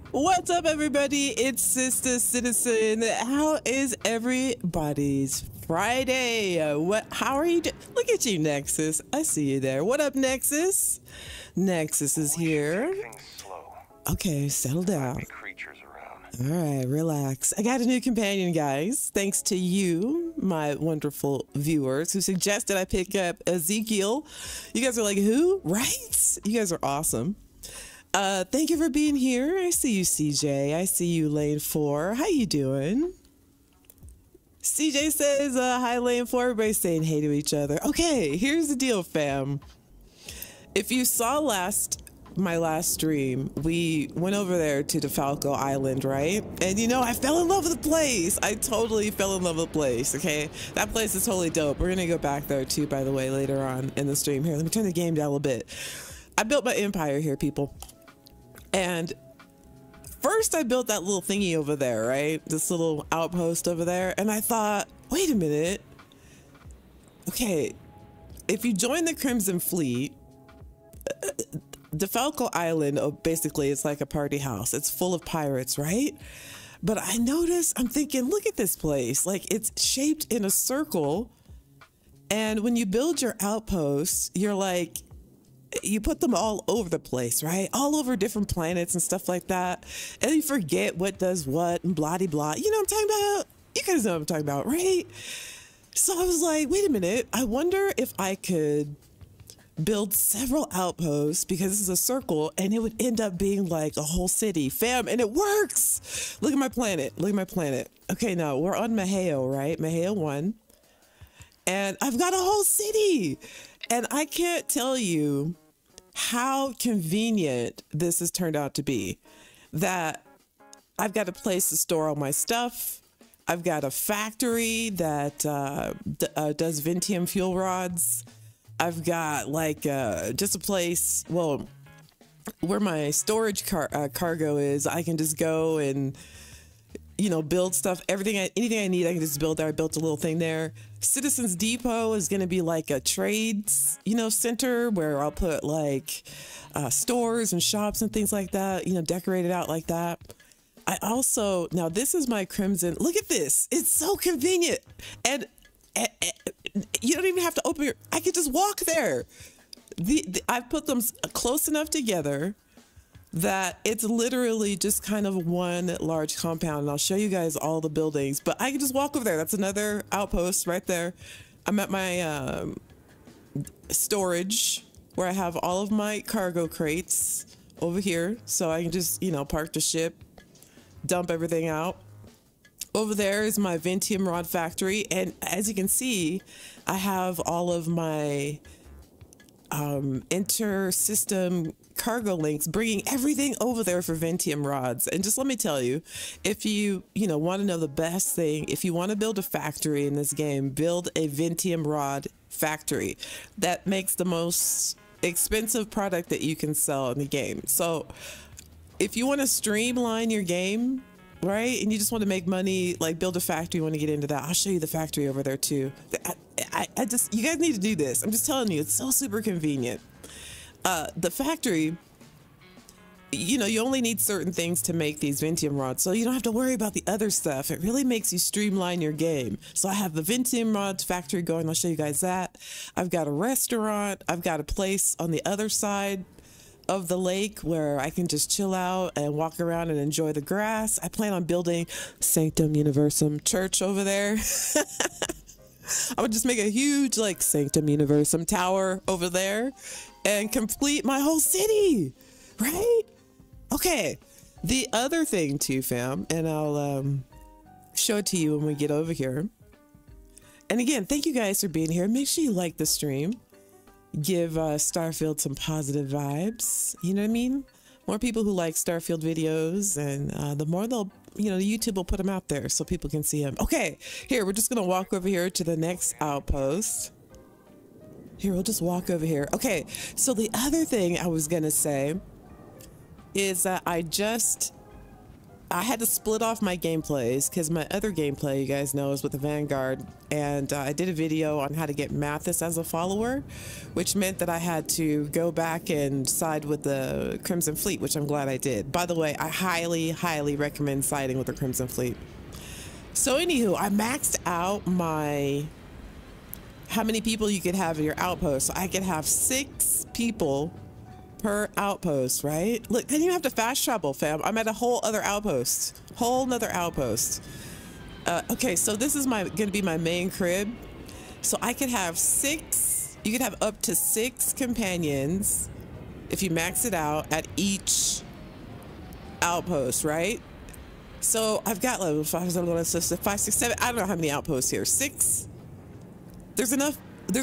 What's up, everybody? It's Sista Citizen. How is everybody's Friday? How are you doing? Look at you, Nexus. I see you there. What up, Nexus? Nexus is here. Okay, settle down. All right, relax. I got a new companion, guys. Thanks to you, my wonderful viewers, who suggested I pick up Ezekiel. You guys are like, who? Right? You guys are awesome. Thank you for being here. I see you, CJ. I see you, Lane 4. How you doing? CJ says, hi, Lane 4. Everybody's saying hey to each other. Okay, here's the deal, fam. If you saw my last stream, we went over there to the Falco Island, right? And you know, I fell in love with the place. I totally fell in love with the place, okay? That place is totally dope. We're gonna go back there too, by the way, later on in the stream. Here, let me turn the game down a little bit. I built my empire here, people. And first I built that little thingy over there, right? This little outpost over there. And I thought, wait a minute. Okay, if you join the Crimson Fleet, the Falco Island, basically it's like a party house. It's full of pirates, right? But I noticed, I'm thinking, look at this place. Like, it's shaped in a circle. And when you build your outposts, you're like, you put them all over the place, right? All over different planets and stuff like that. And you forget what does what and blah, blah. You know what I'm talking about? You guys know what I'm talking about, right? So I was like, wait a minute. I wonder if I could build several outposts, because this is a circle, and it would end up being like a whole city, fam. And it works. Look at my planet. Look at my planet. Okay, now we're on Maheo, right? Maheo 1. And I've got a whole city. And I can't tell you how convenient this has turned out to be. That I've got a place to store all my stuff. I've got a factory that does Ventium fuel rods. I've got like just a place, well, where my storage cargo is. I can just go and, you know, build stuff. Anything I need, I can just build there. I built a little thing there. Citizens Depot is going to be like a trades, you know, center where I'll put like stores and shops and things like that, you know, decorated out like that. I also, now this is my Crimson. Look at this. It's so convenient. And you don't even have to open I could just walk there. I've put them close enough together that it's literally just kind of one large compound. And I'll show you guys all the buildings, but I can just walk over there. That's another outpost right there. I'm at my storage where I have all of my cargo crates over here. So I can just, you know, park the ship, dump everything out. Over there is my Ventium rod factory. And as you can see, I have all of my inter-system cargo links, bringing everything over there for Ventium rods. And just let me tell you, if you want to know the best thing, if you want to build a factory in this game, build a Ventium rod factory. That makes the most expensive product that you can sell in the game. So if you want to streamline your game, right, and you just want to make money, like build a factory, you want to get into that, I'll show you the factory over there too. I just, you guys need to do this. I'm just telling you, it's so super convenient. The factory, you know, you only need certain things to make these Ventium rods, so you don't have to worry about the other stuff. It really makes you streamline your game. So I have the Ventium rods factory going. I'll show you guys that. I've got a restaurant. I've got a place on the other side of the lake where I can just chill out and walk around and enjoy the grass. I plan on building Sanctum Universum Church over there. I would just make a huge like Sanctum Universum tower over there and complete my whole city, right? Okay, the other thing too, fam, and I'll show it to you when we get over here. And again, thank you guys for being here. Make sure you like the stream. Give Starfield some positive vibes. You know what I mean? More people who like Starfield videos, and the more they'll, you know, YouTube will put them out there so people can see them. Okay, here, we're just gonna walk over here to the next outpost. Here, we'll just walk over here. Okay, so the other thing I was gonna say is that I just I had to split off my gameplays because my other gameplay, you guys know, is with the Vanguard, and I did a video on how to get Mathis as a follower, which meant that I had to go back and side with the Crimson Fleet, which I'm glad I did. By the way, I highly recommend siding with the Crimson Fleet. So anywho, I maxed out my how many people you could have in your outpost. So I could have 6 people per outpost, right? Look, I didn't even have to fast travel, fam. I'm at a whole other outpost, whole nother outpost. Okay, so this is gonna be my main crib. So I could have 6, you could have up to 6 companions if you max it out at each outpost, right? So I've got like 5, 6, 7, I don't know how many outposts here, 6. There's enough,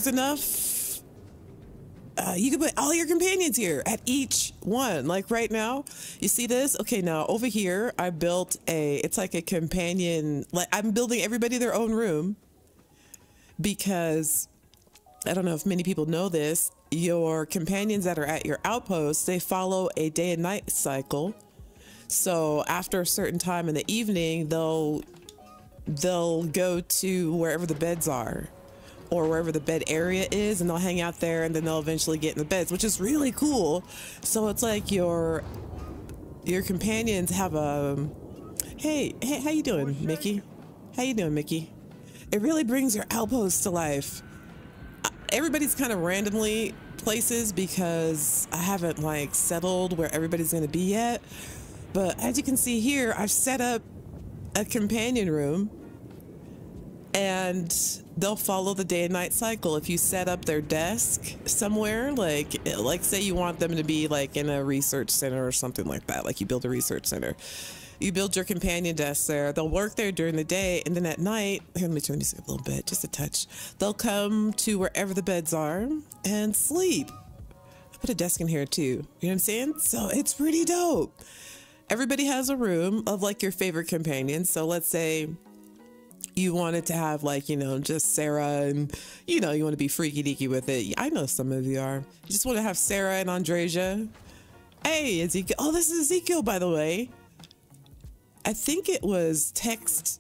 you can put all your companions here at each one. Like right now, you see this? Okay, now over here, I built it's like a companion, like I'm building everybody their own room because I don't know if many people know this, your companions that are at your outpost, they follow a day and night cycle. So after a certain time in the evening, they'll go to wherever the beds are, or wherever the bed area is, and they'll hang out there, and then they'll eventually get in the beds, which is really cool. So it's like your companions have a hey, how you doing, Mickey? How you doing, Mickey? It really brings your outpost to life. Everybody's kind of randomly places because I haven't like settled where everybody's gonna be yet. But as you can see here, I've set up a companion room, and they'll follow the day and night cycle. If you set up their desk somewhere, like say you want them to be like in a research center or something like that, like you build a research center, you build your companion desk there. They'll work there during the day, and then at night, here, let me turn this a little bit, just a touch. They'll come to wherever the beds are and sleep. I put a desk in here too, you know what I'm saying? So it's pretty dope. Everybody has a room of like your favorite companions. So let's say you wanted to have like, you know, just Sarah and, you know, you want to be freaky deaky with it. I know some of you are. You just want to have Sarah and Andreja. Hey, Ezekiel. Oh, this is Ezekiel, by the way. I think it was Text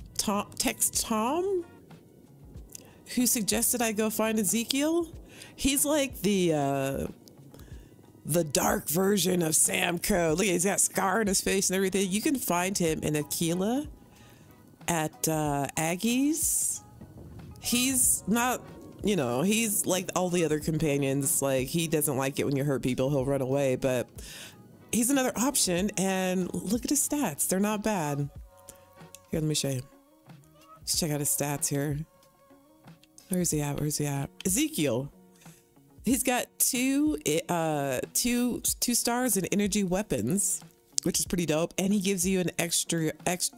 Tom who suggested I go find Ezekiel. He's like the dark version of Sam Coe. Look, he's got scar on his face and everything. You can find him in Aquila at Aggie's. He's not, you know, he's like all the other companions. Like, he doesn't like it when you hurt people. He'll run away, but he's another option. And look at his stats. They're not bad. Here, let me show you. Let's check out his stats here. Where's he at? Where's he at? Ezekiel. He's got two stars in energy weapons, which is pretty dope. And he gives you an extra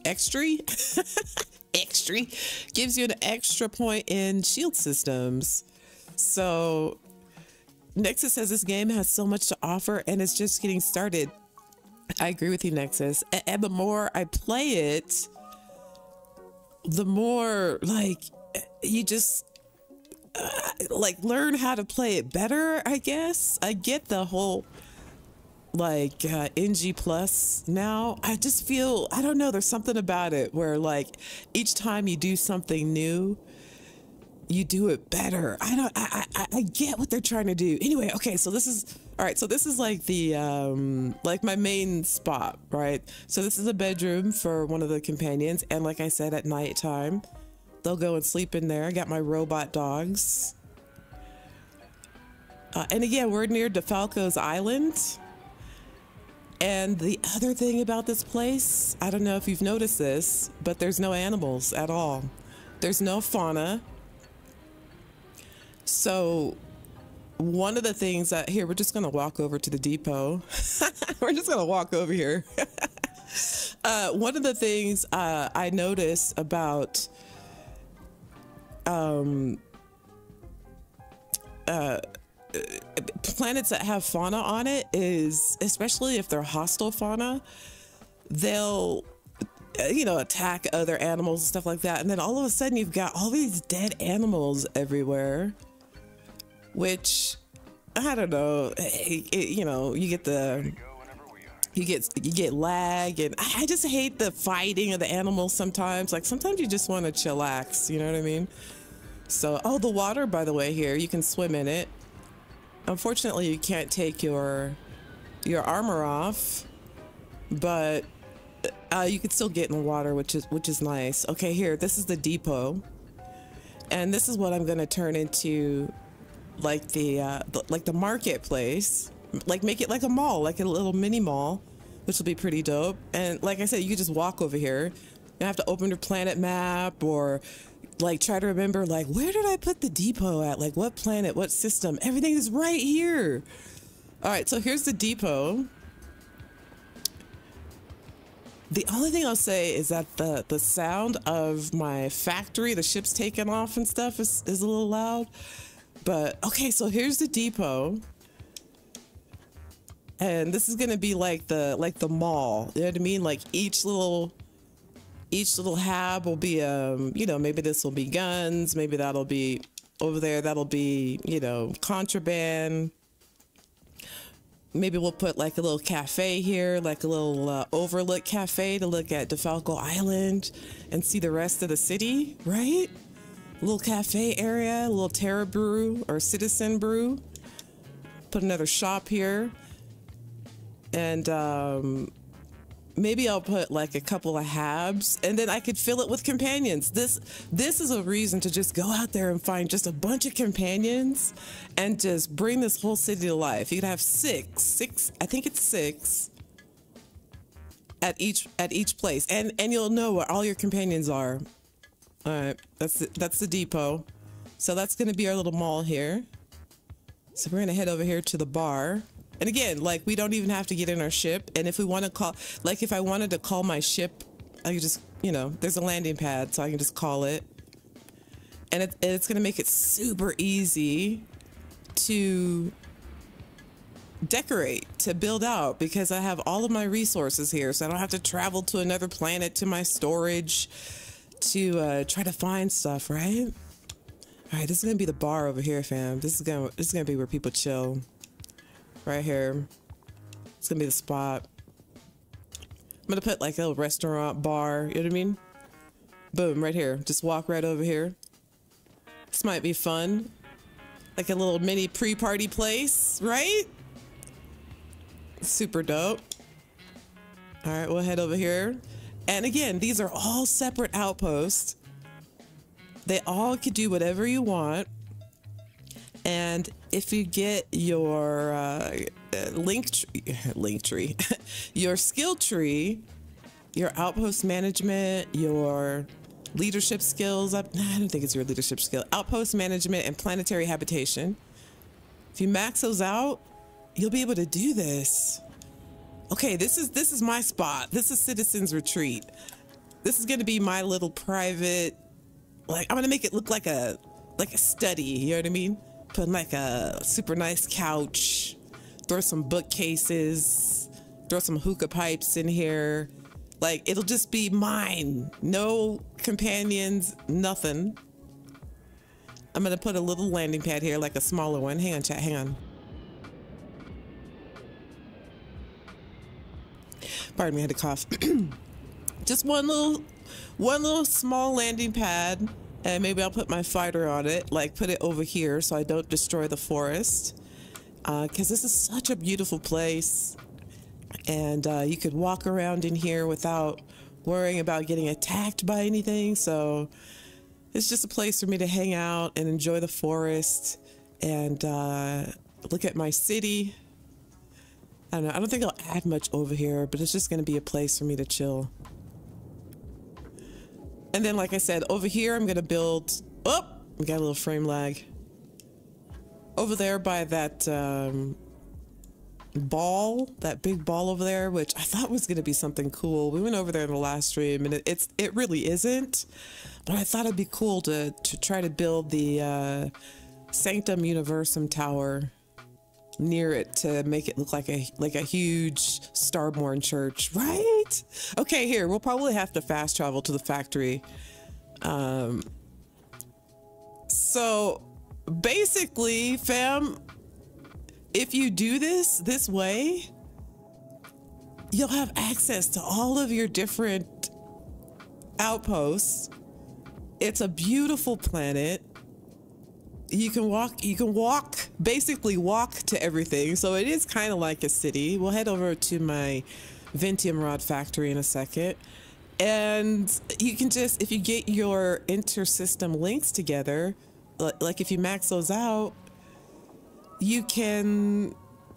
gives you an extra point in shield systems. So Nexus says this game has so much to offer and it's just getting started. I agree with you, Nexus. And the more I play it, the more like you just like learn how to play it better, I guess. I get the whole like NG plus now. I just feel, I don't know, there's something about it where like each time you do something new, you do it better. I get what they're trying to do. Anyway, okay, so this is all right. So this is like the like my main spot, right? So this is a bedroom for one of the companions, and like I said, at nighttime they'll go and sleep in there. I got my robot dogs. And again, we're near Falco's Island. And the other thing about this place, I don't know if you've noticed this, but there's no animals at all. There's no fauna. So one of the things that, here, we're just gonna walk over to the depot. We're just gonna walk over here. One of the things I noticed about planets that have fauna on it is, especially if they're hostile fauna, they'll you know, attack other animals and stuff like that, and then all of a sudden you've got all these dead animals everywhere, which I don't know, you know, you get the you get lag, and I just hate the fighting of the animals sometimes. Like sometimes you just want to chillax, you know what I mean? So, oh, the water, by the way, here, you can swim in it. Unfortunately, you can't take your armor off, but you can still get in the water, which is nice. Okay, here, this is the depot, and this is what I'm gonna turn into, like the marketplace, like make it like a mall, like a little mini mall, which will be pretty dope. And like I said, you can just walk over here. You don't have to open your planet map or like try to remember like where did I put the depot at, like what planet, what system. Everything is right here. All right, so here's the depot. The only thing I'll say is that the sound of my factory, the ship's taking off and stuff, is a little loud. But okay, so here's the depot, and this is gonna be like the mall. You know what I mean? Like each little hab will be you know, maybe this will be guns, maybe that'll be over there, that'll be, you know, contraband. Maybe we'll put like a little cafe here, like a little overlook cafe to look at Falco Island and see the rest of the city, right? A little cafe area, a little Terra brew or citizen brew. Put another shop here. And maybe I'll put like a couple of habs, and then I could fill it with companions. This is a reason to just go out there and find just a bunch of companions and just bring this whole city to life. You could have six, I think it's 6 at each place, and you'll know where all your companions are. All right, that's the depot. So that's gonna be our little mall here. So we're gonna head over here to the bar. And again, like we don't even have to get in our ship. And if we want to call, like if I wanted to call my ship, I could just, you know, there's a landing pad, so I can just call it. And it's going to make it super easy to decorate, to build out, because I have all of my resources here. So I don't have to travel to another planet to my storage to try to find stuff, right? All right, this is going to be the bar over here, fam. This is going to be where people chill. Right here. It's gonna be the spot. I'm gonna put like a little restaurant, bar, you know what I mean? Boom, right here. Just walk right over here. This might be fun. Like a little mini pre-party place, right? Super dope. All right, we'll head over here. And again, these are all separate outposts. They all could do whatever you want. And if you get your link tree, your skill tree, your outpost management, your leadership skills, I don't think it's your leadership skill, outpost management and planetary habitation. If you max those out, you'll be able to do this. Okay, this is my spot. This is Citizen's Retreat. This is gonna be my little private, like I'm gonna make it look like a study, you know what I mean? Put like a super nice couch, throw some bookcases, throw some hookah pipes in here. Like it'll just be mine. No companions, nothing. I'm gonna put a little landing pad here, like a smaller one. Hang on, chat, hang on. Pardon me, I had to cough. Just one little small landing pad. And maybe I'll put my fighter on it, like put it over here so I don't destroy the forest. Because this is such a beautiful place. And you could walk around in here without worrying about getting attacked by anything. So it's just a place for me to hang out and enjoy the forest and look at my city. I don't know, I don't think I'll add much over here, but it's just gonna be a place for me to chill. And then, like I said, over here, I'm gonna build, oh, we got a little frame lag. Over there by that ball, that big ball over there, which I thought was gonna be something cool. We went over there in the last stream and it really isn't, but I thought it'd be cool to try to build the Sanctum Universum Tower near it to make it look like a huge Starborn church, right? Okay, here, we'll probably have to fast travel to the factory. So basically, fam, if you do this way, you'll have access to all of your different outposts. It's a beautiful planet. You can walk, basically walk to everything. So it is kind of like a city. We'll head over to my Ventium Rod factory in a second. And you can just, if you get your inter-system links together, like if you max those out, you can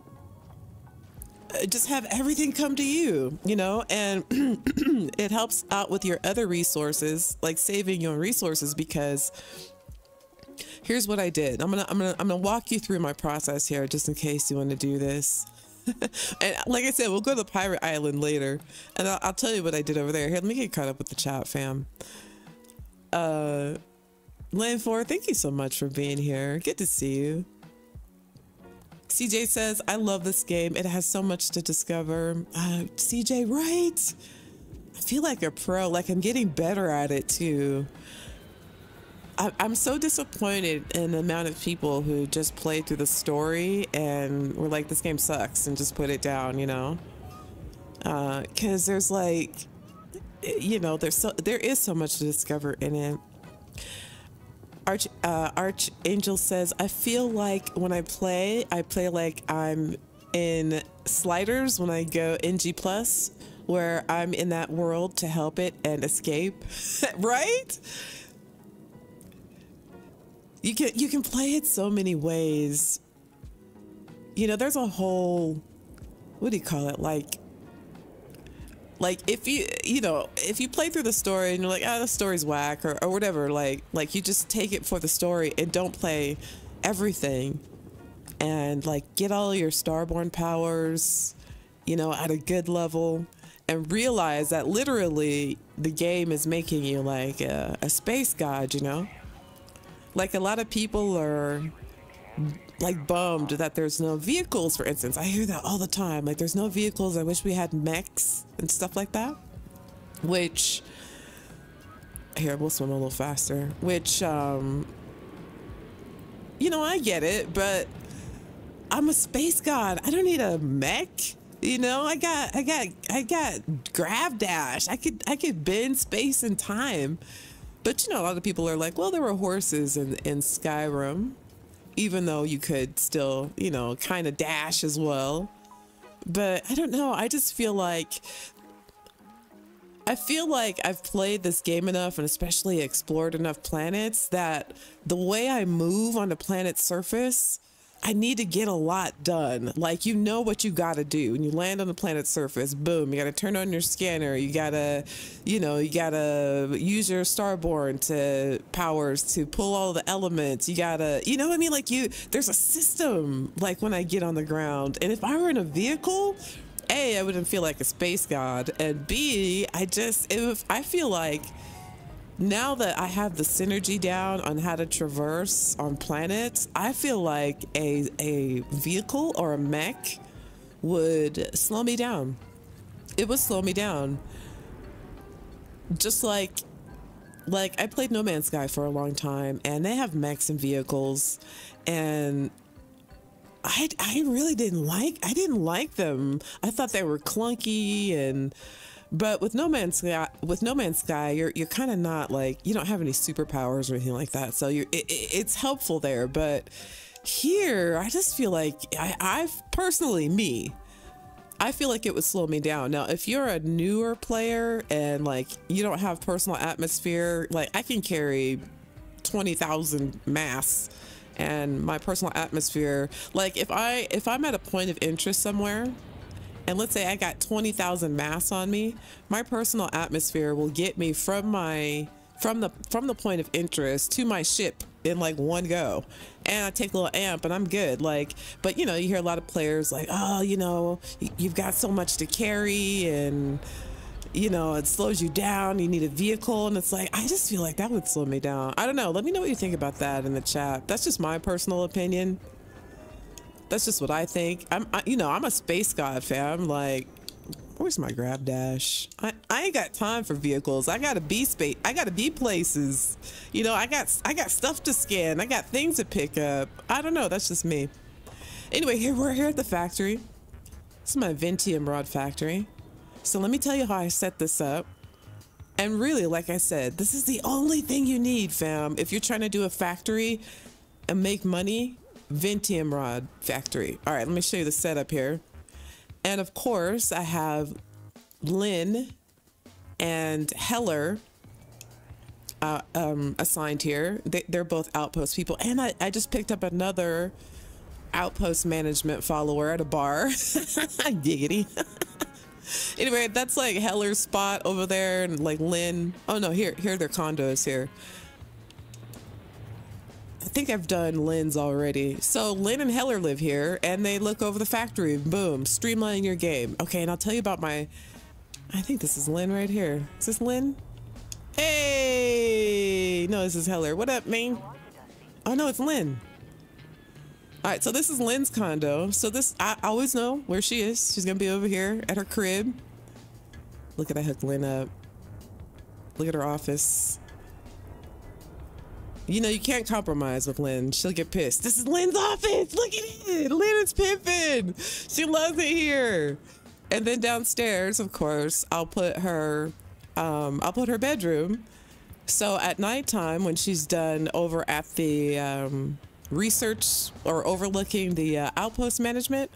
just have everything come to you, you know, and it helps out with your other resources, like saving your resources, because here's what I did. I'm gonna walk you through my process here, just in case you want to do this. And like I said, we'll go to the Pirate Island later, and I'll tell you what I did over there. Here, let me get caught up with the chat, fam. Lane 4, thank you so much for being here. Good to see you. CJ says, I love this game. It has so much to discover. CJ, right? I feel like a pro, like I'm getting better at it too. I'm so disappointed in the amount of people who just played through the story and were like, this game sucks, and just put it down, you know? Because there's like, you know, there is so much to discover in it. Archangel says, I feel like when I play like I'm in Sliders when I go NG+, where I'm in that world to help it and escape, right? You can play it so many ways. You know, there's a whole, what do you call it? Like if you play through the story and you're like, oh, the story's whack or whatever, like you just take it for the story and don't play everything, and like get all your starborn powers, you know, at a good level, and realize that literally the game is making you like a space god, you know? Like a lot of people are like bummed that there's no vehicles, for instance. I hear that all the time. Like, there's no vehicles. I wish we had mechs and stuff like that. Which, here, we'll swim a little faster. Which, you know, I get it, but I'm a space god. I don't need a mech. You know, I got grav dash. I could bend space and time. But, you know, a lot of people are like, well, there were horses in Skyrim, even though you could still, you know, kind of dash as well. But I don't know. I just feel like I've played this game enough, and especially explored enough planets, that the way I move on the planet's surface, I need to get a lot done. Like, you know what you got to do when you land on the planet's surface. Boom, you got to turn on your scanner. You got to, you know, you got to use your starborn powers to pull all the elements. You got to, you know what I mean? Like, there's a system, like, when I get on the ground. And if I were in a vehicle, A, I wouldn't feel like a space god. And B, I feel like now that I have the synergy down on how to traverse on planets, I feel like a vehicle or a mech would slow me down. It would slow me down. Just like I played No Man's Sky for a long time, and they have mechs and vehicles, and I really didn't like them. I thought they were clunky, but with No Man's Sky, you're kind of not like, you don't have any superpowers or anything like that, so it's helpful there. But here, I just feel like I feel like it would slow me down. Now, if you're a newer player and like you don't have personal atmosphere, like I can carry 20,000 mass, and my personal atmosphere, like if I'm at a point of interest somewhere, and let's say I got 20,000 mass on me, my personal atmosphere will get me from the point of interest to my ship in like one go. And I take a little amp and I'm good. Like, but you know, you hear a lot of players like, oh, you know, you've got so much to carry, and you know, it slows you down. You need a vehicle. And it's like, I just feel like that would slow me down. I don't know. Let me know what you think about that in the chat. That's just my personal opinion. That's just what I think. I'm a space god, fam. Like, where's my grab dash? I ain't got time for vehicles. I gotta be places. You know, I got stuff to scan. I got things to pick up. I don't know. That's just me. Anyway, we're here at the factory. This is my Ventium Rod factory. So let me tell you how I set this up. And really, like I said, this is the only thing you need, fam. If you're trying to do a factory and make money, Ventium Rod Factory. All right, let me show you the setup here. And of course, I have Lynn and Heller assigned here. They're both Outpost people. And I just picked up another Outpost management follower at a bar. Giggity. Anyway, that's like Heller's spot over there, and like Lynn. Oh no, here are their condos here. I think I've done Lynn's already. So Lynn and Heller live here, and they look over the factory. Boom, streamlining your game. Okay, and I'll tell you about my. I think this is Lynn right here. Is this Lynn? Hey, no, this is Heller. What up, man? Oh no, it's Lynn. All right, so this is Lynn's condo. So this, I always know where she is. She's gonna be over here at her crib. Look at, I hooked Lynn up. Look at her office. You know, you can't compromise with Lynn. She'll get pissed. This is Lynn's office. Look at it. Lynn is pimping. She loves it here. And then downstairs, of course, I'll put her bedroom. So at nighttime, when she's done over at the research or overlooking the outpost management,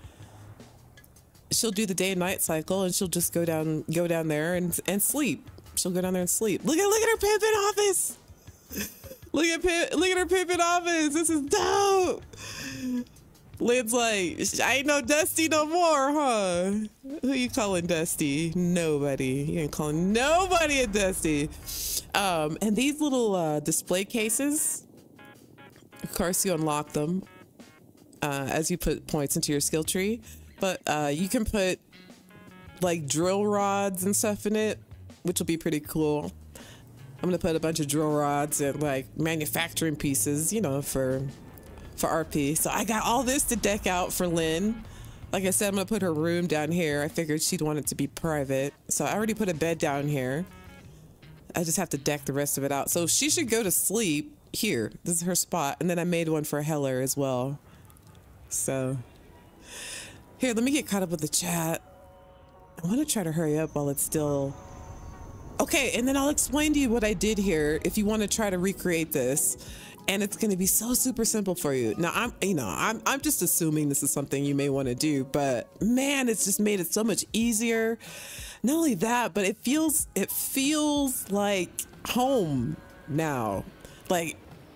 she'll do the day and night cycle, and she'll just go down there and sleep. She'll go down there and sleep. Look at her pimping office. Look at her pimping office. This is dope. Lynn's like, I ain't no Dusty no more, huh? Who you calling Dusty? Nobody. You ain't calling nobody a Dusty. And these little display cases, of course, you unlock them as you put points into your skill tree, but you can put like drill rods and stuff in it, which will be pretty cool. I'm gonna put a bunch of drill rods and like manufacturing pieces, you know, for RP. So I got all this to deck out for Lynn. Like I said, I'm gonna put her room down here. I figured she'd want it to be private, so I already put a bed down here. I just have to deck the rest of it out. So she should go to sleep here. This is her spot. And then I made one for Heller as well. So here, let me get caught up with the chat. I want to try to hurry up while it's still okay. And then I'll explain to you what I did here if you want to try to recreate this. And it's going to be so super simple for you. Now I'm just assuming this is something you may want to do, but man, it's just made it so much easier. Not only that, but it feels like home now. Like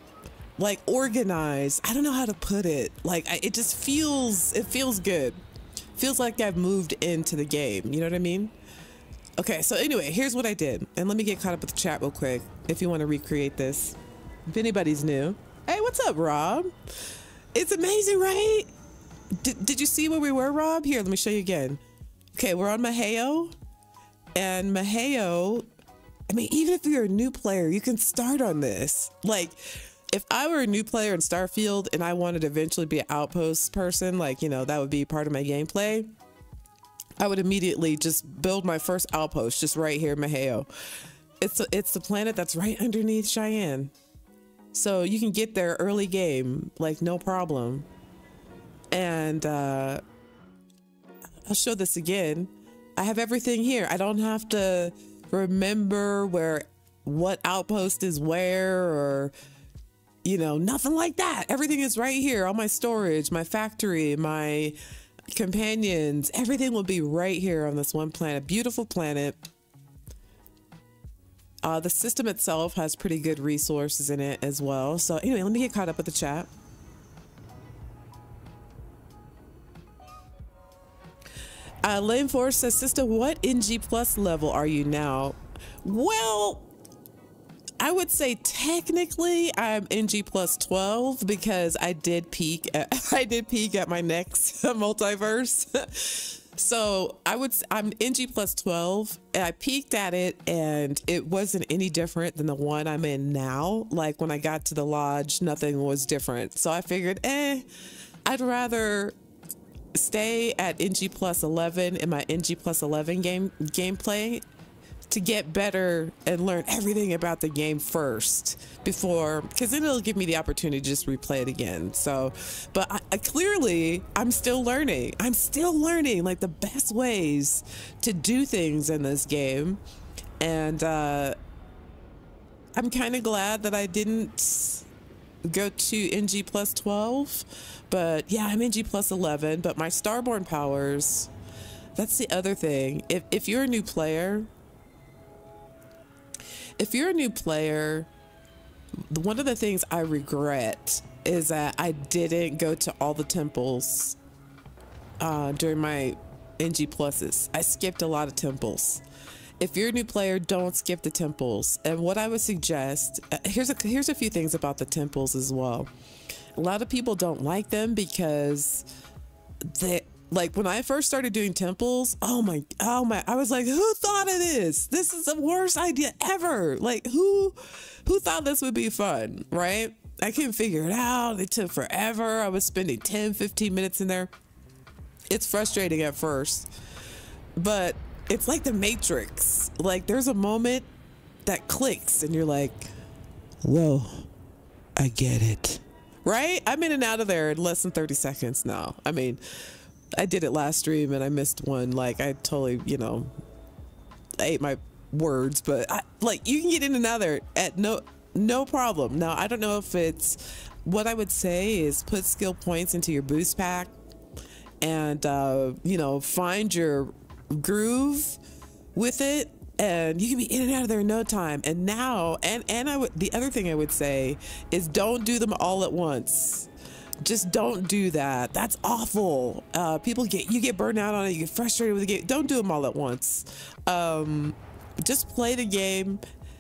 organized. I don't know how to put it. Like it just feels good. Feels like I've moved into the game. You know what I mean? Okay, so anyway, here's what I did. And let me get caught up with the chat real quick if you want to recreate this. If anybody's new. Hey, what's up, Rob? It's amazing, right? Did you see where we were, Rob? Here, let me show you again. Okay, we're on Maheo. And Maheo, I mean, even if you're a new player, you can start on this. Like, if I were a new player in Starfield and I wanted to eventually be an Outpost person, like, you know, that would be part of my gameplay, I would immediately just build my first Outpost just right here in Maheo. It's the planet that's right underneath Cheyenne. So you can get there early game, like no problem. And I'll show this again. I have everything here. I don't have to remember what outpost is where, or, you know, nothing like that. Everything is right here. All my storage, my factory, my companions, everything will be right here on this one planet. Beautiful planet. The system itself has pretty good resources in it as well. So anyway, let me get caught up with the chat. Lane Force says, Sista, what NG plus level are you now? Well, I would say technically I'm NG plus 12 because I did peak at my next multiverse. So I'm NG plus 12 and I peaked at it and it wasn't any different than the one I'm in now. Like when I got to the lodge, nothing was different. So I figured, I'd rather stay at NG plus 11 in my NG plus 11 gameplay to get better and learn everything about the game first before, because then it'll give me the opportunity to just replay it again. So, but I clearly, I'm still learning. I'm still learning like the best ways to do things in this game. And I'm kind of glad that I didn't go to NG plus 12, but yeah, I'm NG plus 11, but my Starborn powers, that's the other thing. If you're a new player, one of the things I regret is that I didn't go to all the temples during my NG pluses. I skipped a lot of temples. If you're a new player, don't skip the temples. And what I would suggest, here's a few things about the temples as well. A lot of people don't like them because like when I first started doing temples, oh my, I was like, who thought of this? This is the worst idea ever. Like who thought this would be fun, right? I couldn't figure it out. It took forever. I was spending 10, 15 minutes in there. It's frustrating at first, but it's like the Matrix. Like there's a moment that clicks and you're like, whoa, I get it. Right? I'm in and out of there in less than 30 seconds now. I mean, I did it last stream and I missed one. Like I totally, I ate my words, but like you can get in and out of there at no problem. Now, I don't know if it's, what I would say is put skill points into your boost pack and, find your groove with it, and you can be in and out of there in no time. And now, the other thing I would say is don't do them all at once. Just don't do that. That's awful. You get burned out on it. You get frustrated with the game. Don't do them all at once. Just play the game.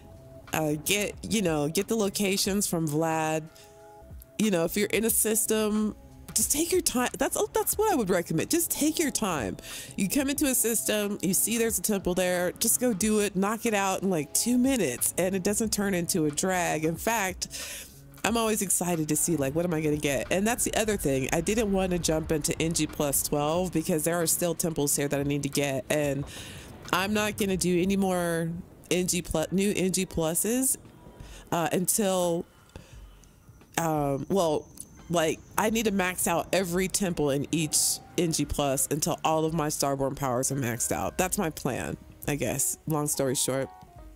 Get the locations from Vlad. If you're in a system, just take your time. That's what I would recommend. Just take your time. You come into a system, you see there's a temple there, just go do it, knock it out in like 2 minutes, and it doesn't turn into a drag. In fact, I'm always excited to see like, what am I going to get? And that's the other thing. I didn't want to jump into NG plus 12 because there are still temples here that I need to get. And I'm not going to do any more new NG pluses until, like I need to max out every temple in each NG plus until all of my Starborn powers are maxed out. That's my plan, I guess. Long story short.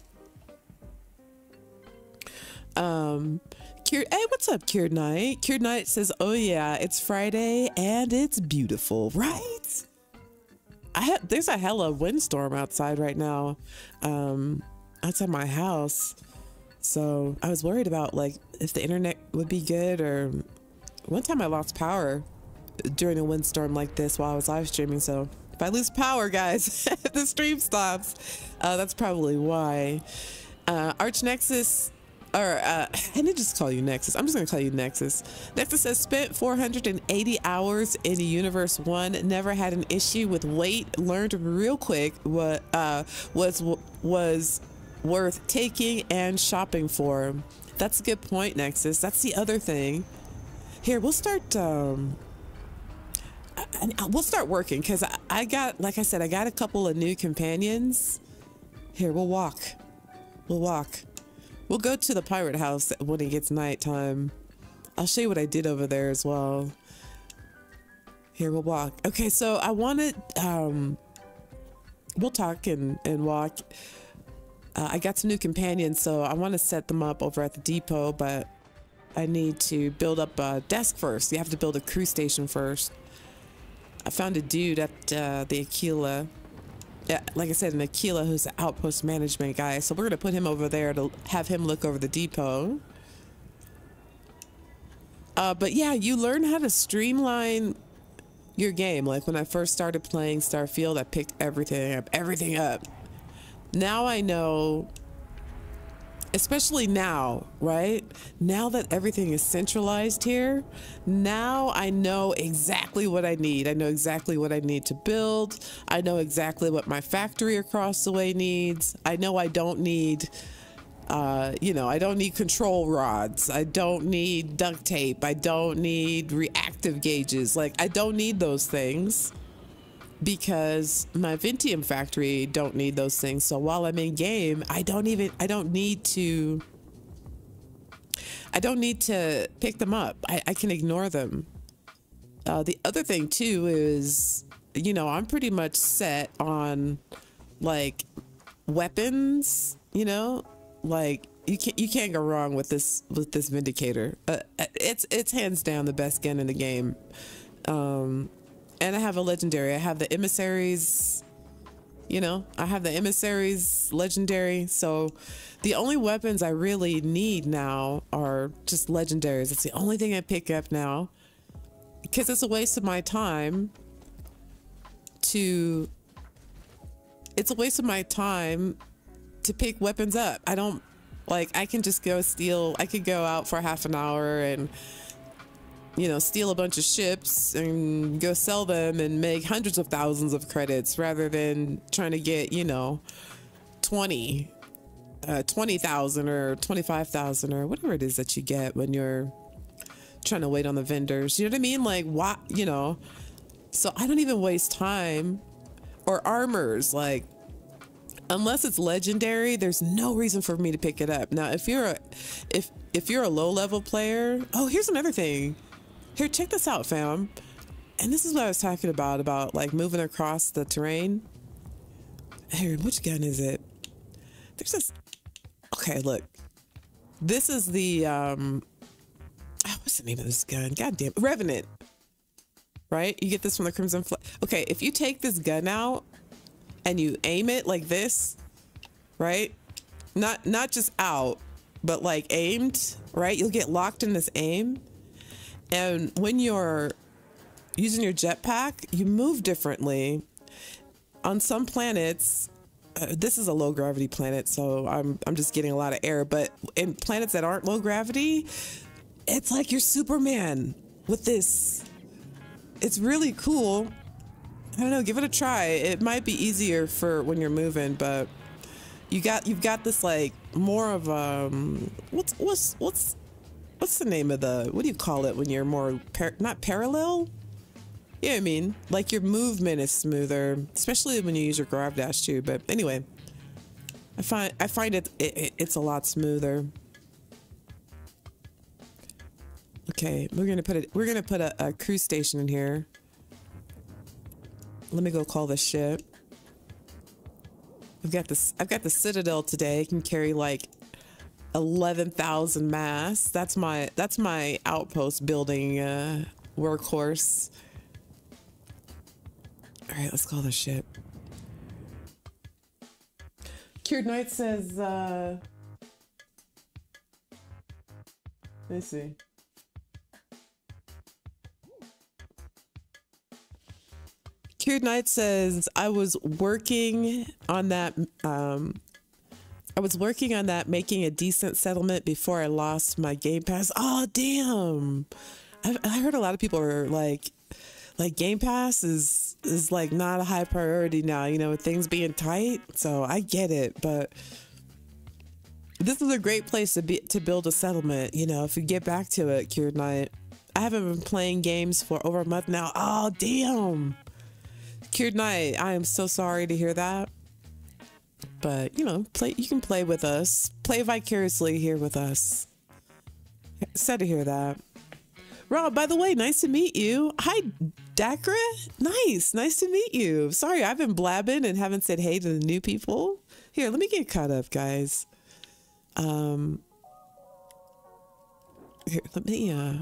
Hey, what's up, Cured Knight? Cured Knight says, oh yeah, it's Friday and it's beautiful, right? There's a hella windstorm outside right now, outside my house. So I was worried about like if the internet would be good, or one time I lost power during a windstorm like this while I was live streaming. So if I lose power, guys, the stream stops. That's probably why. Arch Nexus, or I need to just call you Nexus. I'm just gonna call you Nexus. Nexus says spent 480 hours in Universe 1, never had an issue with wait, learned real quick what was worth taking and shopping for. That's a good point, Nexus. That's the other thing. Here, we'll start working, because I got, like I said, I got a couple of new companions. Here, we'll walk. We'll go to the pirate house when it gets nighttime. I'll show you what I did over there as well. Here, we'll walk. Okay, so I wanted, we'll talk and walk. I got some new companions, so I want to set them up over at the depot, but I need to build up a desk first. You have to build a crew station first. I found a dude at the Aquila. Yeah, like I said, an Aquila who's an outpost management guy. So we're going to put him over there to have him look over the depot. But yeah, you learn how to streamline your game. Like when I first started playing Starfield, I picked everything up. Now I know, especially now, right? Now that everything is centralized here, now I know exactly what I need. I know exactly what I need to build. I know exactly what my factory across the way needs. I know I don't need, I don't need control rods. I don't need duct tape. I don't need reactive gauges. Like, I don't need those things. because my Vintium factory don't need those things. So while I'm in game, I don't need to pick them up. I can ignore them. The other thing too is, you know, I'm pretty much set on like weapons, you know, like you can't go wrong with this Vindicator. It's hands down the best gun in the game. And I have a legendary. I have the emissaries, you know, I have the emissaries legendary. So the only weapons I really need now are just legendaries. It's the only thing I pick up now, because it's a waste of my time to pick weapons up. I don't, like, I can just go steal. I could go out for half an hour and, you know, steal a bunch of ships and go sell them and make hundreds of thousands of credits, rather than trying to get, you know, 20,000 or 25,000 or whatever it is that you get when you're trying to wait on the vendors. You know what I mean? Like, what, you know, so I don't even waste time. Or armors, like, unless it's legendary, there's no reason for me to pick it up. Now, if you're a low level player, oh, here's another thing. Here, check this out, fam. And this is what I was talking about like moving across the terrain. Here, which gun is it? There's this. Okay, look. This is the what's the name of this gun? God damn, Revenant. Right? You get this from the Crimson Flag. Okay, if you take this gun out and you aim it like this, right? Not just out, but like aimed, right? You'll get locked in this aim. And when you're using your jetpack, you move differently. On some planets, this is a low gravity planet, so I'm just getting a lot of air. But in planets that aren't low gravity, it's like you're Superman with this. It's really cool. I don't know, give it a try. It might be easier for when you're moving, but you've got this like more of what's the name of the, what do you call it when you're more not parallel? Yeah, I mean, like your movement is smoother, especially when you use your grab dash too. But anyway, I find it's a lot smoother. Okay, we're gonna put a cruise station in here. Let me go call this ship. I've got the Citadel today. It can carry like 11,000 mass. That's my outpost building workhorse. All right, let's call this ship. Cured Knight says, let me see. Cured Knight says, I was working on that. Making a decent settlement before I lost my Game Pass. Oh, damn. I heard a lot of people are like Game Pass is like not a high priority now, you know, with things being tight. So I get it, but this is a great place to build a settlement, you know, if you get back to it, Cured Knight. I haven't been playing games for over a month now. Oh, damn. Cured Knight, I am so sorry to hear that. But, you know, you can play with us. Play vicariously here with us. Sad to hear that. Rob, by the way, nice to meet you. Hi, Dakra. Nice to meet you. Sorry, I've been blabbing and haven't said hey to the new people. Here, let me get caught up, guys. Here, let me,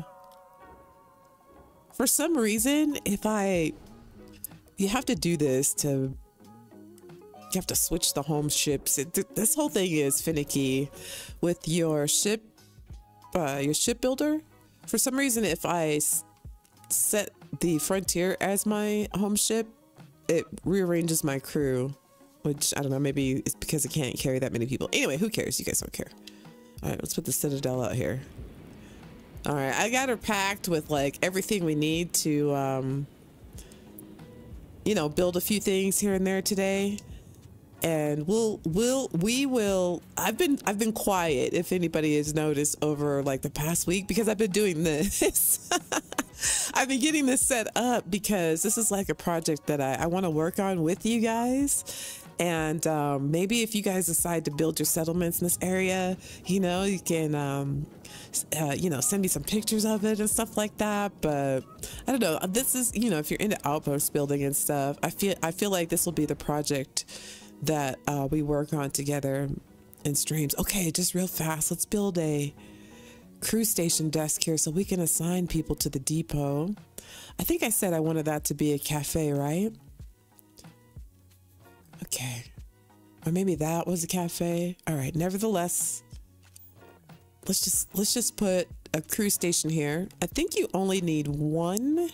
for some reason, you have to do this you have to switch the home ships. This whole thing is finicky with your ship builder. For some reason, if I set the Frontier as my home ship, it rearranges my crew, which I don't know, maybe it's because it can't carry that many people. Anyway, who cares? You guys don't care. All right, let's put the Citadel out here. All right, I got her packed with like everything we need to, you know, build a few things here and there today. And we will. I've been quiet, if anybody has noticed, over like the past week, because I've been doing this. I've been getting this set up because this is like a project that I want to work on with you guys. And maybe if you guys decide to build your settlements in this area, you know, you can, you know, send me some pictures of it and stuff like that. But I don't know. This is, you know, if you're into outpost building and stuff, I feel like this will be the project that we work on together in streams. Okay, just real fast. Let's build a crew station desk here so we can assign people to the depot. I think I said I wanted that to be a cafe, right? Okay, or maybe that was a cafe. All right, nevertheless, let's just put a crew station here. I think you only need one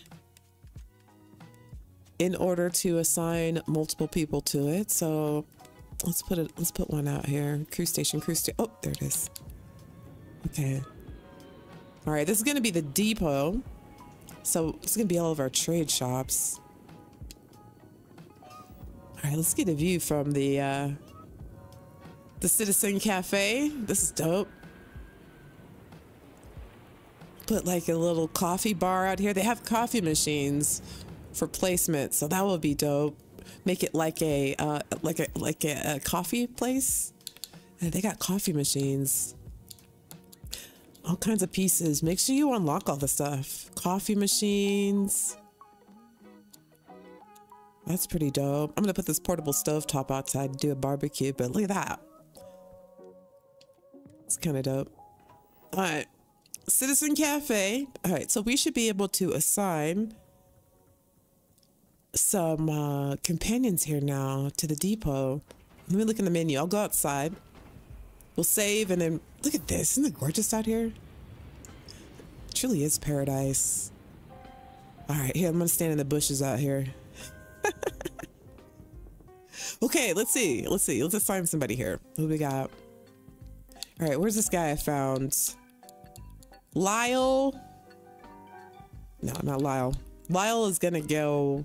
in order to assign multiple people to it. So let's put one out here. Crew station. Oh, there it is. Okay. All right, this is gonna be the depot. So it's gonna be all of our trade shops. All right, let's get a view from the Citizen Cafe. This is dope. Put like a little coffee bar out here. They have coffee machines for placement, so that would be dope. Make it like a coffee place. And they got coffee machines. All kinds of pieces. Make sure you unlock all the stuff. Coffee machines. That's pretty dope. I'm gonna put this portable stovetop outside to do a barbecue, but look at that. It's kind of dope. All right, Citizen Cafe. All right, so we should be able to assign some companions here now to the depot. Let me look in the menu. I'll go outside. We'll save and then look at this. Isn't it gorgeous out here? It truly is paradise. All right, here, I'm gonna stand in the bushes out here. Okay, let's see. Let's assign somebody here. Who we got? All right, where's this guy I found? Lyle. No, not Lyle. Lyle is gonna go.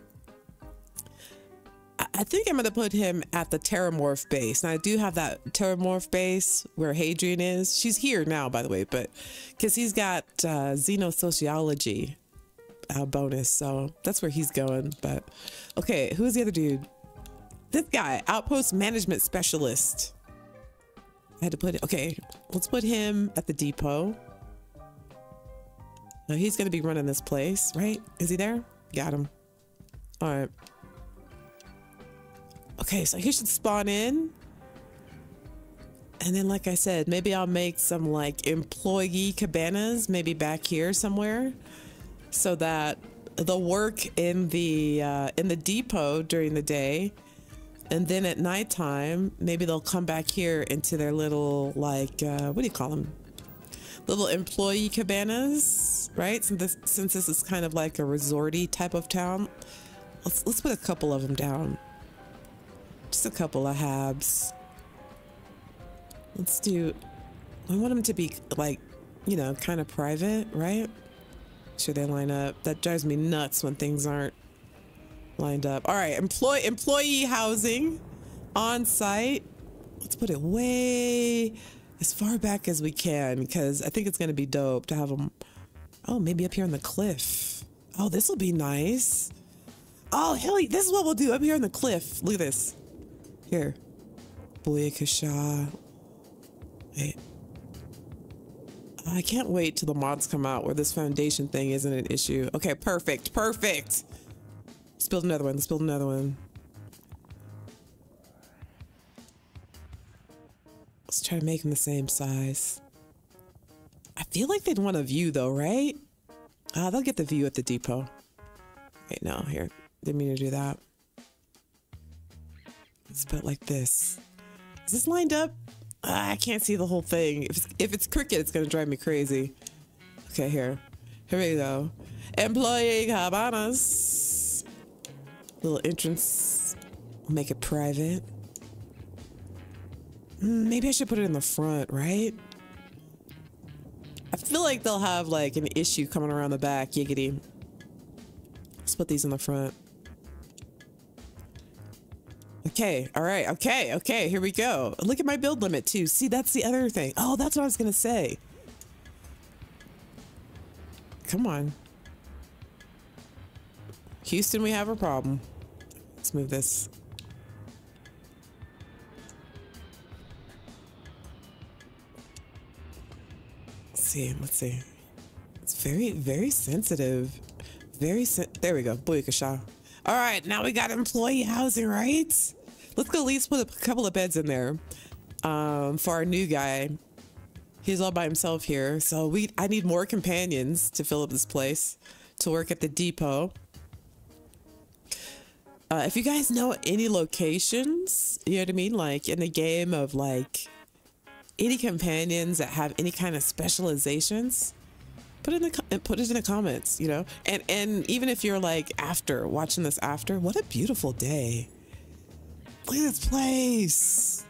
I think I'm gonna put him at the Terramorph base. Now I do have that Terramorph base where Hadrian is. She's here now, by the way, but because he's got xenosociology bonus, so that's where he's going. But okay, who's the other dude? This guy, Outpost Management Specialist. I had to put it. Okay, let's put him at the depot. Now he's gonna be running this place, right? Is he there? Got him. All right. Okay, so he should spawn in. And then, like I said, maybe I'll make some like employee cabanas, maybe back here somewhere, so that they'll work in the depot during the day, and then at nighttime, maybe they'll come back here into their little like what do you call them? Little employee cabanas, right? Since this is kind of like a resorty type of town, let's put a couple of them down. Just a couple of habs. Let's do. I want them to be like, you know, kind of private, right? Sure they line up. That drives me nuts when things aren't lined up. All right, employee housing on site. Let's put it way as far back as we can, because I think it's gonna be dope to have them. Oh, maybe up here on the cliff. Oh, this will be nice. Oh, hell, this is what we'll do up here on the cliff. Look at this. Here. Booyakasha. Wait. I can't wait till the mods come out where this foundation thing isn't an issue. Okay, perfect. Perfect. Let's build another one. Let's build another one. Let's try to make them the same size. I feel like they'd want a view though, right? They'll get the view at the depot. Wait, no, here. Didn't mean to do that. Let's put it like this. Is this lined up? I can't see the whole thing. If it's crooked, it's gonna drive me crazy. Okay, here we go. Employee cabanas. Little entrance. Make it private. Maybe I should put it in the front, right? I feel like they'll have like an issue coming around the back. Yiggity. Let's put these in the front. Okay, all right, okay, here we go. Look at my build limit too. See, that's the other thing. Oh, that's what I was gonna say. Come on. Houston, we have a problem. Let's move this. Let's see. It's very sensitive. There we go. Booyakasha. All right, now we got employee housing, right? Let's go at least put a couple of beds in there for our new guy. He's all by himself here. So I need more companions to fill up this place to work at the depot. If you guys know any locations, you know what I mean? Like in the game of like any companions that have any kind of specializations, put it in the comments, you know? And even if you're like watching this after, what a beautiful day. Look at this place.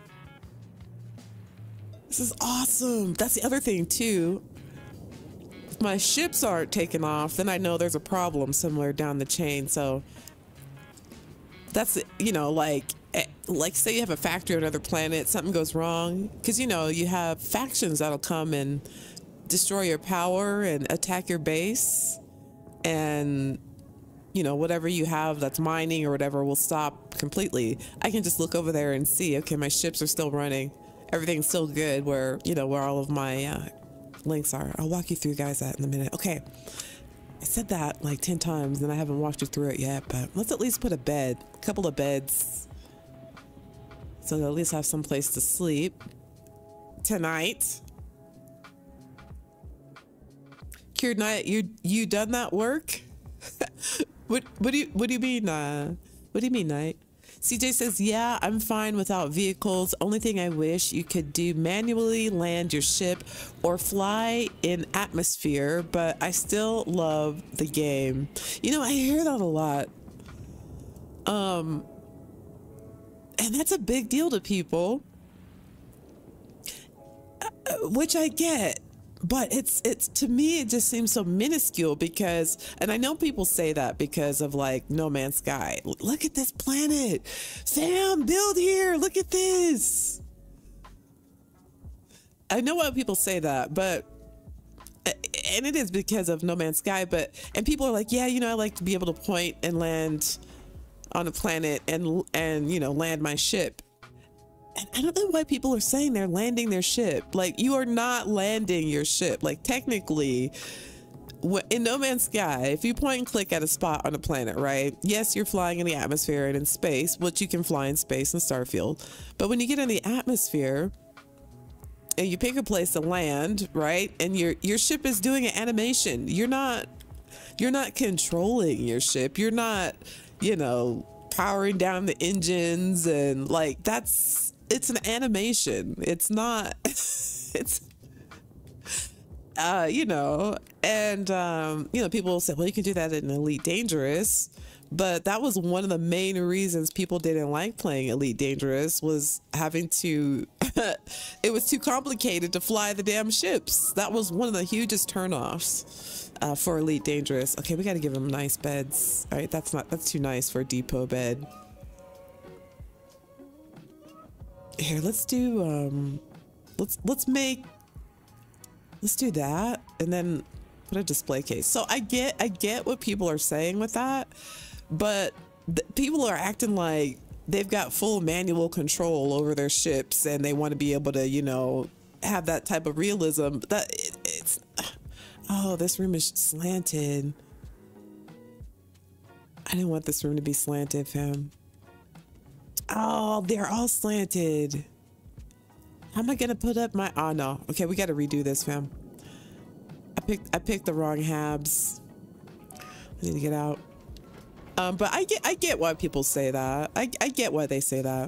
This is awesome. That's the other thing too. If my ships aren't taken off, then I know there's a problem somewhere down the chain. So that's, you know, like say you have a factory on another planet, something goes wrong, because you know you have factions that'll come and destroy your power and attack your base, and you know whatever you have that's mining or whatever will stop completely. I can just look over there and see, okay, my ships are still running, everything's still good, where you know where all of my links are. I'll walk you through guys that in a minute. Okay, I said that like 10 times and I haven't walked you through it yet, but let's at least put a couple of beds, so they'll at least have some place to sleep tonight. Cured Knight, you done that work? What do you mean? What do you mean, Knight? CJ says, yeah, I'm fine without vehicles. Only thing I wish you could do manually land your ship or fly in atmosphere, but I still love the game. You know, I hear that a lot. And that's a big deal to people, which I get. But it's to me, it just seems so minuscule because, and I know people say that because of like No Man's Sky. Look at this planet. Sam, build here. Look at this. I know why people say that, but, and it is because of No Man's Sky, and people are like, yeah, you know, I like to be able to point and land on a planet and, you know, land my ship. And I don't know why people are saying they're landing their ship. Like, you are not landing your ship. Like, technically, in No Man's Sky, if you point and click at a spot on a planet, right? Yes, you're flying in the atmosphere and in space, which you can fly in space in Starfield. But when you get in the atmosphere and you pick a place to land, right? And your ship is doing an animation. You're not controlling your ship. You're not, you know, powering down the engines and like it's an animation. It's not, it's, you know, and, you know, people will say, well, you can do that in Elite Dangerous, but that was one of the main reasons people didn't like playing Elite Dangerous, was having to, it was too complicated to fly the damn ships. That was one of the hugest turnoffs for Elite Dangerous. Okay, we got to give them nice beds. All right, that's too nice for a depot bed. Here, let's do let's do that and then put a display case. So I get what people are saying with that, but people are acting like they've got full manual control over their ships and they want to be able to, you know, have that type of realism. That it's oh, this room is slanted. I didn't want this room to be slanted, fam. Oh, they're all slanted. How am I gonna put up my, oh no. Okay, we gotta redo this, fam. I picked the wrong habs. I need to get out. But I get why people say that. I get why they say that.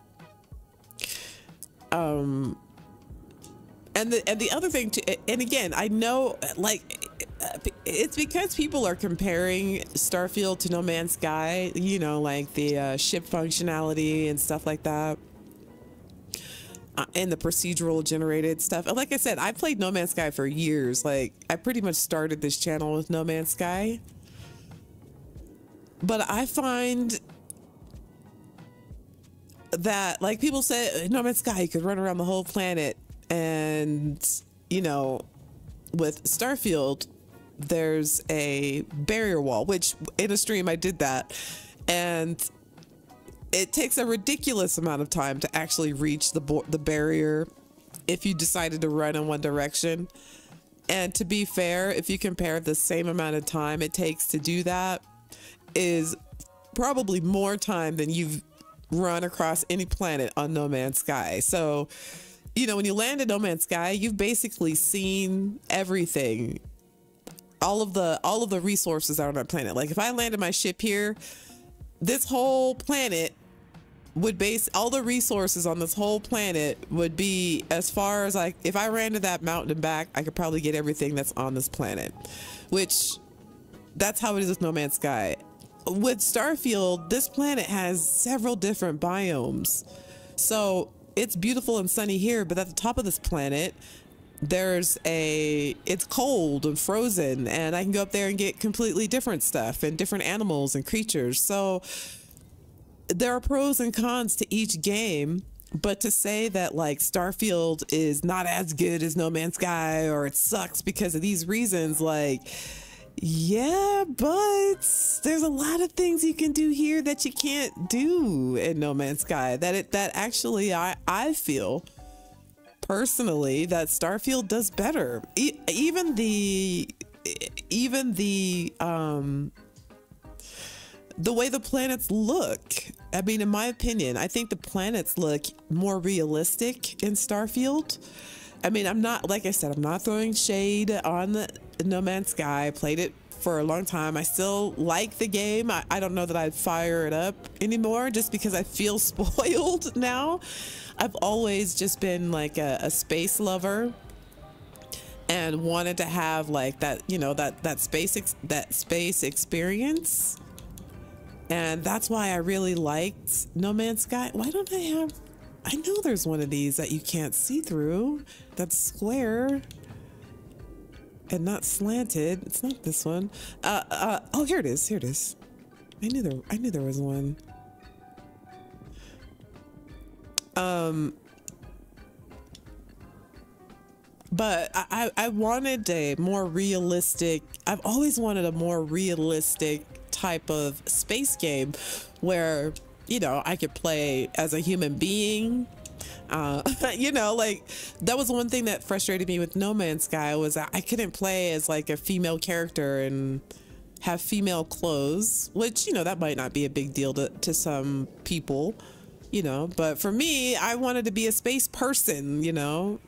And the other thing too, and again, I know, like, it's because people are comparing Starfield to No Man's Sky, you know, like the ship functionality and stuff like that, and the procedural generated stuff. And like I said, I played No Man's Sky for years. Like, I pretty much started this channel with No Man's Sky, but I find that, like, people say No Man's Sky, you could run around the whole planet, and you know, with Starfield, there's a barrier wall, which in a stream I did that, and it takes a ridiculous amount of time to actually reach the barrier if you decided to run in one direction. And to be fair, if you compare the same amount of time it takes to do that is probably more time than you've run across any planet on No Man's Sky. So, you know, when you land in No Man's Sky, you've basically seen everything, all of the resources out on that planet. Like if I landed my ship here, this whole planet would all the resources on this whole planet would be as far as if I ran to that mountain and back, I could probably get everything that's on this planet, which that's how it is with No Man's Sky. With Starfield, this planet has several different biomes. So it's beautiful and sunny here, but at the top of this planet, it's cold and frozen, and I can go up there and get completely different stuff and different animals and creatures. So there are pros and cons to each game, but to say that like Starfield is not as good as No Man's Sky or it sucks because of these reasons, like, yeah, but there's a lot of things you can do here that you can't do in No Man's Sky that actually I feel personally that Starfield does better. Even the way the planets look. I mean, in my opinion, I think the planets look more realistic in Starfield. I mean, I'm not, like I said, I'm not throwing shade on the No Man's Sky. I played it for a long time. I still like the game. I don't know that I'd fire it up anymore just because I feel spoiled now. I've always just been like a space lover and wanted to have like that, you know, that space experience. And that's why I really liked No Man's Sky. Why don't I know there's one of these that you can't see through that's square and not slanted. It's not this one. Oh, here it is. Here it is. I knew there was one. But I wanted a more realistic, I've always wanted a more realistic type of space game where, you know, I could play as a human being. You know, like that was one thing that frustrated me with No Man's Sky was that I couldn't play as like a female character and have female clothes, which, you know, that might not be a big deal to some people, you know, but for me, I wanted to be a space person, you know.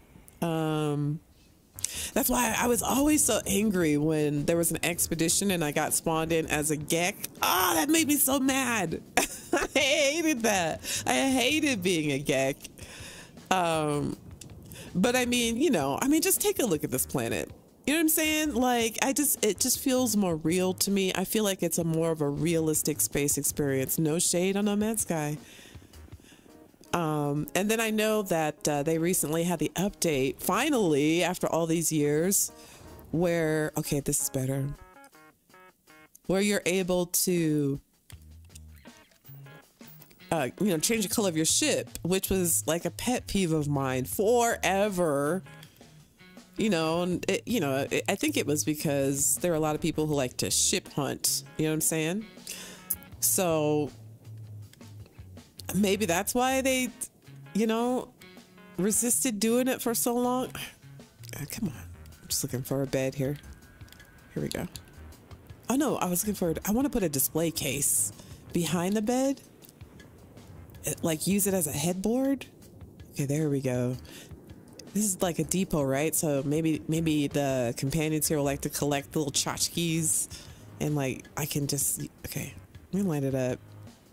That's why I was always so angry when there was an expedition and I got spawned in as a Gek. Oh, that made me so mad. I hated that. I hated being a Gek. But I mean, you know, just take a look at this planet. You know what I'm saying? Like, it just feels more real to me. I feel like it's more of a realistic space experience. No shade on No Man's Sky. And then I know that they recently had the update, finally, after all these years, where, okay, this is better, where you're able to, you know, change the color of your ship, which was like a pet peeve of mine forever. You know, and I think it was because there are a lot of people who like to ship hunt, you know what I'm saying? So maybe that's why they, you know, resisted doing it for so long. Come on. I'm just looking for a bed here. Here we go. Oh no, I was looking for, I want to put a display case behind the bed. Like use it as a headboard. Okay, there we go. This is like a depot, right? So maybe the companions here will like to collect little tchotchkes and like I can just, okay, let me line it up.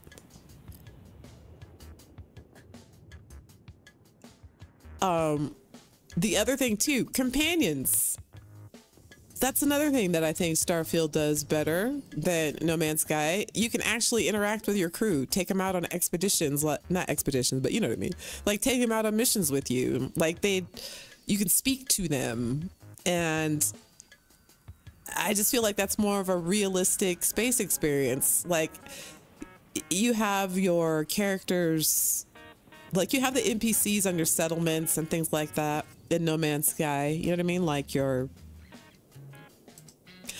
The other thing too, companions. That's another thing that I think Starfield does better than No Man's Sky. You can actually interact with your crew, take them out on expeditions, not expeditions, but you know what I mean? Like take them out on missions with you. Like you can speak to them. And I just feel like that's more of a realistic space experience. Like you have your characters, like you have the NPCs on your settlements and things like that in No Man's Sky. You know what I mean? Like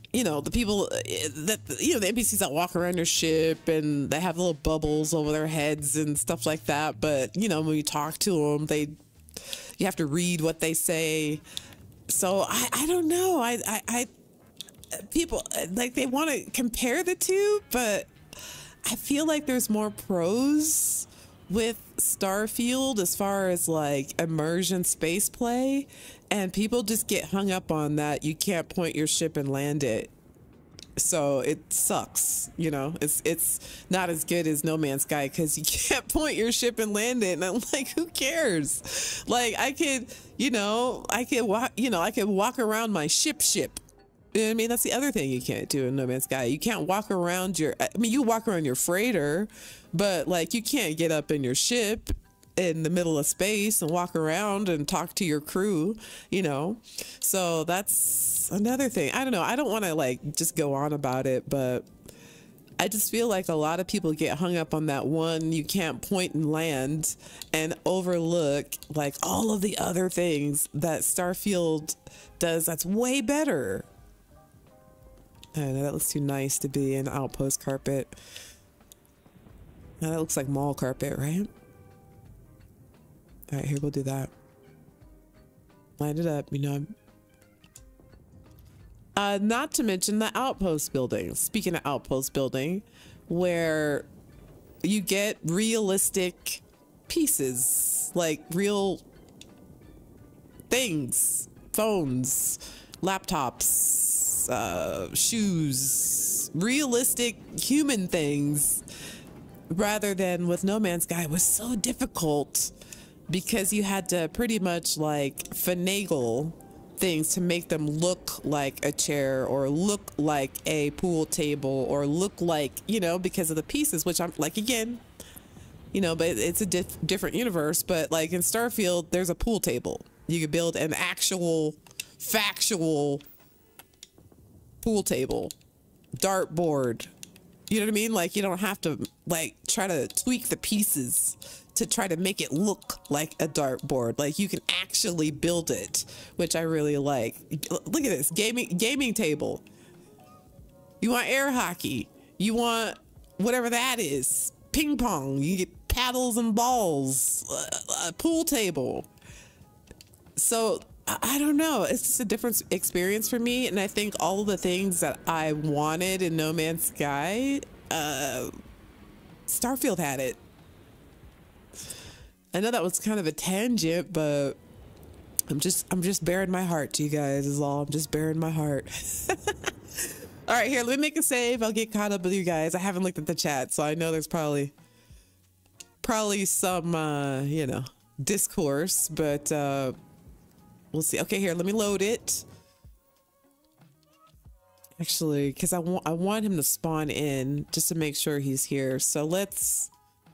you know, the people that, you know, the NPCs that walk around your ship and they have little bubbles over their heads and stuff like that. But, you know, when you talk to them, you have to read what they say. So I don't know. People like, they want to compare the two, but I feel like there's more pros with Starfield as far as like immersion space play, and people just get hung up on that you can't point your ship and land it. So it sucks, you know. It's not as good as No Man's Sky because you can't point your ship and land it, and I'm like, who cares? Like, I could walk around my ship. You know what I mean? That's the other thing you can't do in No Man's Sky. You can't walk around you walk around your freighter, but like, you can't get up in your ship in the middle of space and walk around and talk to your crew, you know? So that's another thing. I don't know. I don't want to like just go on about it, but I just feel like a lot of people get hung up on that one, you can't point and land, and overlook like all of the other things that Starfield does that's way better. I don't know, that looks too nice to be an Outpost carpet. Now that looks like mall carpet, right? All right, here, we'll do that. Line it up, you know. Not to mention the Outpost building. Speaking of Outpost building, where you get realistic pieces, like real things, phones, laptops, shoes, realistic human things, rather than with No Man's Sky. It was so difficult because you had to pretty much like finagle things to make them look like a chair or look like a pool table or look like, you know, because of the pieces, which I'm like, again, you know, but it's a different universe. But like in Starfield, there's a pool table. You could build an actual factual pool table, dartboard. You know what I mean? Like, you don't have to like try to tweak the pieces to try to make it look like a dartboard. Like, you can actually build it, which I really like. Look at this gaming table. You want air hockey? You want whatever that is? Ping pong. You get paddles and balls. A pool table. So I don't know. It's just a different experience for me. And I think all of the things that I wanted in No Man's Sky, Starfield had it. I know that was kind of a tangent, but I'm just bearing my heart to you guys is all. I'm just bearing my heart. All right, here, let me make a save. I'll get caught up with you guys. I haven't looked at the chat, so I know there's probably some, you know, discourse, but we'll see. Okay, here, let me load it. Actually, because I want him to spawn in just to make sure he's here. So let's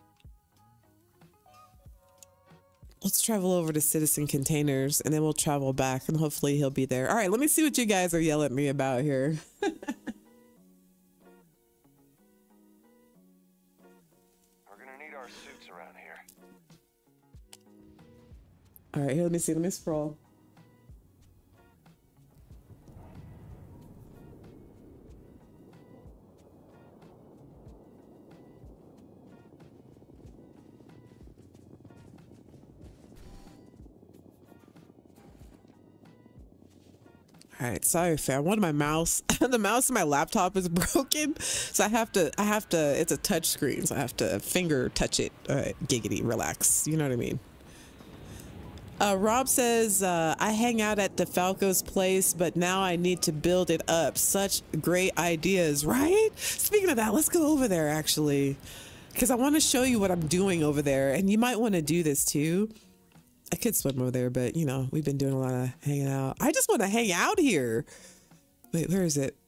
travel over to Citizen Containers, and then we'll travel back, and hopefully he'll be there. All right, let me see what you guys are yelling at me about here. We're gonna need our suits around here. All right, here, let me see. Let me scroll. All right, sorry, fam. One of my mouse, the mouse in my laptop is broken, so I have to. It's a touch screen, so I have to finger touch it. All right, giggity, relax. You know what I mean. Rob says, I hang out at the Falco's place, but now I need to build it up. Such great ideas, right? Speaking of that, let's go over there actually, because I want to show you what I'm doing over there, and you might want to do this too. I could swim over there, but you know, we've been doing a lot of hanging out. I just want to hang out here. Wait, where is it?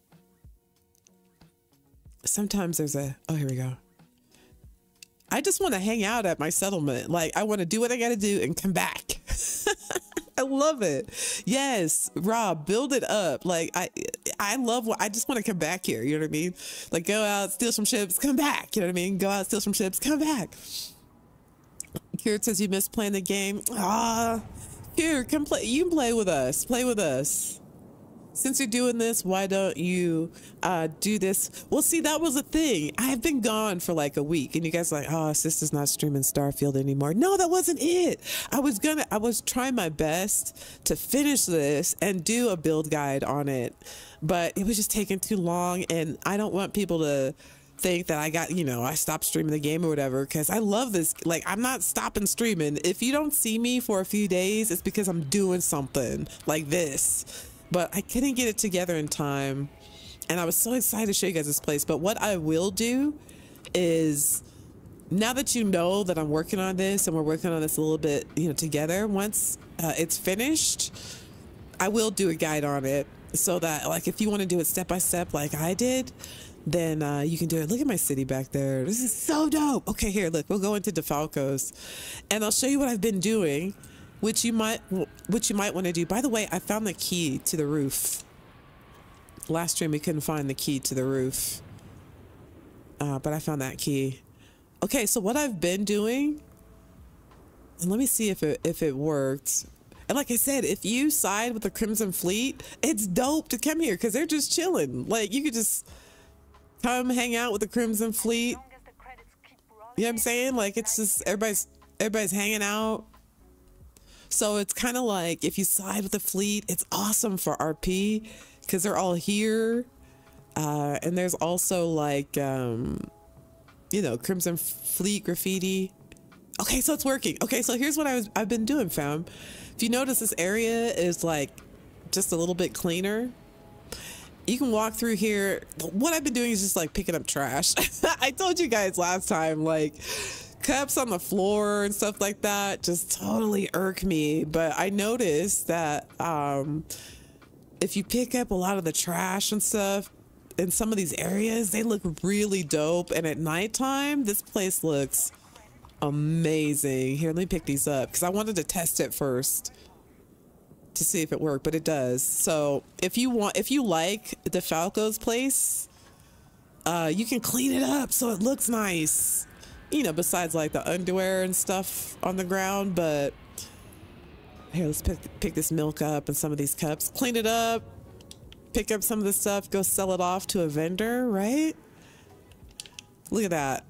Sometimes there's a, oh, here we go. I just want to hang out at my settlement. Like, I want to do what I got to do and come back. I love it. Yes, Rob, build it up. Like, I love what, I just want to come back here. You know what I mean? Like, go out, steal some ships, come back. You know what I mean? Go out, steal some ships, come back. Here it says you missed playing the game. Ah, here, come play. You can play with us. Play with us. since you're doing this, why don't you do this? Well, see, that was a thing. I've been gone for like a week, and you guys are like, oh, Sista's not streaming Starfield anymore. No, that wasn't it. I was trying my best to finish this and do a build guide on it, but it was just taking too long, and I don't want people to think that I got, I stopped streaming the game or whatever, because I love this. Like, I'm not stopping streaming. If you don't see me for a few days, it's because I'm doing something like this. But I couldn't get it together in time, and I was so excited to show you guys this place. But what I will do is, now that you know that I'm working on this, and we're working on this a little bit, together, once it's finished, I will do a guide on it, so that, like, if you want to do it step by step like I did, then you can do it. Look at my city back there. This is so dope. Okay, here, look, we'll go into the Falcos, and I'll show you what I've been doing, which you might want to do. By the way, I found the key to the roof. Last stream we couldn't find the key to the roof, but I found that key. Okay, so what I've been doing, and let me see if it worked. And like I said, if you side with the Crimson Fleet, it's dope to come here because they're just chilling. Like, you could just come hang out with the Crimson Fleet. You know what I'm saying? Like, it's just everybody's hanging out. So it's kind of like, if you side with the fleet, it's awesome for RP because they're all here. And there's also like, Crimson Fleet graffiti. Okay, so it's working. Okay, so here's what I've been doing, fam. If you notice, this area is like just a little bit cleaner. You can walk through here. What I've been doing is just like picking up trash. I told you guys last time, like, cups on the floor and stuff like that just totally irk me. But I noticed that if you pick up a lot of the trash and stuff in some of these areas, they look really dope. And at nighttime, this place looks amazing. Here, let me pick these up because I wanted to test it first to see if it worked, but it does. So if you like the Falco's place, you can clean it up so it looks nice. Besides like the underwear and stuff on the ground. But here, let's pick this milk up and some of these cups, clean it up, pick up some of this stuff, go sell it off to a vendor, right? Look at that.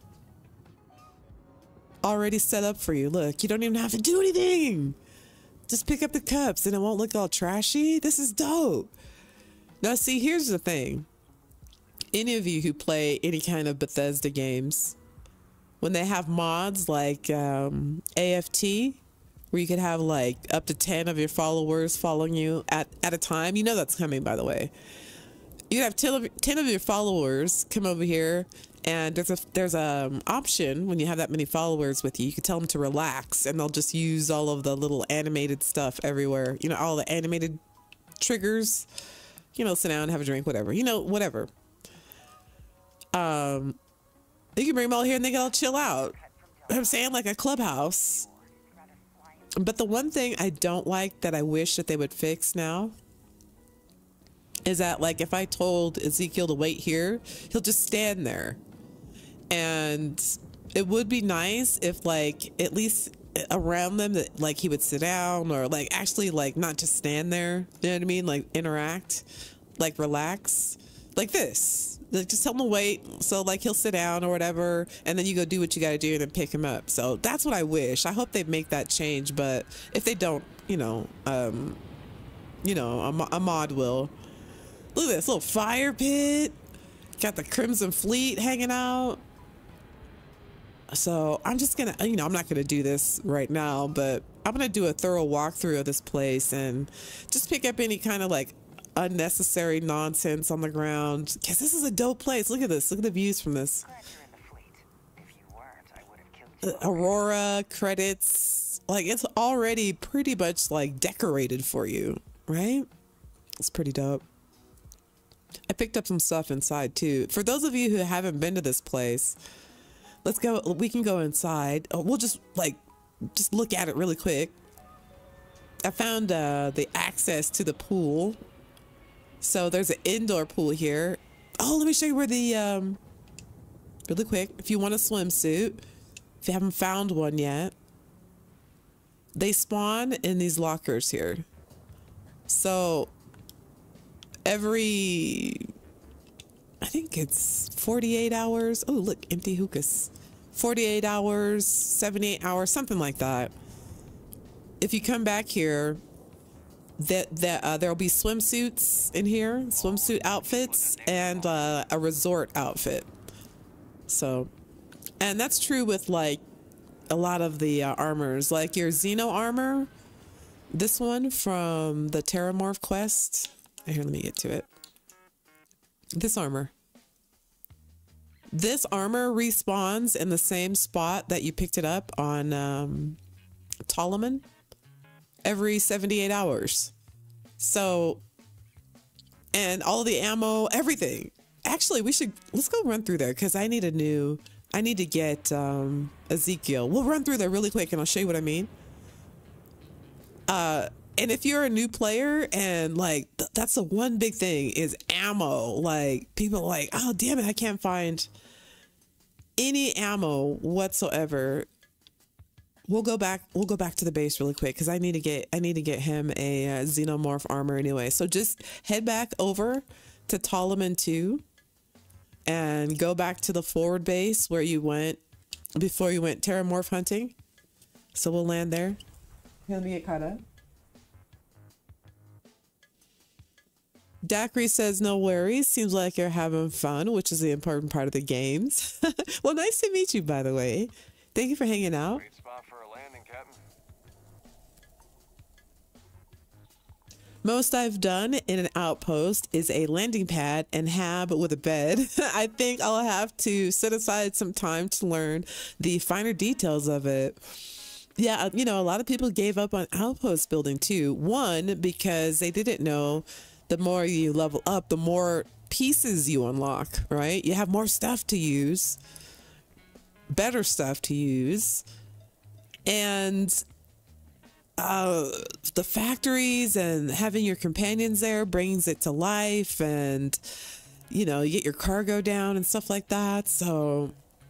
Already set up for you. Look, you don't even have to do anything. Just pick up the cups and it won't look all trashy. This is dope. Now, see, here's the thing. Any of you who play any kind of Bethesda games, when they have mods like AFT, where you could have like up to 10 of your followers following you at a time, that's coming, by the way. You have 10 of your followers come over here, and there's a option when you have that many followers with you. You can tell them to relax, and they'll just use all of the little animated stuff everywhere. All the animated triggers. Sit down, have a drink, whatever. Whatever. You can bring them all here and they can all chill out. I'm saying, like a clubhouse. But the one thing I don't like that I wish that they would fix now is that, like, if I told Ezekiel to wait here, he'll just stand there. And it would be nice if, like, at least around them, that, like, he would sit down or, like, actually, like, not just stand there. You know what I mean? Like, interact, like, relax, like this. Like, just tell him to wait, so like he'll sit down or whatever, and then you go do what you got to do and then pick him up. So that's what I wish. I hope they make that change, but if they don't, a mod will. Look at this little fire pit. Got the Crimson Fleet hanging out. So I'm just gonna, I'm not gonna do this right now, but I'm gonna do a thorough walkthrough of this place and just pick up any kind of like unnecessary nonsense on the ground, because this is a dope place. Look at this. Look at the views from this. Aurora credits, like, it's already pretty much like decorated for you, right? It's pretty dope. I picked up some stuff inside too. For those of you who haven't been to this place, let's go. We can go inside. We'll just look at it really quick. I found the access to the pool. So there's an indoor pool here. Oh, let me show you where the, really quick, if you want a swimsuit, if you haven't found one yet, they spawn in these lockers here. So every, I think it's 48 hours. Oh, look, empty hookahs. 48 hours, 78 hours, something like that. If you come back here, there'll be swimsuits in here, swimsuit outfits, and a resort outfit. So, and that's true with like a lot of the armors, like your Xeno armor. This one from the Terramorph quest. Here, let me get to it. This armor. This armor respawns in the same spot that you picked it up on Ptolemy every 78 hours. So, and all the ammo, everything. Actually, let's go run through there because I need to get Ezekiel. We'll run through there really quick and I'll show you what I mean. And if you're a new player and like, that's the one big thing is ammo. Like people are like, oh, damn it, I can't find any ammo whatsoever. We'll go back to the base really quick because I need to get him a xenomorph armor anyway. So just head back over to Ptolemy 2 and go back to the forward base where you went before you went terramorph hunting. So we'll land there. Let me get caught up. Dacry says, no worries. Seems like you're having fun, which is the important part of the games. Well, nice to meet you, by the way. Thank you for hanging out. Great spot for a landing, Captain. Most I've done in an outpost is a landing pad and hab with a bed. I think I'll have to set aside some time to learn the finer details of it. Yeah, you know, a lot of people gave up on outpost building too. One, because they didn't know the more you level up, the more pieces you unlock, right? You have more stuff to use, better stuff to use. And the factories and having your companions there brings it to life, and you know, you get your cargo down and stuff like that. So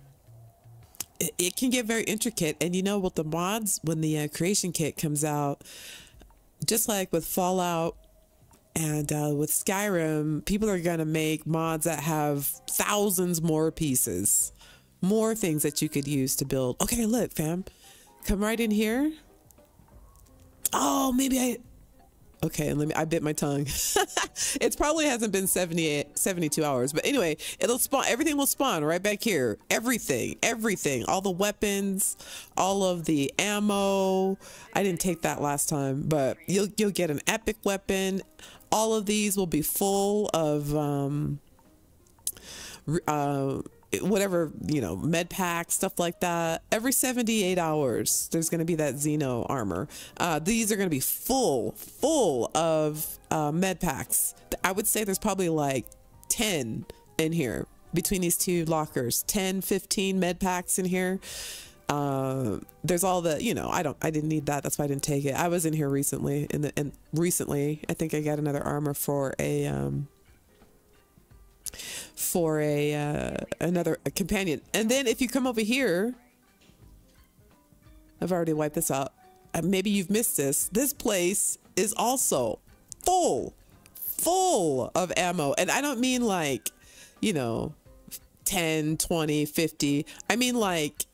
it can get very intricate. And you know, with the mods, when the creation kit comes out, just like with Fallout and with Skyrim, people are going to make mods that have thousands more pieces, more things that you could use to build. Okay, look, fam, come right in here. Oh, maybe okay, and I bit my tongue. It probably hasn't been 72 hours, but anyway, it'll spawn, everything will spawn right back here. Everything, all the weapons, all of the ammo. I didn't take that last time, but you'll get an epic weapon. All of these will be full of whatever, you know, med packs, stuff like that. Every 78 hours, there's going to be that Xeno armor. These are going to be full of med packs. I would say there's probably like 10 in here between these two lockers. 10, 15 med packs in here. There's all the, you know, I didn't need that. That's why I didn't take it. I was in here recently and recently I think I got another armor for another companion. And then if you come over here, I've already wiped this out. Maybe you've missed this. This place is also full of ammo. And I don't mean like, you know, 10, 20, 50. I mean like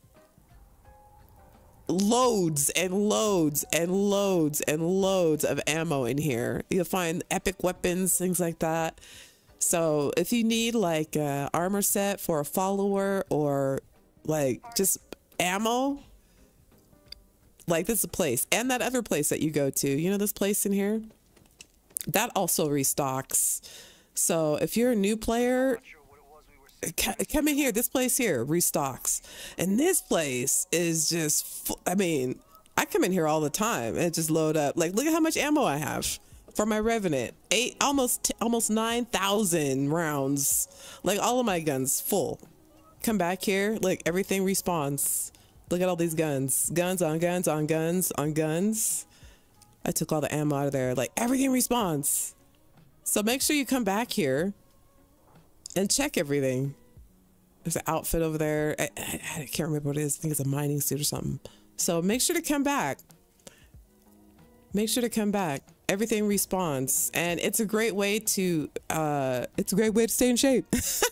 loads and loads and loads and loads of ammo in here. You'll find epic weapons, things like that. So if you need like a armor set for a follower or like just ammo, like this is a place. And that other place that you go to, you know, this place in here, that also restocks. So if you're a new player, come in here. This place here restocks. And this place is just, I mean, I come in here all the time and just load up. Like, look at how much ammo I have for my Revenant. Almost 9,000 rounds. Like all of my guns full. Come back here. Like everything respawns. Look at all these guns. Guns on guns on guns on guns. I took all the ammo out of there. Like everything respawns. So make sure you come back here and check everything. There's an outfit over there. I can't remember what it is. I think it's a mining suit or something. So make sure to come back. Make sure to come back. everything respawns, and it's a great way to stay in shape.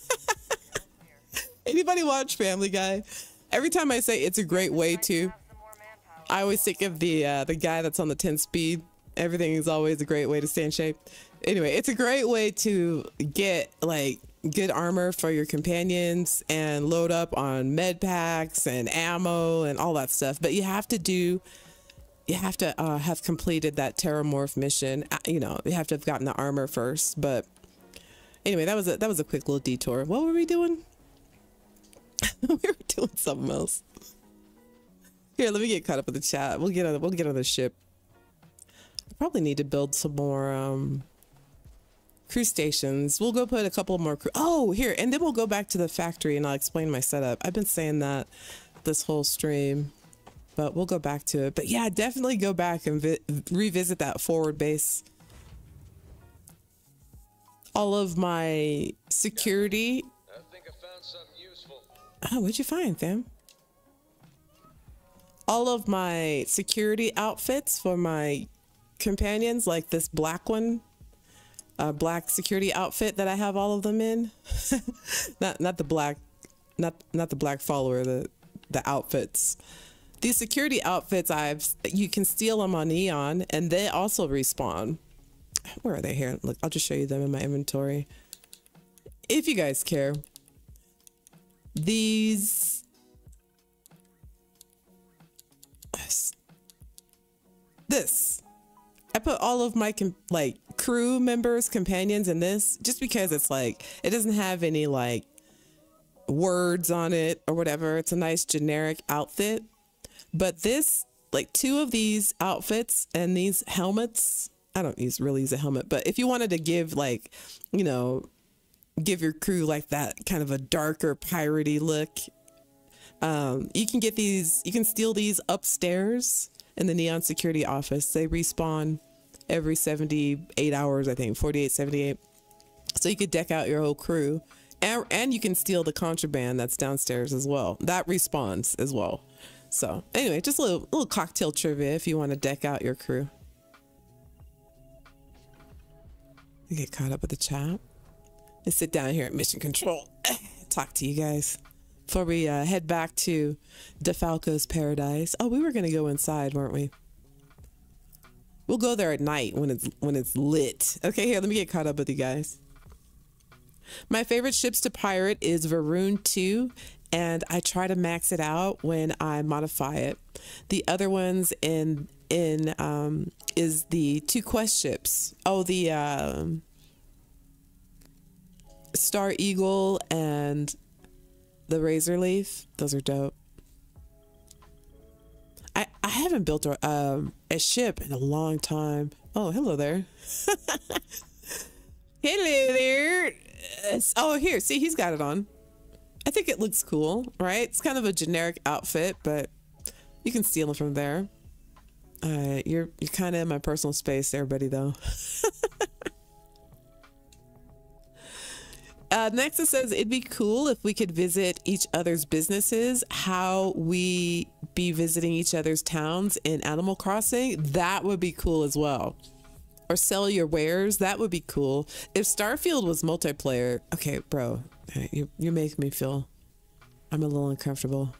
Anybody watch Family Guy? Every time I say it's a great way to, I always think of the guy that's on the 10 speed. Everything is always a great way to stay in shape. Anyway, it's a great way to get like good armor for your companions and load up on med packs and ammo and all that stuff. But you have to have completed that Terramorph mission. You know, you have to have gotten the armor first. But anyway, that was a quick little detour. What were we doing? We were doing something else. Here, let me get caught up with the chat. We'll get on the ship. I probably need to build some more crew stations. We'll go put a couple more crew. Oh, here, and then we'll go back to the factory and I'll explain my setup. I've been saying that this whole stream, but we'll go back to it. But yeah, definitely go back and revisit that forward base. All of my security. I think I found something useful. Oh, what'd you find, fam? All of my security outfits for my companions, like this black one, black security outfit that I have all of them in. not the black follower, the outfits. These security outfits, you can steal them on Neon, and they also respawn. Where are they? Here, look, I'll just show you them in my inventory if you guys care. These I put all of my crew members, companions in this just because it's like it doesn't have any like words on it or whatever. It's a nice generic outfit. But this, like 2 of these outfits and these helmets, I don't really use a helmet, but if you wanted to give like, you know, give your crew like that kind of a darker piratey look, you can get these, you can steal these upstairs in the Neon security office. They respawn every 78 hours, I think, 48, 78. So you could deck out your whole crew, and you can steal the contraband that's downstairs as well. That respawns as well. So anyway, just a little cocktail trivia if you want to deck out your crew. You get caught up with the chat. Let's sit down here at Mission Control. Talk to you guys before we head back to Falco's paradise. Oh, we were gonna go inside, weren't we? We'll go there at night when it's lit. Okay, here, let me get caught up with you guys. My favorite ships to pirate is Varun 2, and I try to max it out when I modify it. The other ones is the 2 quest ships. Oh, the Star Eagle and the Razor Leaf. Those are dope. I haven't built a ship in a long time. Oh, hello there. Hello there. Oh, here, see, he's got it on. I think it looks cool, right? It's kind of a generic outfit, but you can steal it from there. You're kind of in my personal space there, buddy, though. Next it says, it'd be cool if we could visit each other's businesses, how we be visiting each other's towns in Animal Crossing. That would be cool as well. Or sell your wares. That would be cool. If Starfield was multiplayer, okay, bro, you're making me feel, I'm a little uncomfortable.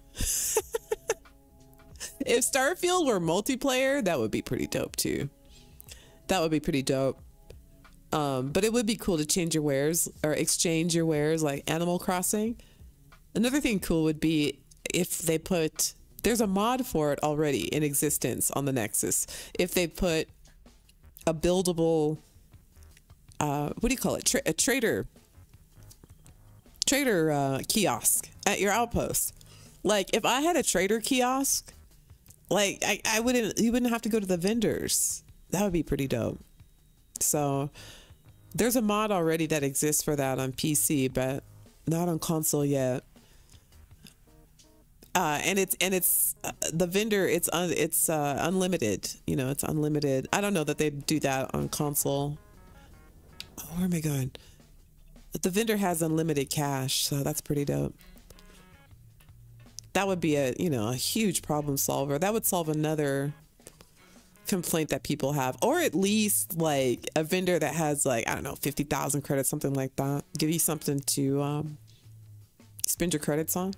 If Starfield were multiplayer, that would be pretty dope too. That would be pretty dope. But it would be cool to change your wares or exchange your wares like Animal Crossing. Another thing cool would be if they put, there's a mod for it already in existence on the Nexus. If they put a buildable, what do you call it? A trader kiosk at your outpost. Like if I had a trader kiosk, like you wouldn't have to go to the vendors. That would be pretty dope. So there's a mod already that exists for that on PC, but not on console yet. And it's the vendor. It's unlimited. You know, it's unlimited. I don't know that they do that on console. Oh, where am I going? But the vendor has unlimited cash, so that's pretty dope. That would be a huge problem solver. That would solve another complaint that people have, or at least like a vendor that has like, I don't know, 50,000 credits, something like that. Give you something to spend your credits on,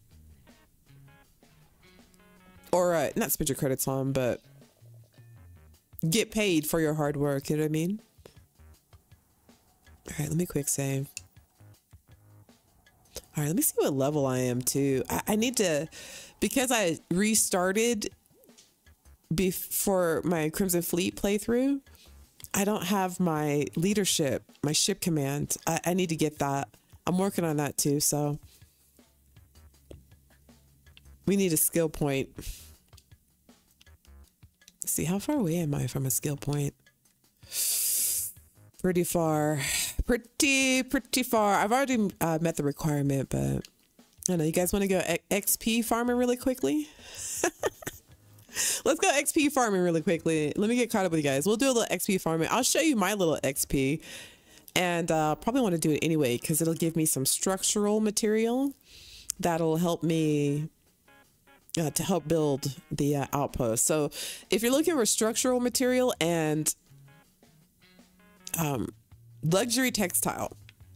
or not spend your credits on, but get paid for your hard work. You know what I mean? All right, let me quick save. All right, let me see what level I am too. I need to, because I restarted before my Crimson Fleet playthrough, I don't have my leadership, my ship command. I need to get that. I'm working on that too, so we need a skill point. Let's see, how far away am I from a skill point? Pretty far. Pretty far. I've already met the requirement, but I don't know. You guys want to go XP farming really quickly? Let's go XP farming really quickly. Let me get caught up with you guys. We'll do a little XP farming. I'll show you my little XP, and probably want to do it anyway because it'll give me some structural material that'll help me to help build the outpost. So if you're looking for structural material and luxury textile,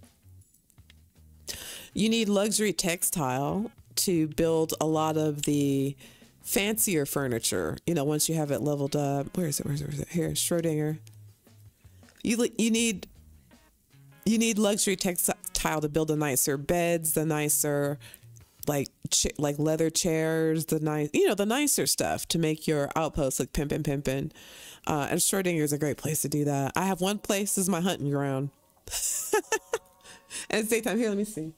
you need luxury textile to build a lot of the fancier furniture, you know, once you have it leveled up. Where is it? Here, Schrodinger. You need luxury textile to build the nicer beds, the nicer like leather chairs, the nice, you know, the nicer stuff to make your outpost look pimpin'. And Schrodinger is a great place to do that. I have one place, this is my hunting ground. And it's daytime. Here, let me see.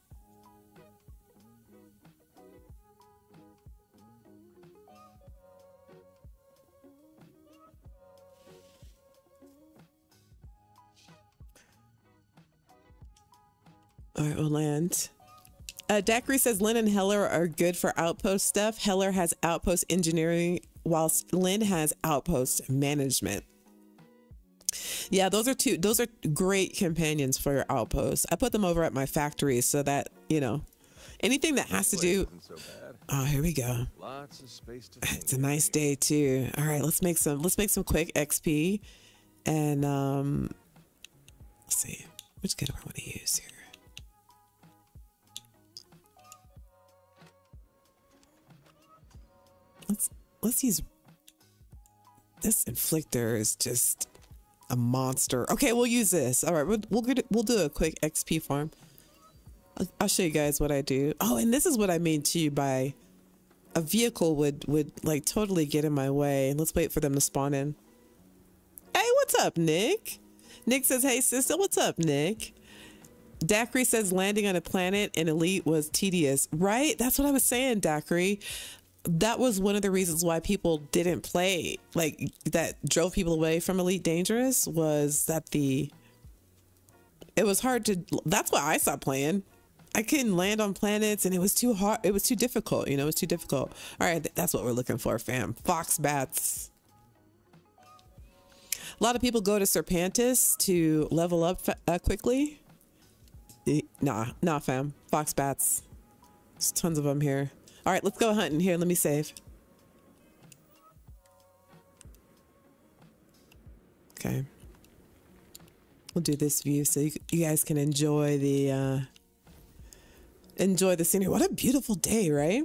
All right, we'll land. Daiquiri says Lynn and Heller are good for outpost stuff. Heller has outpost engineering, whilst Lynn has outpost management. Yeah, those are great companions for your outposts. I put them over at my factory so that, you know, anything that has to do. Oh, here we go. Lots of space to it's a nice day too. All right, let's make some quick XP, and let's see which good I want to use here. Let's use this inflictor. Is just a monster. Okay, we'll use this. All right, we'll do a quick XP farm. I'll show you guys what I do. Oh, and this is what I mean too by a vehicle would like totally get in my way. Let's wait for them to spawn in. Hey, what's up, Nick? Nick says, hey, sister. What's up, Nick? Daiquiri says landing on a planet in Elite was tedious. Right? That's what I was saying, Daiquiri. That was one of the reasons why people didn't play, like that drove people away from Elite Dangerous, was that it was hard to, that's why I stopped playing. I couldn't land on planets and it was too hard. It was too difficult. You know, it was too difficult. All right. That's what we're looking for, fam. Fox bats. A lot of people go to Serpentis to level up quickly. Nah, fam. Fox bats. There's tons of them here. All right, let's go hunting. Here, let me save. Okay. We'll do this view so you guys can enjoy the scenery. What a beautiful day, right?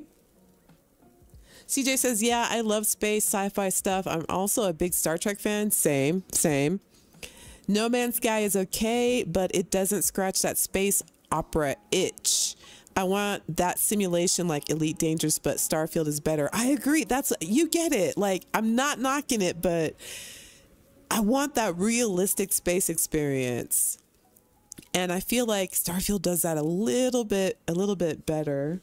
CJ says, yeah, I love space, sci-fi stuff. I'm also a big Star Trek fan. Same. No Man's Sky is okay, but it doesn't scratch that space opera itch. I want that simulation like Elite Dangerous, but Starfield is better. I agree. You get it. Like, I'm not knocking it, but I want that realistic space experience. And I feel like Starfield does that a little bit better.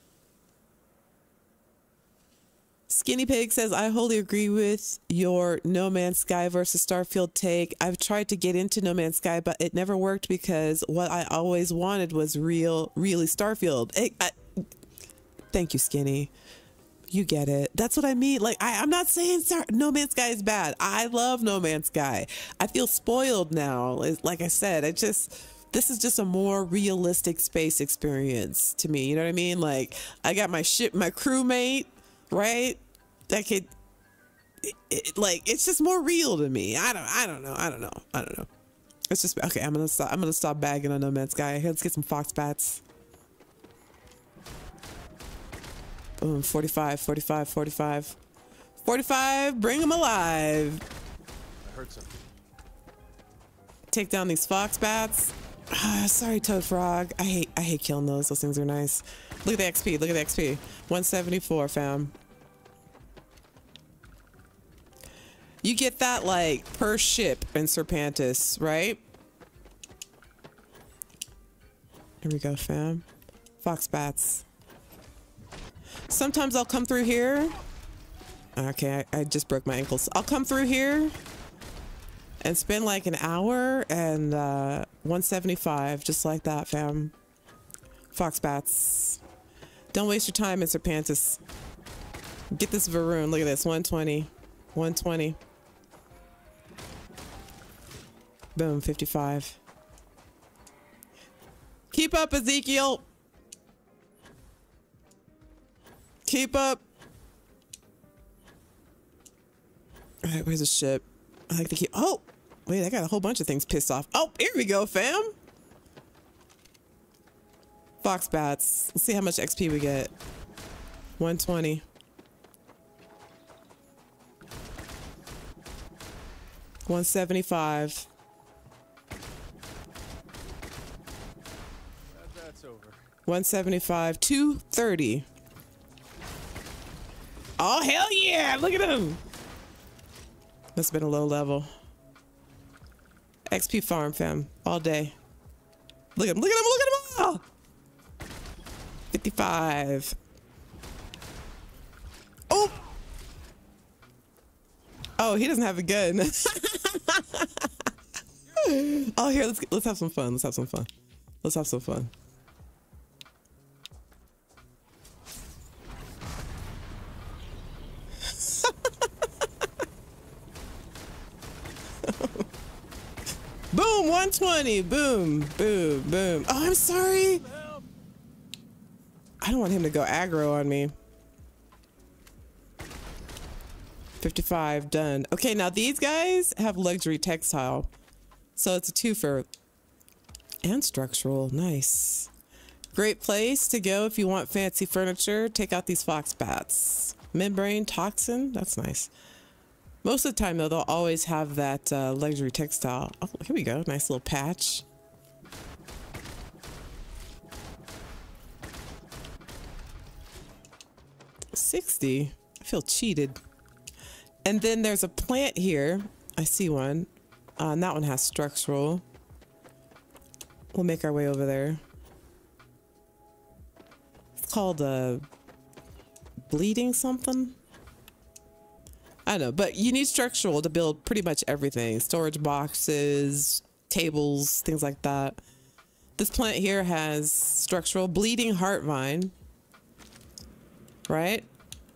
Skinny Pig says, I wholly agree with your No Man's Sky versus Starfield take. I've tried to get into No Man's Sky, but it never worked because what I always wanted was really Starfield. Thank you, Skinny. You get it. That's what I mean. Like, I'm not saying No Man's Sky is bad. I love No Man's Sky. I feel spoiled now. Like I said, this is just a more realistic space experience to me. You know what I mean? Like, I got my crewmate, right? That could like it's just more real to me. I don't know. It's just okay. I'm gonna stop bagging on No Man's Sky. Here, let's get some fox bats. Boom, 45, 45, 45. 45, bring them alive. I heard something. Take down these fox bats. Sorry, Toad Frog. I hate killing those. Those things are nice. Look at the XP. Look at the XP. 174, fam. You get that like per ship in Serpantis, right? Here we go, fam. Fox bats. Sometimes I'll come through here. Okay, I just broke my ankles. I'll come through here and spend like an hour and 175, just like that, fam. Fox bats. Don't waste your time, Mr. Pantis. Get this Varun. Look at this, 120. 120. Boom, 55. Keep up, Ezekiel. Keep up. All right, where's the ship? I like to keep. Oh, wait, I got a whole bunch of things pissed off. Oh, here we go, fam. Fox bats. Let's see how much XP we get. 120. $175. That's over. 175. 230. Oh, hell yeah. Look at him. That's been a low level. XP farm, fam. All day. Look at him. Look at him. Look at him all. 55. Oh. Oh, he doesn't have a gun. Oh, here, let's have some fun. Let's have some fun. Let's have some fun. Boom, 120. Boom, boom, boom. Oh, I'm sorry. I don't want him to go aggro on me. 55, done. Okay, now these guys have luxury textile. So it's a twofer. And structural, nice. Great place to go if you want fancy furniture. Take out these fox bats. Membrane toxin, that's nice. Most of the time though, they'll always have that luxury textile. Oh, here we go, nice little patch. $60, I feel cheated. And then there's a plant here. I see one. And that one has structural. We'll make our way over there. It's called bleeding something. I don't know, but you need structural to build pretty much everything. Storage boxes, tables, things like that. This plant here has structural. Bleeding heart vine. Right?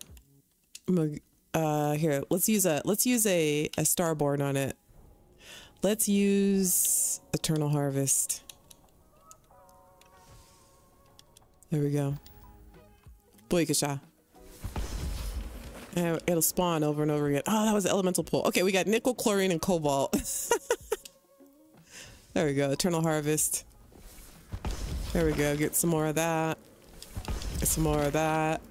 Here, let's use a starboard on it. Let's use Eternal Harvest. There we go. Boykasha. And it'll spawn over and over again. Oh, that was the elemental pool. Okay, we got nickel, chlorine, and cobalt. There we go. Eternal Harvest. There we go. Get some more of that. Get some more of that.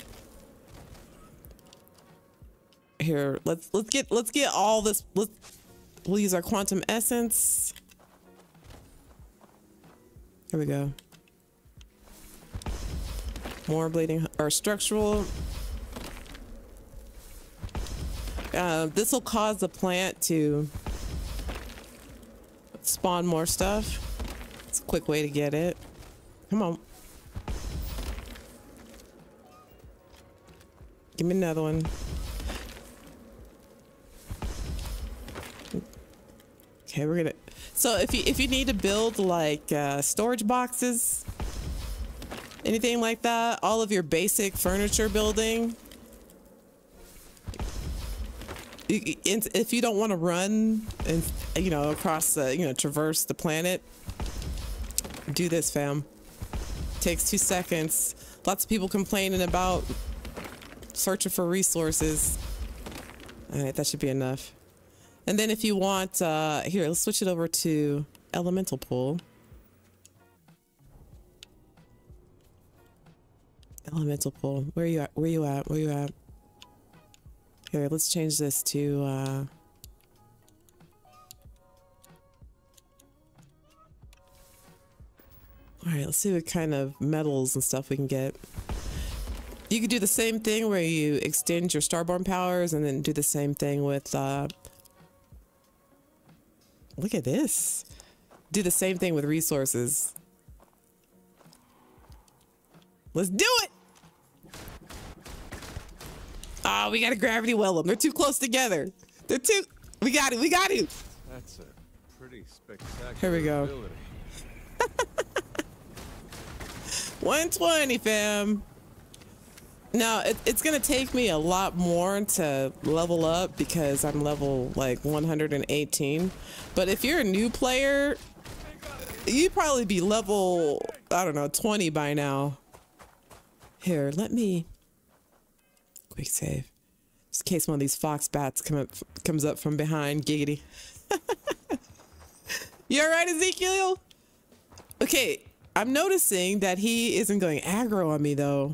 Here, let's get all this. We'll use our quantum essence. Here we go. More bleeding or structural. This will cause the plant to spawn more stuff. It's a quick way to get it. Come on. Give me another one. Okay, we're gonna. So if you need to build like storage boxes, anything like that, all of your basic furniture building. If you don't want to run and across the traverse the planet, do this, fam. Takes 2 seconds. Lots of people complaining about searching for resources. All right, that should be enough. And then if you want, here, let's switch it over to elemental pool. Elemental pool. Where you at? Where you at? Where you at? Here, let's change this to all right, let's see what kind of metals and stuff we can get. You could do the same thing where you extend your starborn powers and then do the same thing with look at this. Do the same thing with resources. Let's do it. Oh, we got to gravity well them. They're too close together. They're too. We got it. We got it. That's a pretty spectacular. Here we go. Ability. 120, fam. Now, it's going to take me a lot more to level up because I'm level like 118. But if you're a new player, you'd probably be level, I don't know, 20 by now. Here, let me quick save. Just in case one of these fox bats comes up from behind. Giggity. You all right, Ezekiel? Okay, I'm noticing that he isn't going aggro on me though.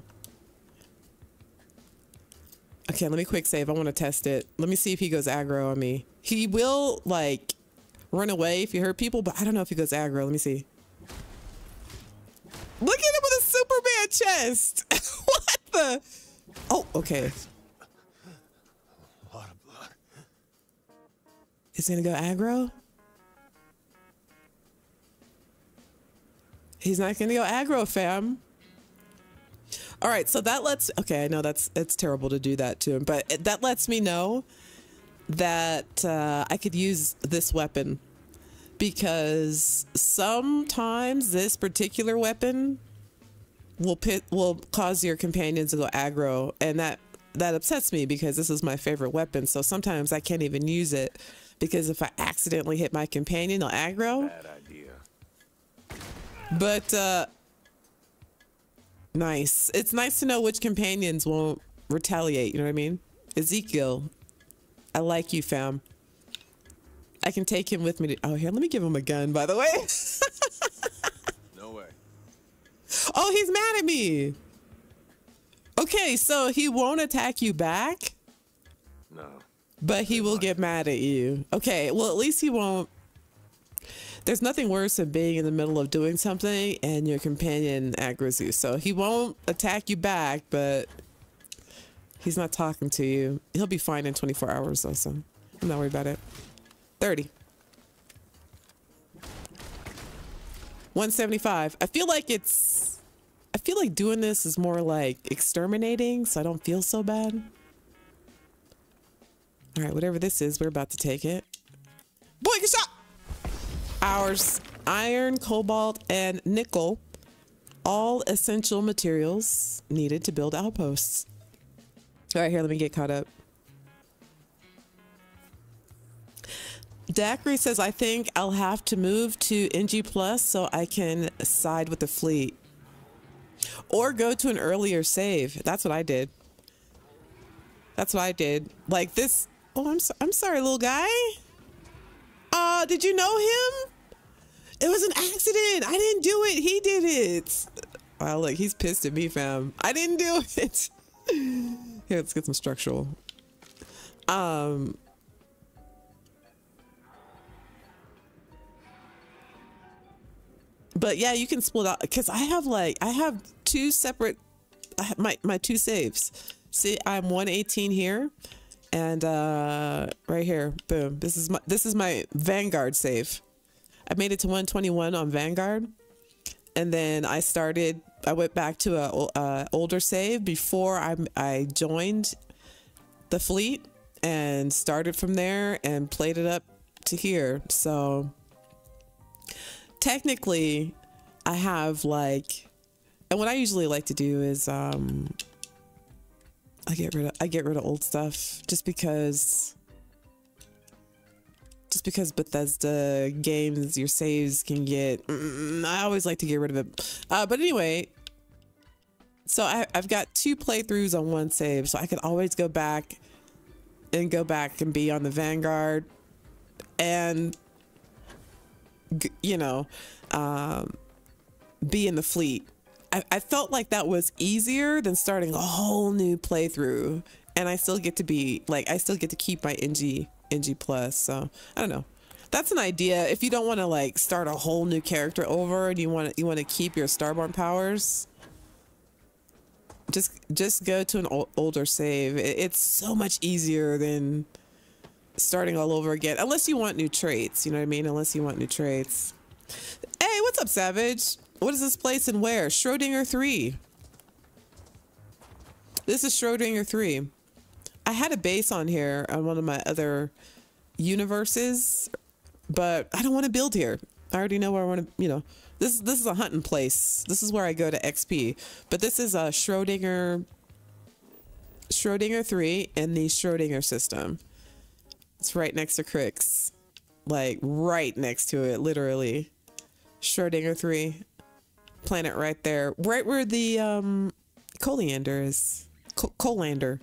Okay, let me quick save. I want to test it. Let me see if he goes aggro on me. He will like run away if you hurt people, but I don't know if he goes aggro. Let me see. Look at him with a Superman chest. What the? Oh, okay. A lot of blood. He's gonna go aggro? He's not gonna go aggro, fam. All right, so that lets, okay, I know it's terrible to do that to him, but that lets me know that I could use this weapon because sometimes this particular weapon will cause your companions to go aggro, and that upsets me because this is my favorite weapon. So sometimes I can't even use it because if I accidentally hit my companion, they'll aggro. Bad idea. But nice. It's nice to know which companions won't retaliate. You know what I mean? Ezekiel, I like you, fam. I can take him with me to, oh, here, let me give him a gun, by the way. No way. Oh, he's mad at me. Okay, so he won't attack you back? No. But he will get mad at you. Okay, well, at least he won't. There's nothing worse than being in the middle of doing something and your companion aggroes you. So he won't attack you back, but he's not talking to you. He'll be fine in 24 hours though, so I'm not worried about it. 30. 175. I feel like doing this is more like exterminating, so I don't feel so bad. All right, whatever this is, we're about to take it. Boy, get shot! Ours, iron, cobalt, and nickel, all essential materials needed to build outposts. All right, here, let me get caught up. Dacry says, I think I'll have to move to NG Plus so I can side with the fleet. Or go to an earlier save. That's what I did. That's what I did. Like this. Oh, I'm sorry, little guy. Did you know him? It was an accident. I didn't do it. He did it. Wow, look, he's pissed at me, fam. I didn't do it. Here, let's get some structural. But yeah, you can split out because I have two separate, my two saves. See, I'm 118 here and right here, boom. This is my Vanguard save. I made it to 121 on Vanguard, and then I went back to a older save before I joined the fleet and started from there and played it up to here. So technically I have like, and what I usually like to do is I get rid of old stuff just because Bethesda games, your saves can get, I always like to get rid of it. But anyway, so I've got 2 playthroughs on one save, so I could always go back and go back and be on the Vanguard and, you know, be in the fleet. I felt like that was easier than starting a whole new playthrough, and I still get to be like, I still get to keep my NG plus. So I don't know. That's an idea. If you don't want to like start a whole new character over and you want to keep your Starborn powers, just go to an older save. It's so much easier than starting all over again, unless you want new traits. You know what I mean? Unless you want new traits. Hey, what's up, Savage? What is this place and where? Schrodinger 3. This is Schrodinger 3. I had a base on here on one of my other universes, but I don't want to build here. I already know where I want to, you know, this is a hunting place. This is where I go to XP, but this is a Schrodinger 3 in the Schrodinger system. It's right next to Crix, like right next to it, literally. Schrodinger 3, planet right there, right where the Colander is. Colander.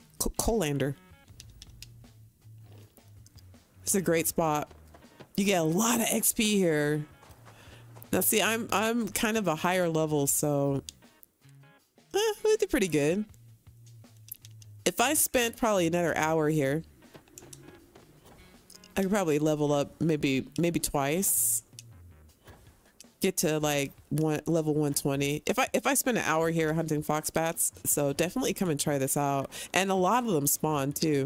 It's a great spot. You get a lot of XP here. Now see, I'm kind of a higher level, so we did pretty good. If I spent probably another hour here, I could probably level up maybe twice. Get to like level 120. If I spend an hour here hunting fox bats, so definitely come and try this out. And a lot of them spawn too.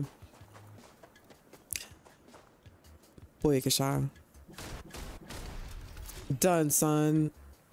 Boy, Kasha. Done, son.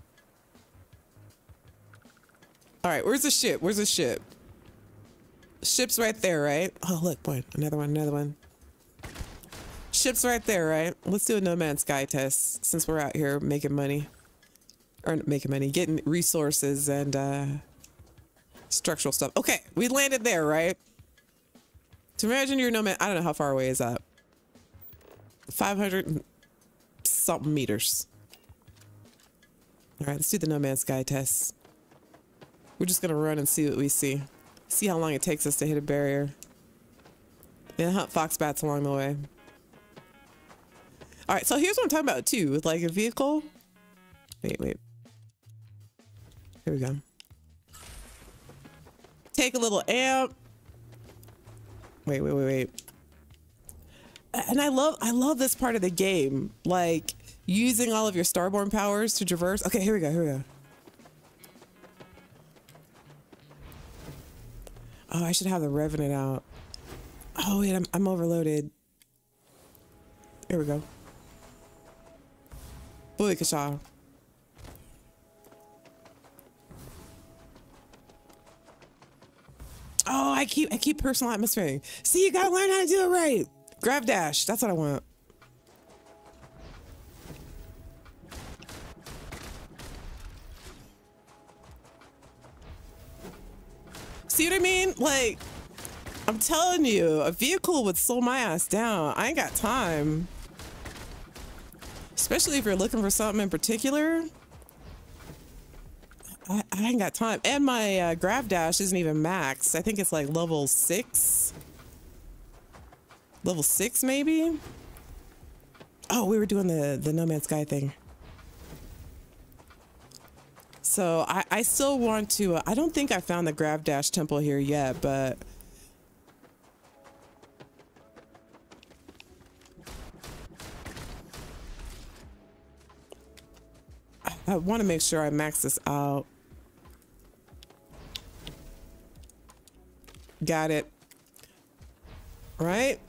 All right, where's the ship? Where's the ship? Ship's right there, right? Oh, look, boy, another one. Ship's right there, right? Let's do a No Man's Sky test since we're out here making money. Or making money, getting resources and structural stuff. Okay, we landed there, right? So imagine you're No Man. I don't know how far away is that. 500 and something meters. All right, let's do the No Man's Sky test. We're just gonna run and see what we see. See how long it takes us to hit a barrier. And hunt fox bats along the way. All right, so here's what I'm talking about too, with like a vehicle. Wait. Here we go. Take a little amp. Wait. And I love this part of the game, like using all of your Starborn powers to traverse. Okay, here we go. Oh, I should have the Revenant out. Oh wait, I'm overloaded. Here we go. Boy, Kasha. Oh, I keep personal atmosphere. See, you gotta learn how to do it right. Grav dash, that's what I want. See what I mean? Like, I'm telling you, a vehicle would slow my ass down. I ain't got time. Especially if you're looking for something in particular. I ain't got time. And my grav dash isn't even max. I think it's like level 6. Level 6 maybe? Oh, we were doing the No Man's Sky thing. So I still want to, I don't think I found the grav dash temple here yet, but I want to make sure I max this out. Got it. Right?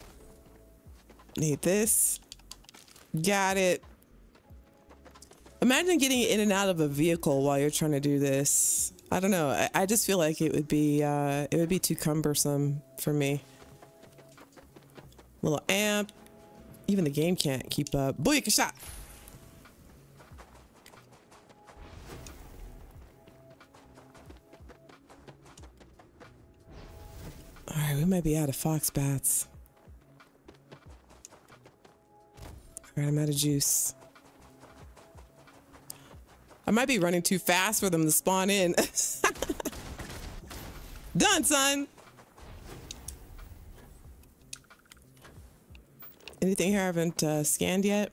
Need this. Got it. Imagine getting in and out of a vehicle while you're trying to do this. I don't know. I just feel like it would be too cumbersome for me. Little amp. Even the game can't keep up. Booyaka shot. All right, we might be out of fox bats. All right, I'm out of juice. I might be running too fast for them to spawn in. Done, son. Anything here I haven't scanned yet?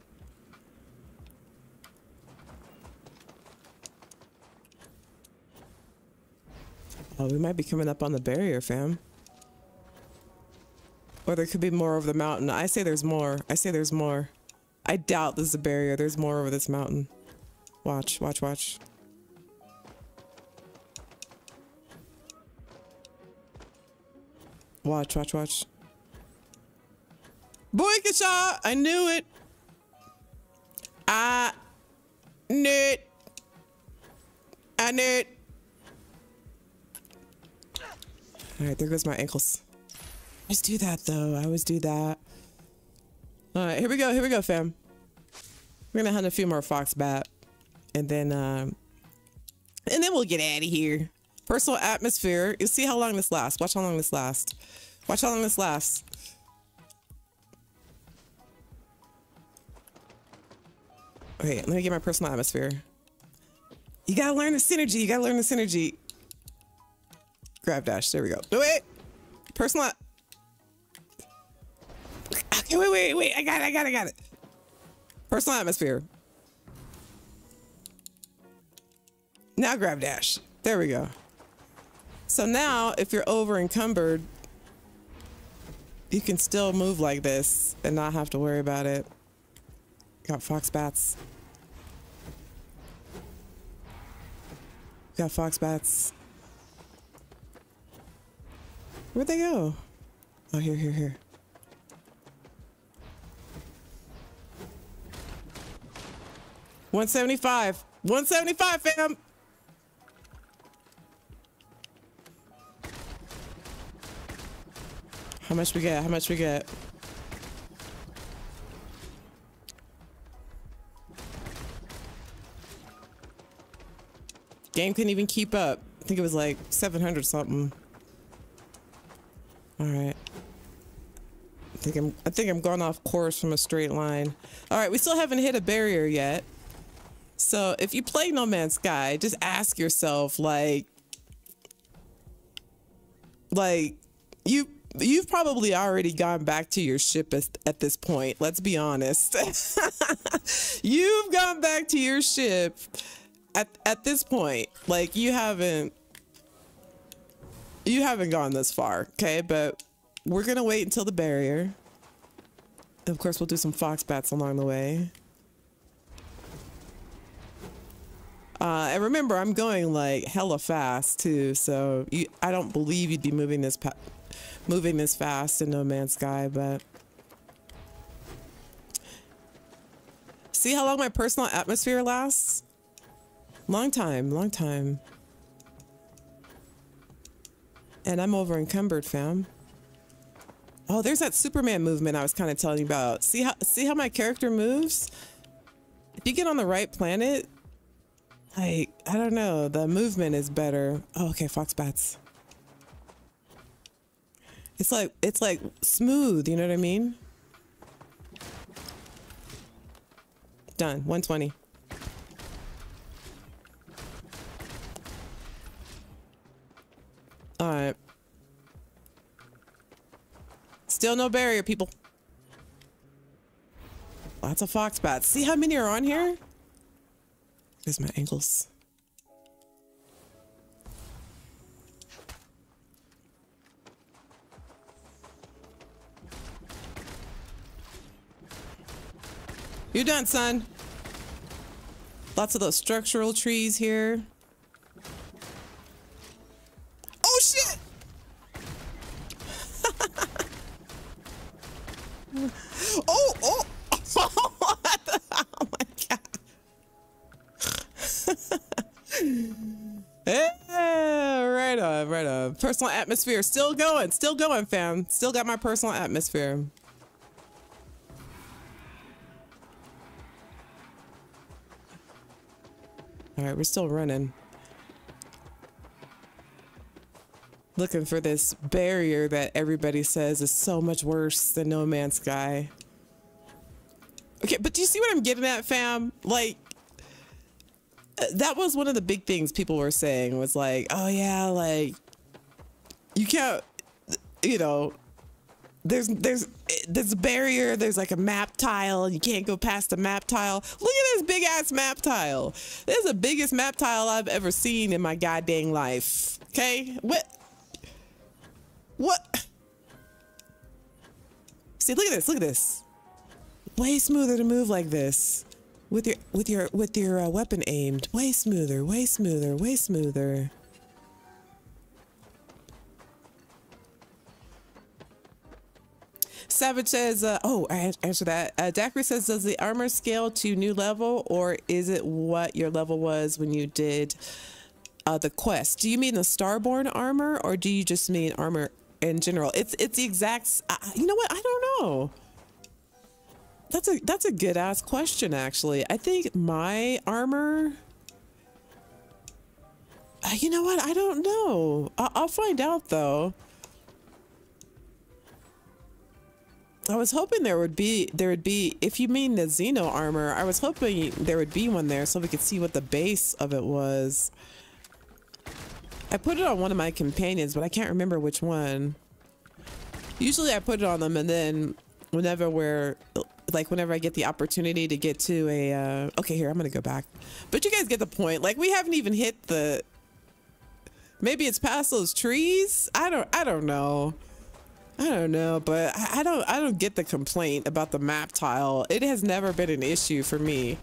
Oh, we might be coming up on the barrier, fam. Or there could be more over the mountain. I say there's more. I say there's more. I doubt this is a barrier. There's more over this mountain. Watch, watch, watch. Watch, watch, watch. Boykasha! I knew it. I knew it. I knew it. All right, there goes my ankles. I always do that though. I always do that. All right, here we go. Here we go, fam. We're gonna hunt a few more fox bat, and then we'll get out of here. Personal atmosphere. You see how long this lasts. Watch how long this lasts. Watch how long this lasts. Okay, let me get my personal atmosphere. You gotta learn the synergy. You gotta learn the synergy. Grab dash. There we go. No, wait. Personal. Okay, wait. I got it. Personal atmosphere. Now grab dash. There we go. So now, if you're over encumbered, you can still move like this and not have to worry about it. Got fox bats. Got fox bats. Where'd they go? Oh, here. 175. 175, fam. How much we get? How much we get? Game couldn't even keep up. I think it was like 700 something. All right. I think I'm going off course from a straight line. All right, we still haven't hit a barrier yet. So if you play No Man's Sky, just ask yourself, like you've probably already gone back to your ship at this point. Let's be honest. You've gone back to your ship at this point. Like you haven't gone this far, okay? But we're gonna wait until the barrier. Of course, we'll do some fox bats along the way. And remember, I'm going like hella fast too, so I don't believe you'd be moving this fast in No Man's Sky, but see how long my personal atmosphere lasts? Long time. And I'm over encumbered, fam. Oh, there's that Superman movement I was kind of telling you about. See how my character moves? If you get on the right planet, like, I don't know, the movement is better. Oh, okay, fox bats. It's like smooth, you know what I mean? Done. 120. All right. Still no barrier, people. Lots of fox bats. See how many are on here? There's my ankles. You're done, son. Lots of those structural trees here. Oh, shit! Oh! Oh my god. Yeah, right on. Personal atmosphere, still going, fam. Still got my personal atmosphere. All right, we're still running. Looking for this barrier that everybody says is so much worse than No Man's Sky. Okay, but do you see what I'm getting at, fam? Like, that was one of the big things people were saying was like, oh yeah, like, you can't, you know, there's a barrier. There's like a map tile. You can't go past the map tile. Look at this big ass map tile. This is the biggest map tile I've ever seen in my goddamn life. Okay, what? See, look at this. Look at this. Way smoother to move like this with your weapon aimed. Way smoother. Way smoother. Way smoother. Savage says, oh, I answered that. Dacry says, does the armor scale to new level, or is it what your level was when you did the quest? Do you mean the Starborn armor, or do you just mean armor in general? It's the exact, you know what? I don't know. That's a good ass question, actually. I think my armor, you know what? I don't know. I'll find out though. I was hoping there would be, if you mean the Xeno armor, I was hoping there would be one there so we could see what the base of it was. I put it on one of my companions, but I can't remember which one. Usually I put it on them, and then whenever I get the opportunity to get to a, okay, here, I'm gonna go back. But you guys get the point. Like, we haven't even hit the, maybe it's past those trees? I don't know. I don't know, but I don't get the complaint about the map tile. It has never been an issue for me.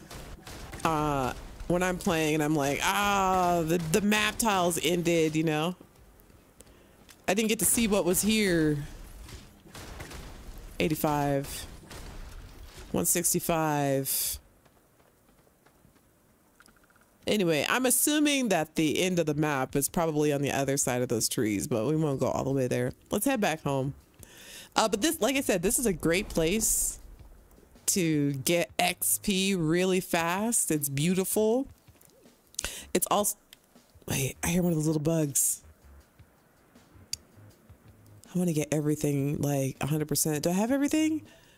When I'm playing and I'm like, the map tiles ended, you know? I didn't get to see what was here. 85. 165. Anyway, I'm assuming that the end of the map is probably on the other side of those trees, but we won't go all the way there. Let's head back home. But this, like I said, this is a great place to get XP really fast. It's beautiful. It's also, wait, I hear one of those little bugs. I want to get everything like 100%. Do I have everything?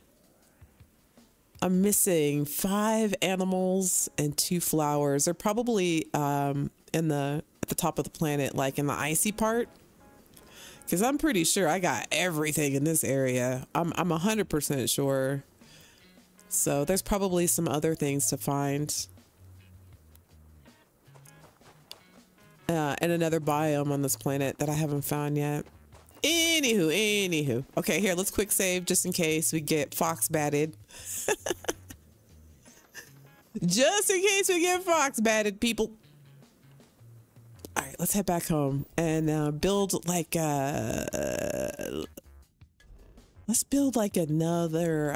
I'm missing 5 animals and 2 flowers. They're probably at the top of the planet, like in the icy part. Because I'm pretty sure I got everything in this area. I'm 100% sure. So there's probably some other things to find. And another biome on this planet that I haven't found yet. Anywho. Okay, here, let's quick save just in case we get fox batted. Just in case we get fox batted, people. All right, let's head back home and build like let's build like another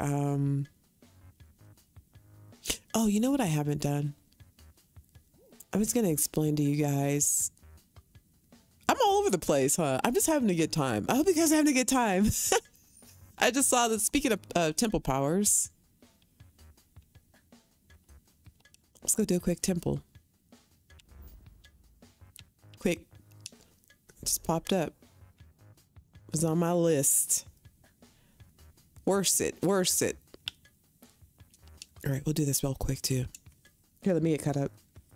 oh, you know what I haven't done? I was gonna explain to you guys. I'm all over the place, huh? I'm just having a good time. I hope you guys are having a good time. I just saw that, speaking of temple powers. Let's go do a quick temple. Quick. Just popped up. It was on my list. Worse it. All right, we'll do this real quick too. Here, let me get cut up.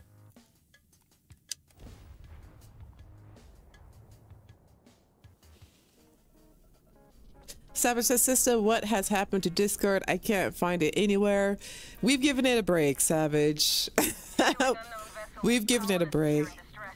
Savage says, Sista, what has happened to Discord? I can't find it anywhere. We've given it a break, Savage. We've given it a break.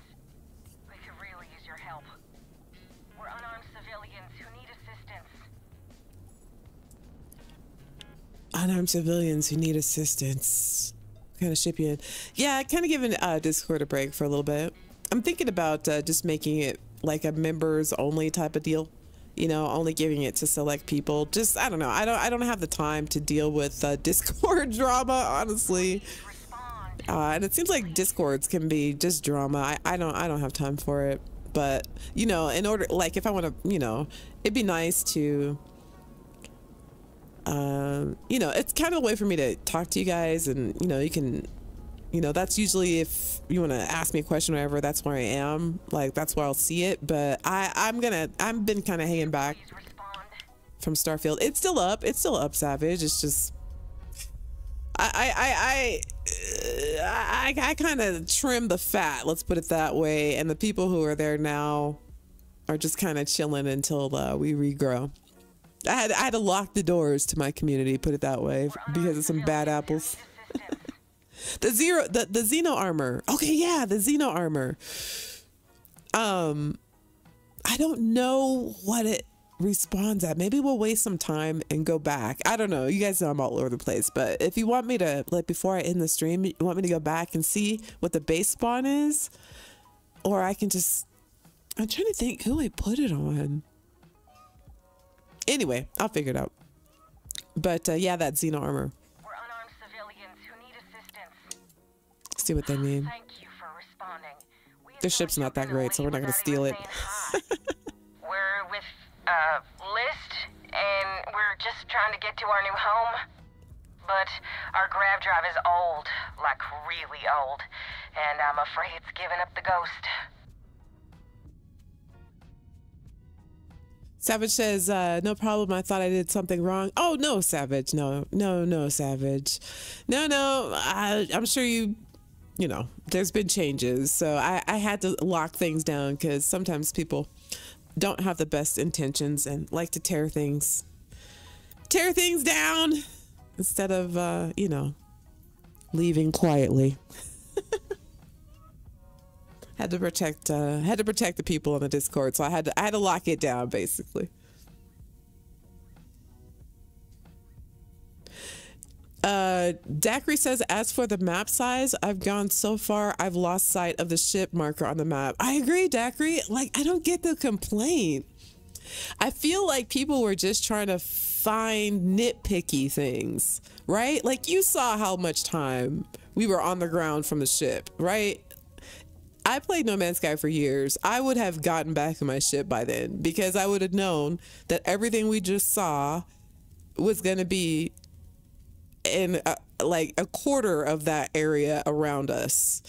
Unarmed civilians who need assistance. What kind of ship you in? Yeah, kind of giving Discord a break for a little bit. I'm thinking about just making it like a members only type of deal. You know, only giving it to select people. Just, I don't know. I don't have the time to deal with Discord drama, honestly. And it seems like Discords can be just drama. I don't have time for it. But, you know, in order, like, if I want to, you know, it'd be nice to, you know, it's kind of a way for me to talk to you guys, and, you know, you can, you know, that's usually if you want to ask me a question or whatever, that's where I am. Like, that's where I'll see it. But I've been kind of hanging back from Starfield. It's still up, Savage. It's just, I kind of trim the fat, let's put it that way. And the people who are there now are just kind of chilling until we regrow. I had to lock the doors to my community, put it that way, because of some bad apples. The Xeno armor. Okay, yeah, the Xeno armor. I don't know what it respawns at. Maybe we'll waste some time and go back. I don't know. You guys know I'm all over the place, but if you want me to, like, before I end the stream, you want me to go back and see what the base spawn is, or I can just, I'm trying to think who I put it on. Anyway, I'll figure it out. But yeah, that Xeno armor. We're unarmed civilians who need assistance. See what they mean. Thank you for responding. The ship's not that great, so we're not gonna steal it. We're with List, and we're just trying to get to our new home. But our grav drive is old, like really old, and I'm afraid it's giving up the ghost. Savage says, no problem. I thought I did something wrong. Oh, no, Savage. No, Savage. No, I'm sure you know, there's been changes. So I had to lock things down because sometimes people don't have the best intentions and like to tear things down instead of, you know, leaving quietly. Had to protect the people on the Discord, so I had to lock it down basically. Dacry says, as for the map size, I've gone so far I've lost sight of the ship marker on the map. I agree, Dacry. Like, I don't get the complaint. I feel like people were just trying to find nitpicky things, right? Like, you saw how much time we were on the ground from the ship, right? I played No Man's Sky for years. I would have gotten back in my ship by then because I would have known that everything we just saw was going to be in like a quarter of that area around us.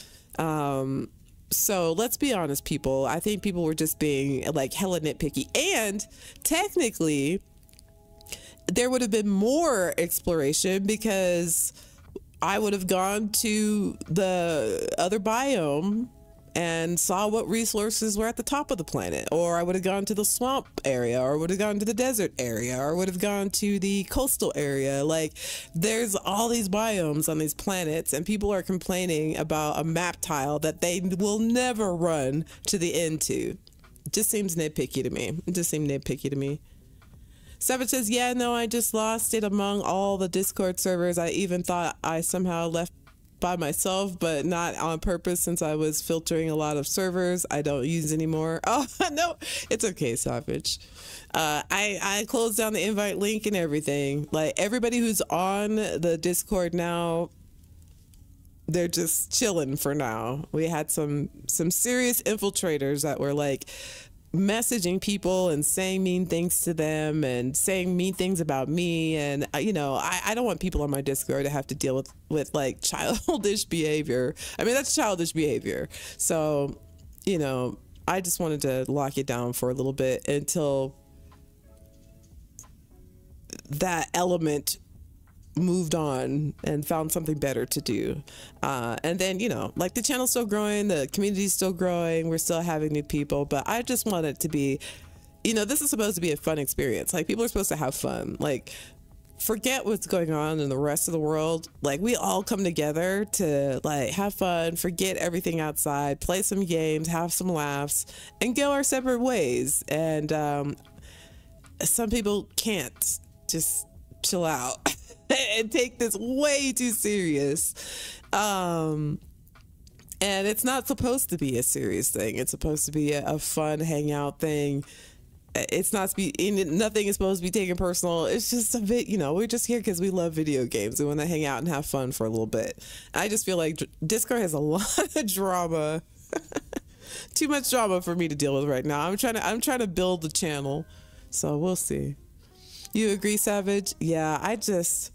So let's be honest, people. I think people were just being like hella nitpicky. And technically, there would have been more exploration because I would have gone to the other biome and saw what resources were at the top of the planet, or I would have gone to the swamp area, or would have gone to the desert area, or would have gone to the coastal area. Like, there's all these biomes on these planets, and people are complaining about a map tile that they will never run to the end to. It just seems nitpicky to me. It just seemed nitpicky to me. Savage says, yeah, no, I just lost it among all the Discord servers. I even thought I somehow left by myself, but not on purpose, since I was filtering a lot of servers I don't use anymore. Oh, no, it's okay, Savage. I closed down the invite link and everything. Like, everybody who's on the Discord now, they're just chilling for now. We had some serious infiltrators that were like messaging people and saying mean things to them and saying mean things about me, and you know, I don't want people on my Discord to have to deal with like childish behavior. I mean, that's childish behavior. So, you know, I just wanted to lock it down for a little bit until that element moved on and found something better to do. And then, you know, like, the channel's still growing, the community's still growing, we're still having new people, but I just want it to be, you know, this is supposed to be a fun experience. Like, people are supposed to have fun. Like, forget what's going on in the rest of the world. Like, we all come together to like have fun, forget everything outside, play some games, have some laughs, and go our separate ways. And some people can't just chill out and take this way too serious. And it's not supposed to be a serious thing. It's supposed to be a fun hangout thing. It's not nothing is supposed to be taken personal. It's just a bit, you know, we're just here because we love video games and want to hang out and have fun for a little bit. I just feel like Discord has a lot of drama. Too much drama for me to deal with right now. I'm trying to build the channel, so we'll see. You agree, Savage? Yeah, I just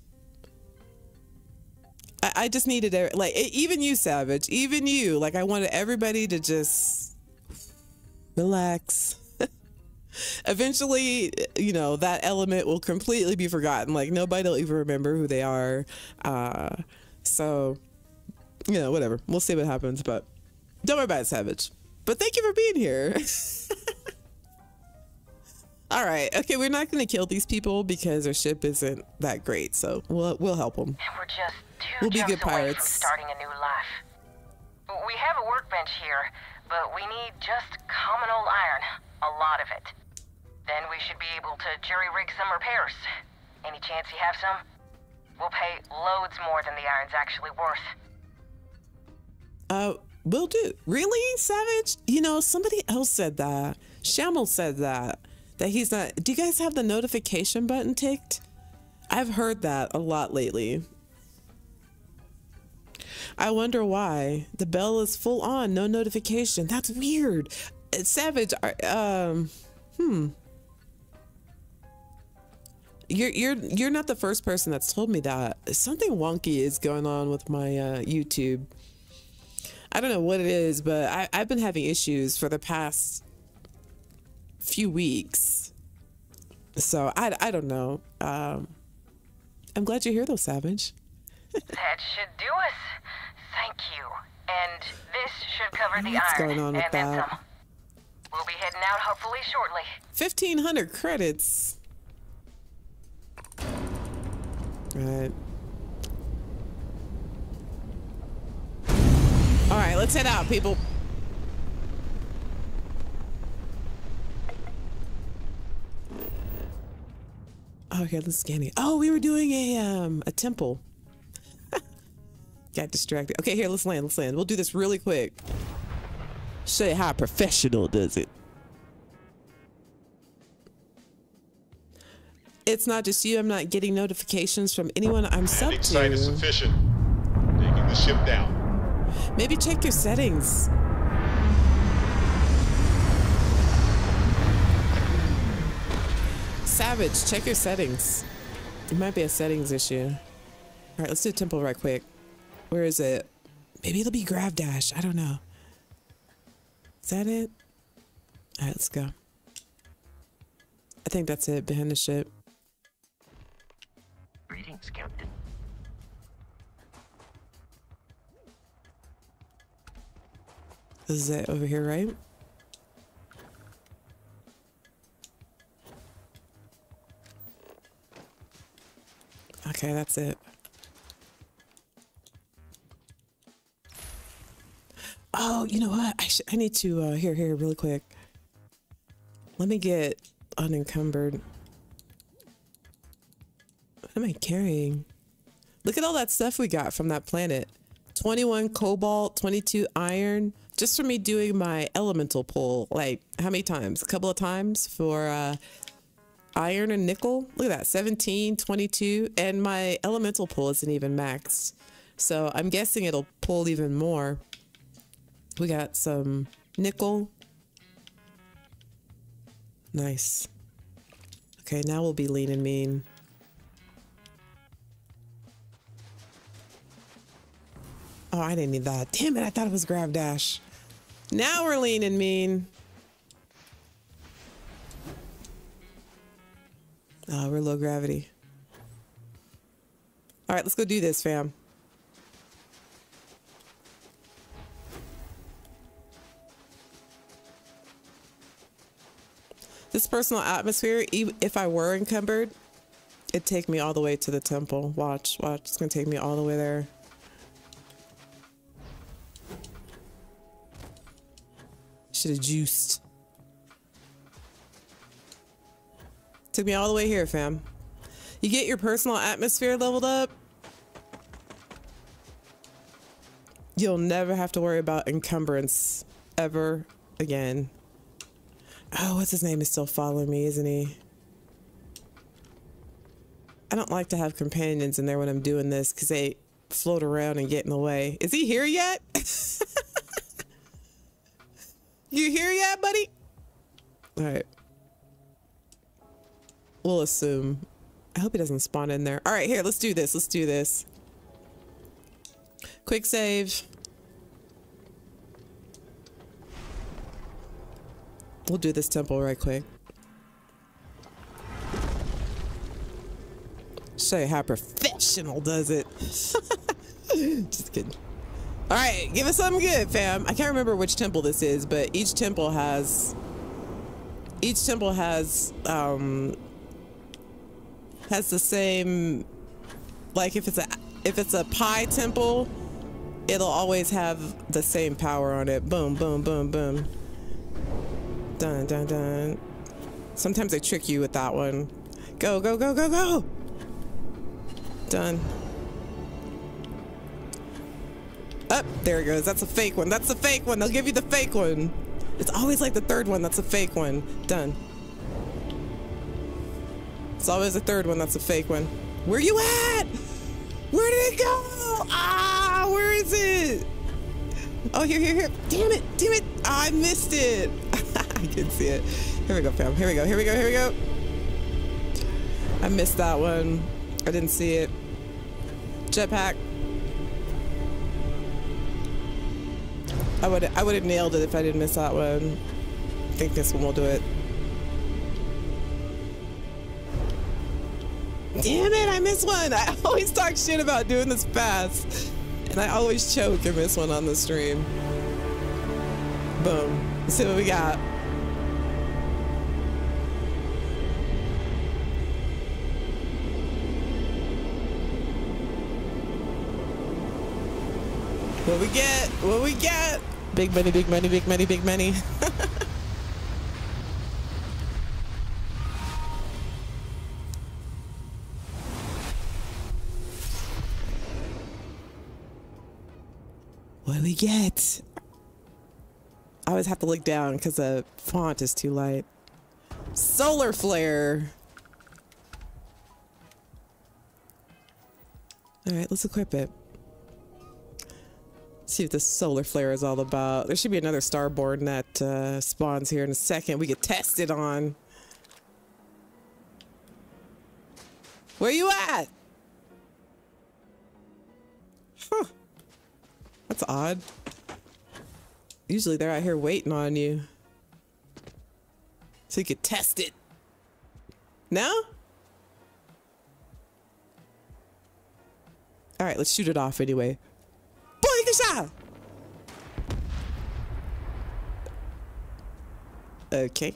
needed it. Like, even you, Savage, even you, like, I wanted everybody to just relax. Eventually, you know, that element will completely be forgotten. Like, nobody will even remember who they are. So, you know, whatever. We'll see what happens, but don't worry about it, Savage. But thank you for being here. All right. Okay, we're not going to kill these people because their ship isn't that great. So we'll help them. And we're just We'll two be jumps good away from pirates. starting a new life. We have a workbench here, but we need just common old iron. A lot of it. Then we should be able to jury-rig some repairs. Any chance you have some? We'll pay loads more than the iron's actually worth. Will do. Really, Savage? You know, somebody else said that. Shamel said that he's not. Do you guys have the notification button ticked? I've heard that a lot lately. I wonder why. The bell is full on, no notification. That's weird. Savage, You're not the first person that's told me that. Something wonky is going on with my YouTube. I don't know what it is, but I've been having issues for the past few weeks. So I don't know. I'm glad you're here though, Savage. That should do us. Thank you. And this should cover the What's iron going on with and then that? some. We'll be heading out hopefully shortly. 1,500 credits. Right. All right, let's head out, people. Okay, let's scan it. Oh, we were doing a temple. Got distracted. Okay, here, let's land. Let's land. We'll do this really quick. Show you how a professional does it. It's not just you. I'm not getting notifications from anyone I'm sub to. Site is sufficient. Taking the ship down. Maybe check your settings. Savage, check your settings. It might be a settings issue. All right, let's do temple right quick. Where is it? Maybe it'll be Grav Dash. I don't know. Is that it? All right, let's go. I think that's it, behind the ship. Greetings, Captain. This is it over here, right? Okay, that's it. Oh, you know what? I need to, here, really quick. Let me get unencumbered. What am I carrying? Look at all that stuff we got from that planet. 21 cobalt, 22 iron. Just for me doing my elemental pull. Like, how many times? A couple of times for iron and nickel. Look at that, 17, 22. And my elemental pull isn't even maxed. So I'm guessing it'll pull even more. We got some nickel. Nice. Okay, now we'll be lean and mean. Oh, I didn't need that. Damn it, I thought it was Grav Dash. Now we're lean and mean. Oh, we're low gravity. All right, let's go do this, fam. This personal atmosphere, even if I were encumbered, it'd take me all the way to the temple. Watch, watch. It's gonna take me all the way there. Should have juiced. Took me all the way here, fam. You get your personal atmosphere leveled up, you'll never have to worry about encumbrance ever again. Oh, what's his name is still following me, isn't he? I don't like to have companions in there when I'm doing this because they float around and get in the way. Is he here yet? You here yet, buddy? All right. We'll assume. I hope he doesn't spawn in there. All right, here, let's do this. Let's do this. Quick save. We'll do this temple right quick. Show you how professional does it. Just kidding. All right, give us something good, fam. I can't remember which temple this is, but each temple has each temple has the same, like if it's a pie temple, it'll always have the same power on it. Boom, boom, boom, boom. Dun, dun, dun. Sometimes they trick you with that one. Go, go, go, go, go. Done. Up, there it goes. That's a fake one. That's a fake one. They'll give you the fake one. It's always like the third one. That's a fake one. Done. It's always the third one. That's a fake one. Where you at? Where did it go? Ah, where is it? Oh, here, here, here. Damn it. Damn it. Oh, I missed it. I can see it. Here we go, fam. Here we go. Here we go. Here we go. I missed that one. I didn't see it. Jetpack. I would have nailed it if I didn't miss that one. I think this one will do it. Damn it, I missed one. I always talk shit about doing this fast. And I always choke and miss one on the stream. Boom. Let's see what we got. What we get? What we get? Big money, big money, big money, big money. What do we get? I always have to look down because the font is too light. Solar flare. All right, let's equip it. See what this solar flare is all about. There should be another starborn that spawns here in a second. We could test it on. Where you at? Huh. That's odd. Usually they're out here waiting on you. So you could test it. No? All right, let's shoot it off anyway. Shot. Okay.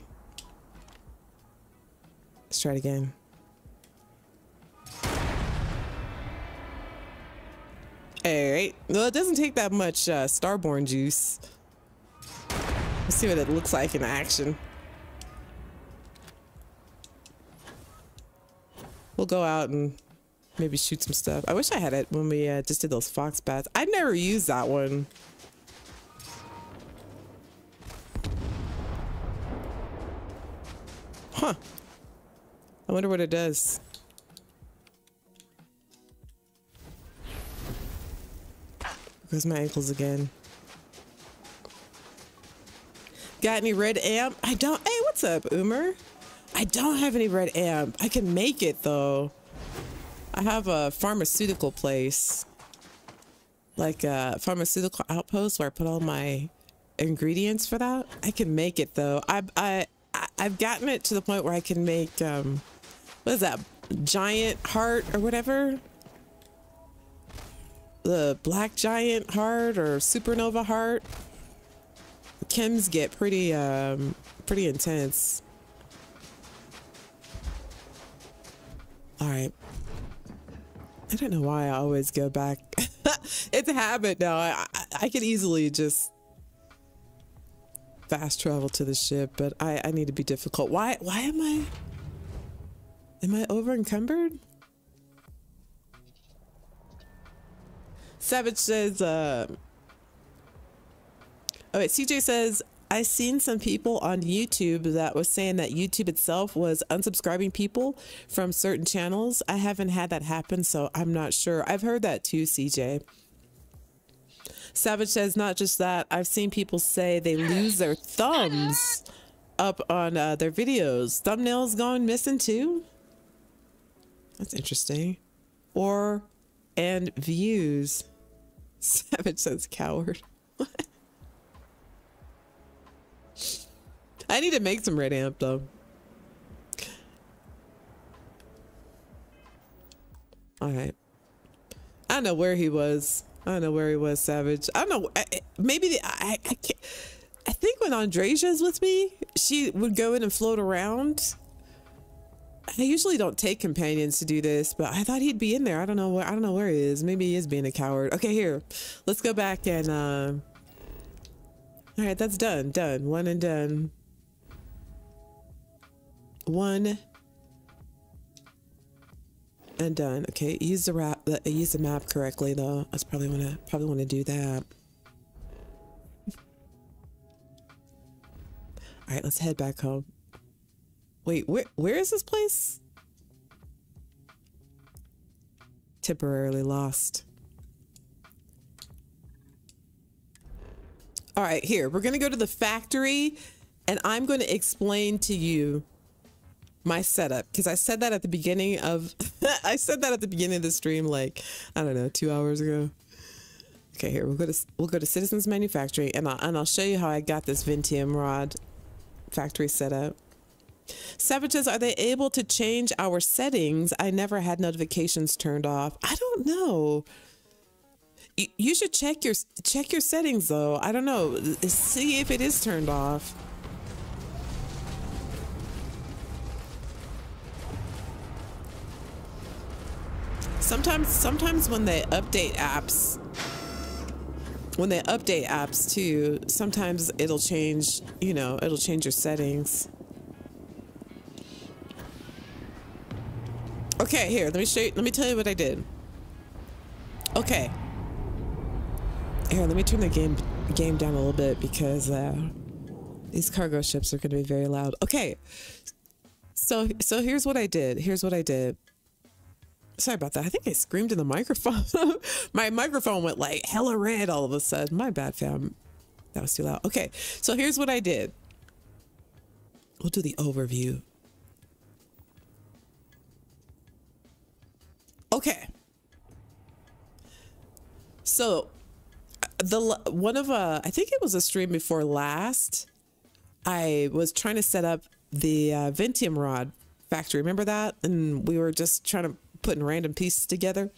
Let's try it again. All right. Well, it doesn't take that much starborn juice. Let's see what it looks like in action. We'll go out and maybe shoot some stuff. I wish I had it when we just did those fox bats. I never used that one. Huh. I wonder what it does. Goes my ankles again. Got any red amp? I don't. Hey, what's up, Umer? I don't have any red amp. I can make it though. I have a pharmaceutical place, like a pharmaceutical outpost where I put all my ingredients for that. I can make it though. I've gotten it to the point where I can make what is that, giant heart or whatever, the black giant heart or supernova heart. The chems get pretty pretty intense. All right. I don't know why I always go back. It's a habit now. I could easily just fast travel to the ship, but I need to be difficult. Why am I over encumbered? Savage says, oh wait, CJ says, I seen some people on YouTube that was saying that YouTube itself was unsubscribing people from certain channels. I haven't had that happen, so I'm not sure. I've heard that too, CJ. Savage says, not just that, I've seen people say they lose their thumbs up on their videos. Thumbnails going missing too? That's interesting. And views. Savage says coward. What? I need to make some red amp though. All right. I don't know where he was. I don't know where he was, Savage. I don't know. Maybe I can't. I think when Andresia's with me, she would go in and float around. I usually don't take companions to do this, but I thought he'd be in there. I don't know where he is. Maybe he is being a coward. Okay, here. Let's go back and all right, that's done. Done. One and done. One and done. Okay, use the map correctly though. I probably want to do that. All right, let's head back home. Wait, where is this place? Temporarily lost. All right, here, we're gonna go to the factory and I'm going to explain to you my setup, because I said that at the beginning of I said that at the beginning of the stream, like, I don't know, 2 hours ago. Okay, here, we'll go to Citizens Manufacturing and I'll show you how I got this Ventium rod factory setup. Savages, are they able to change our settings? I never had notifications turned off. I don't know. You should check your settings though. I don't know. See if it is turned off. Sometimes when they update apps too, sometimes it'll change, you know, it'll change your settings. Okay, here, let me tell you what I did. Okay. Here, let me turn the game down a little bit because these cargo ships are going to be very loud. Okay. So here's what I did. Sorry about that. I think I screamed in the microphone. My microphone went like hella red all of a sudden. My bad, fam. That was too loud. Okay, so here's what I did. We'll do the overview. Okay. So I think it was a stream before last, I was trying to set up the Ventium rod factory. Remember that? And we were just trying to putting random pieces together.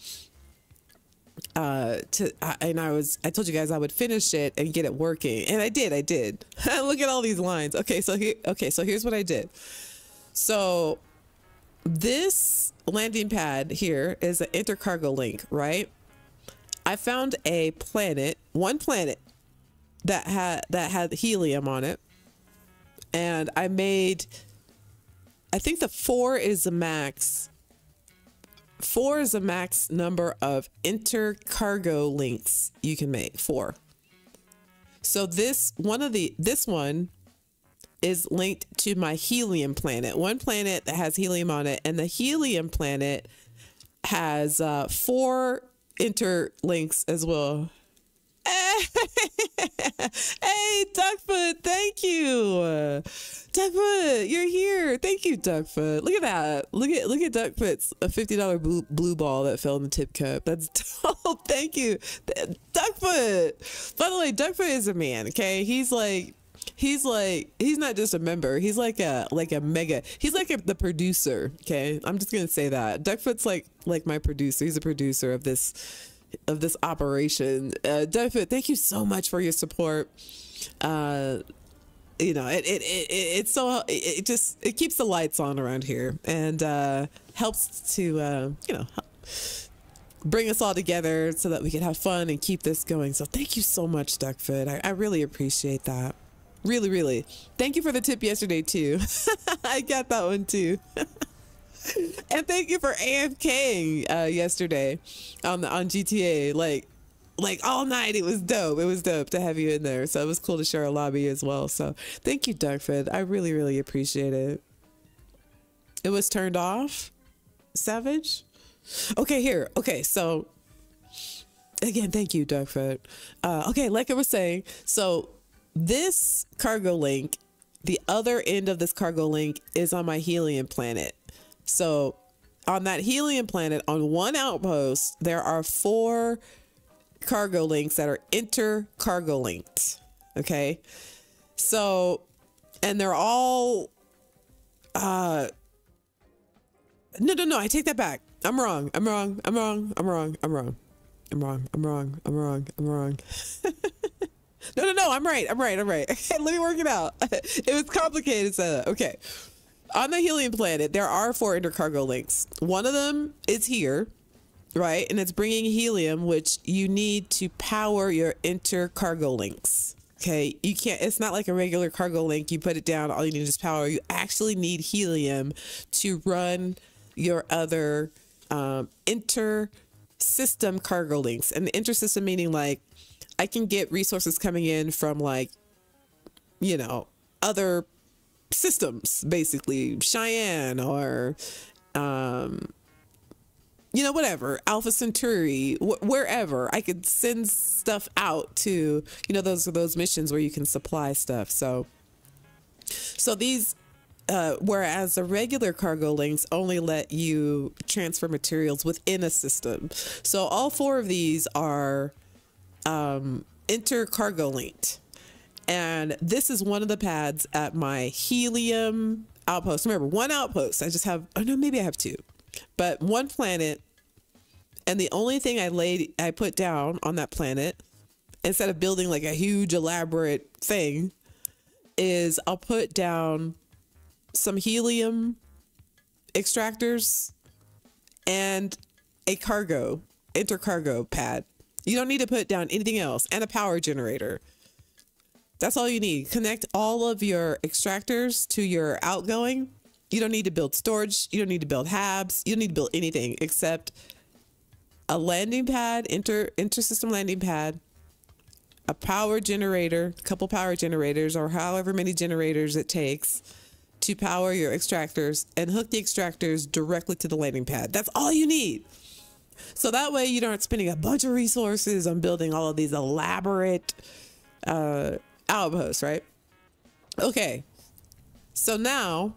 I told you guys I would finish it and get it working, and I did. Look at all these lines. Okay, so here's what I did. So this landing pad here is an intercargo link, right? I found one planet that had helium on it, and I think the 4 is the max. 4 is the max number of intercargo links you can make. 4. So this one is linked to my helium planet. One planet that has helium on it, and the helium planet has 4 interlinks as well. Hey, Duckfoot, thank you. Duckfoot, you're here. Thank you, Duckfoot. Look at that. Look at Duckfoot's a $50 blue ball that fell in the tip cup. That's dope. Thank you, Duckfoot. By the way, Duckfoot is a man. Okay, he's not just a member. He's like a mega. He's like the producer. Okay, I'm just gonna say that Duckfoot's like my producer. He's a producer of this operation. Duckfoot, thank you so much for your support. You know, it keeps the lights on around here, and helps to you know, bring us all together so that we can have fun and keep this going. So thank you so much, Duckfoot. I really appreciate that. Really, really. Thank you for the tip yesterday too. I got that one too. And thank you for AFKing yesterday on GTA. Like all night. It was dope. It was dope to have you in there. So it was cool to share a lobby as well. So thank you, Duckfed. I really, really appreciate it. It was turned off. Savage. Okay, here. Okay, so again, thank you, Duckfed. Okay, like I was saying, so this cargo link, the other end of this cargo link is on my helium planet. So on that helium planet, on one outpost, there are 4 cargo links that are intercargo linked. Okay. So, and they're all, no, I take that back. I'm wrong. No. I'm right. Let me work it out. It was complicated. So, okay. On the helium planet, there are 4 intercargo links. One of them is here, right? And it's bringing helium, which you need to power your intercargo links. Okay. You can't, it's not like a regular cargo link. You put it down, all you need is power. You actually need helium to run your other inter-system cargo links. And the inter-system meaning like I can get resources coming in from like, you know, other systems, basically Cheyenne or, you know, whatever, Alpha Centauri, wherever I could send stuff out to, you know, those missions where you can supply stuff. So these, whereas the regular cargo links only let you transfer materials within a system. So all 4 of these are intercargo linked. And this is one of the pads at my helium outpost. Remember, 1 outpost. I just have, oh no, maybe I have 2, but 1 planet. And the only thing I put down on that planet, instead of building like a huge elaborate thing, is I'll put down some helium extractors and a intercargo pad. You don't need to put down anything else, and a power generator. That's all you need. Connect all of your extractors to your outgoing. You don't need to build storage. You don't need to build hubs. You don't need to build anything except a landing pad, inter-system landing pad, a power generator, a couple power generators, or however many generators it takes to power your extractors, and hook the extractors directly to the landing pad. That's all you need. So that way you aren't spending a bunch of resources on building all of these elaborate outposts, right? Okay, so now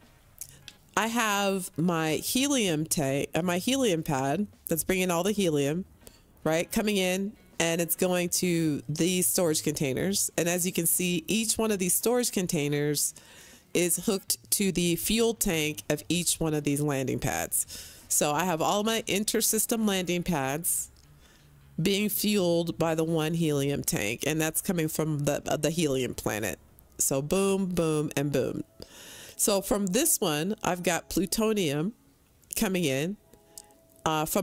I have my helium tank, my helium pad that's bringing all the helium, right, coming in, and it's going to these storage containers. And as you can see, each one of these storage containers is hooked to the fuel tank of each one of these landing pads. So I have all my inter-system landing pads being fueled by the 1 helium tank, and that's coming from the helium planet. So boom, boom, and boom. So from this one, I've got plutonium coming in from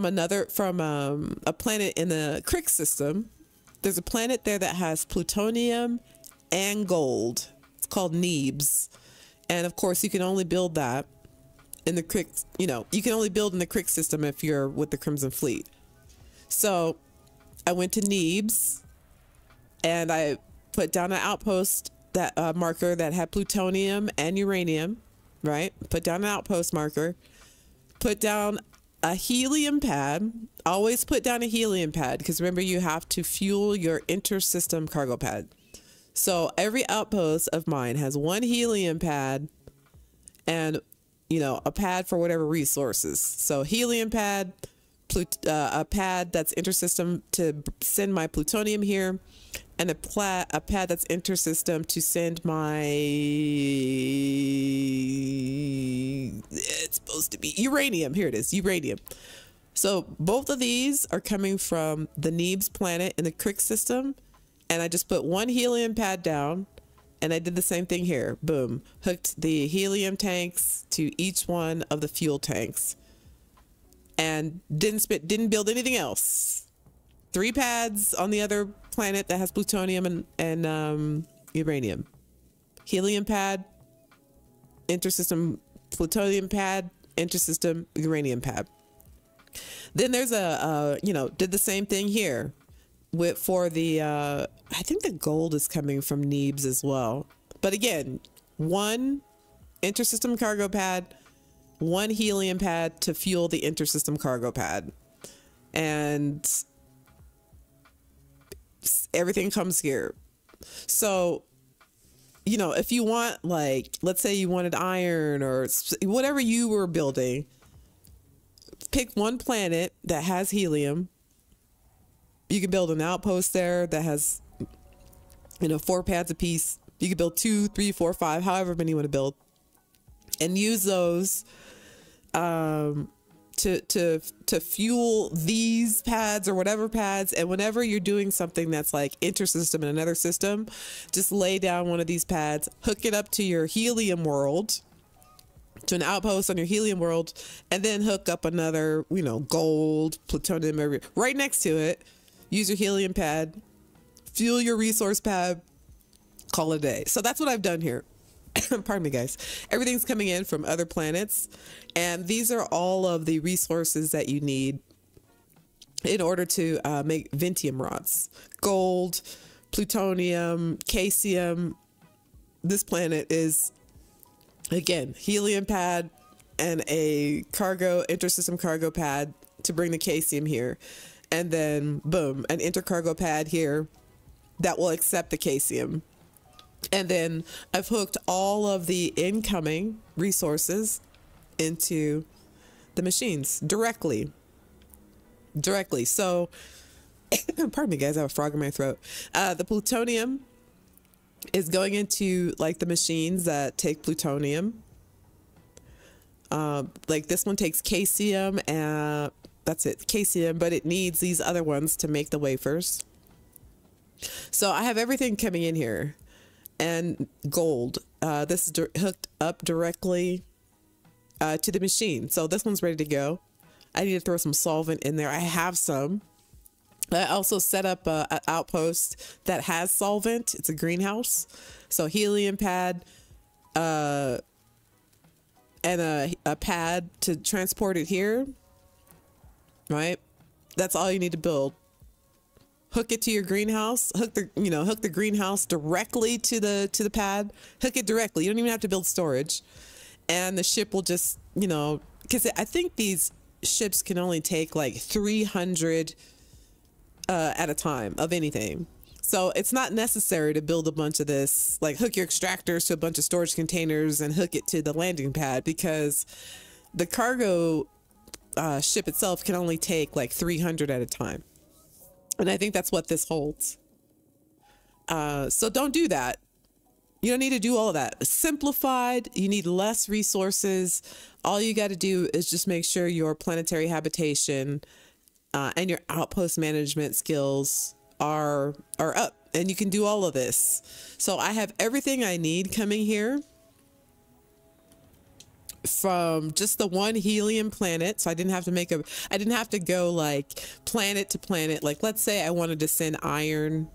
a planet in the Crick system. There's a planet there that has plutonium and gold. It's called Nebes. And of course, you can only build that in the Crick, you know, you can only build in the Crick system if you're with the Crimson Fleet. So I went to Nebes and I put down an outpost that marker that had plutonium and uranium, right? Put down an outpost marker, put down a helium pad. Always put down a helium pad, because remember, you have to fuel your inter-system cargo pad. So every outpost of mine has 1 helium pad and, you know, a pad for whatever resources. So helium pad, a pad that's intersystem to send my plutonium here, and a pad that's intersystem to send my, it's supposed to be uranium. Here it is, uranium. So both of these are coming from the Nebes planet in the Crick system. And I just put 1 helium pad down, and I did the same thing here. Boom. Hooked the helium tanks to each one of the fuel tanks, and didn't build anything else. 3 pads on the other planet that has plutonium and uranium. Helium pad, intersystem plutonium pad, intersystem uranium pad. Then there's you know, did the same thing here for the, I think the gold is coming from Nebes as well. But again, 1 intersystem cargo pad, 1 helium pad to fuel the intersystem cargo pad. And everything comes here. So, you know, if you want, like, let's say you wanted iron or whatever you were building, pick 1 planet that has helium. You can build an outpost there that has, you know, 4 pads apiece. You can build 2, 3, 4, 5, however many you want to build, and use those to to fuel these pads or whatever pads. And whenever you're doing something that's like intersystem in another system, just lay down one of these pads, hook it up to your helium world, to an outpost on your helium world, and then hook up another, you know, gold, plutonium, right next to it. Use your helium pad, fuel your resource pad, call it a day. So that's what I've done here. Pardon me, guys. Everything's coming in from other planets, and these are all of the resources that you need in order to make Ventium rods. Gold, plutonium, caesium. This planet is, again, helium pad and a cargo, intersystem cargo pad to bring the caesium here. And then, boom, an intercargo pad here that will accept the caesium. And then I've hooked all of the incoming resources into the machines directly. So, pardon me, guys, I have a frog in my throat. The plutonium is going into like the machines that take plutonium. Like this one takes caesium, and that's it, caesium, but it needs these other ones to make the wafers. So I have everything coming in here. And gold. This is hooked up directly to the machine. So this one's ready to go. I need to throw some solvent in there. I have some. I also set up an outpost that has solvent. It's a greenhouse. So helium pad and a pad to transport it here. Right? That's all you need to build. Hook it to your greenhouse, hook the greenhouse directly to the pad, hook it directly. You don't even have to build storage. And the ship will just, you know, because I think these ships can only take like 300 at a time of anything. So it's not necessary to build a bunch of this, like hook your extractors to a bunch of storage containers and hook it to the landing pad, because the cargo ship itself can only take like 300 at a time. And I think that's what this holds. So don't do that. You don't need to do all of that. Simplified, you need less resources. All you got to do is just make sure your planetary habitation and your outpost management skills are up. And you can do all of this. So I have everything I need coming here from just the one helium planet. So I didn't have to go like planet to planet. Like, let's say I wanted to send iron,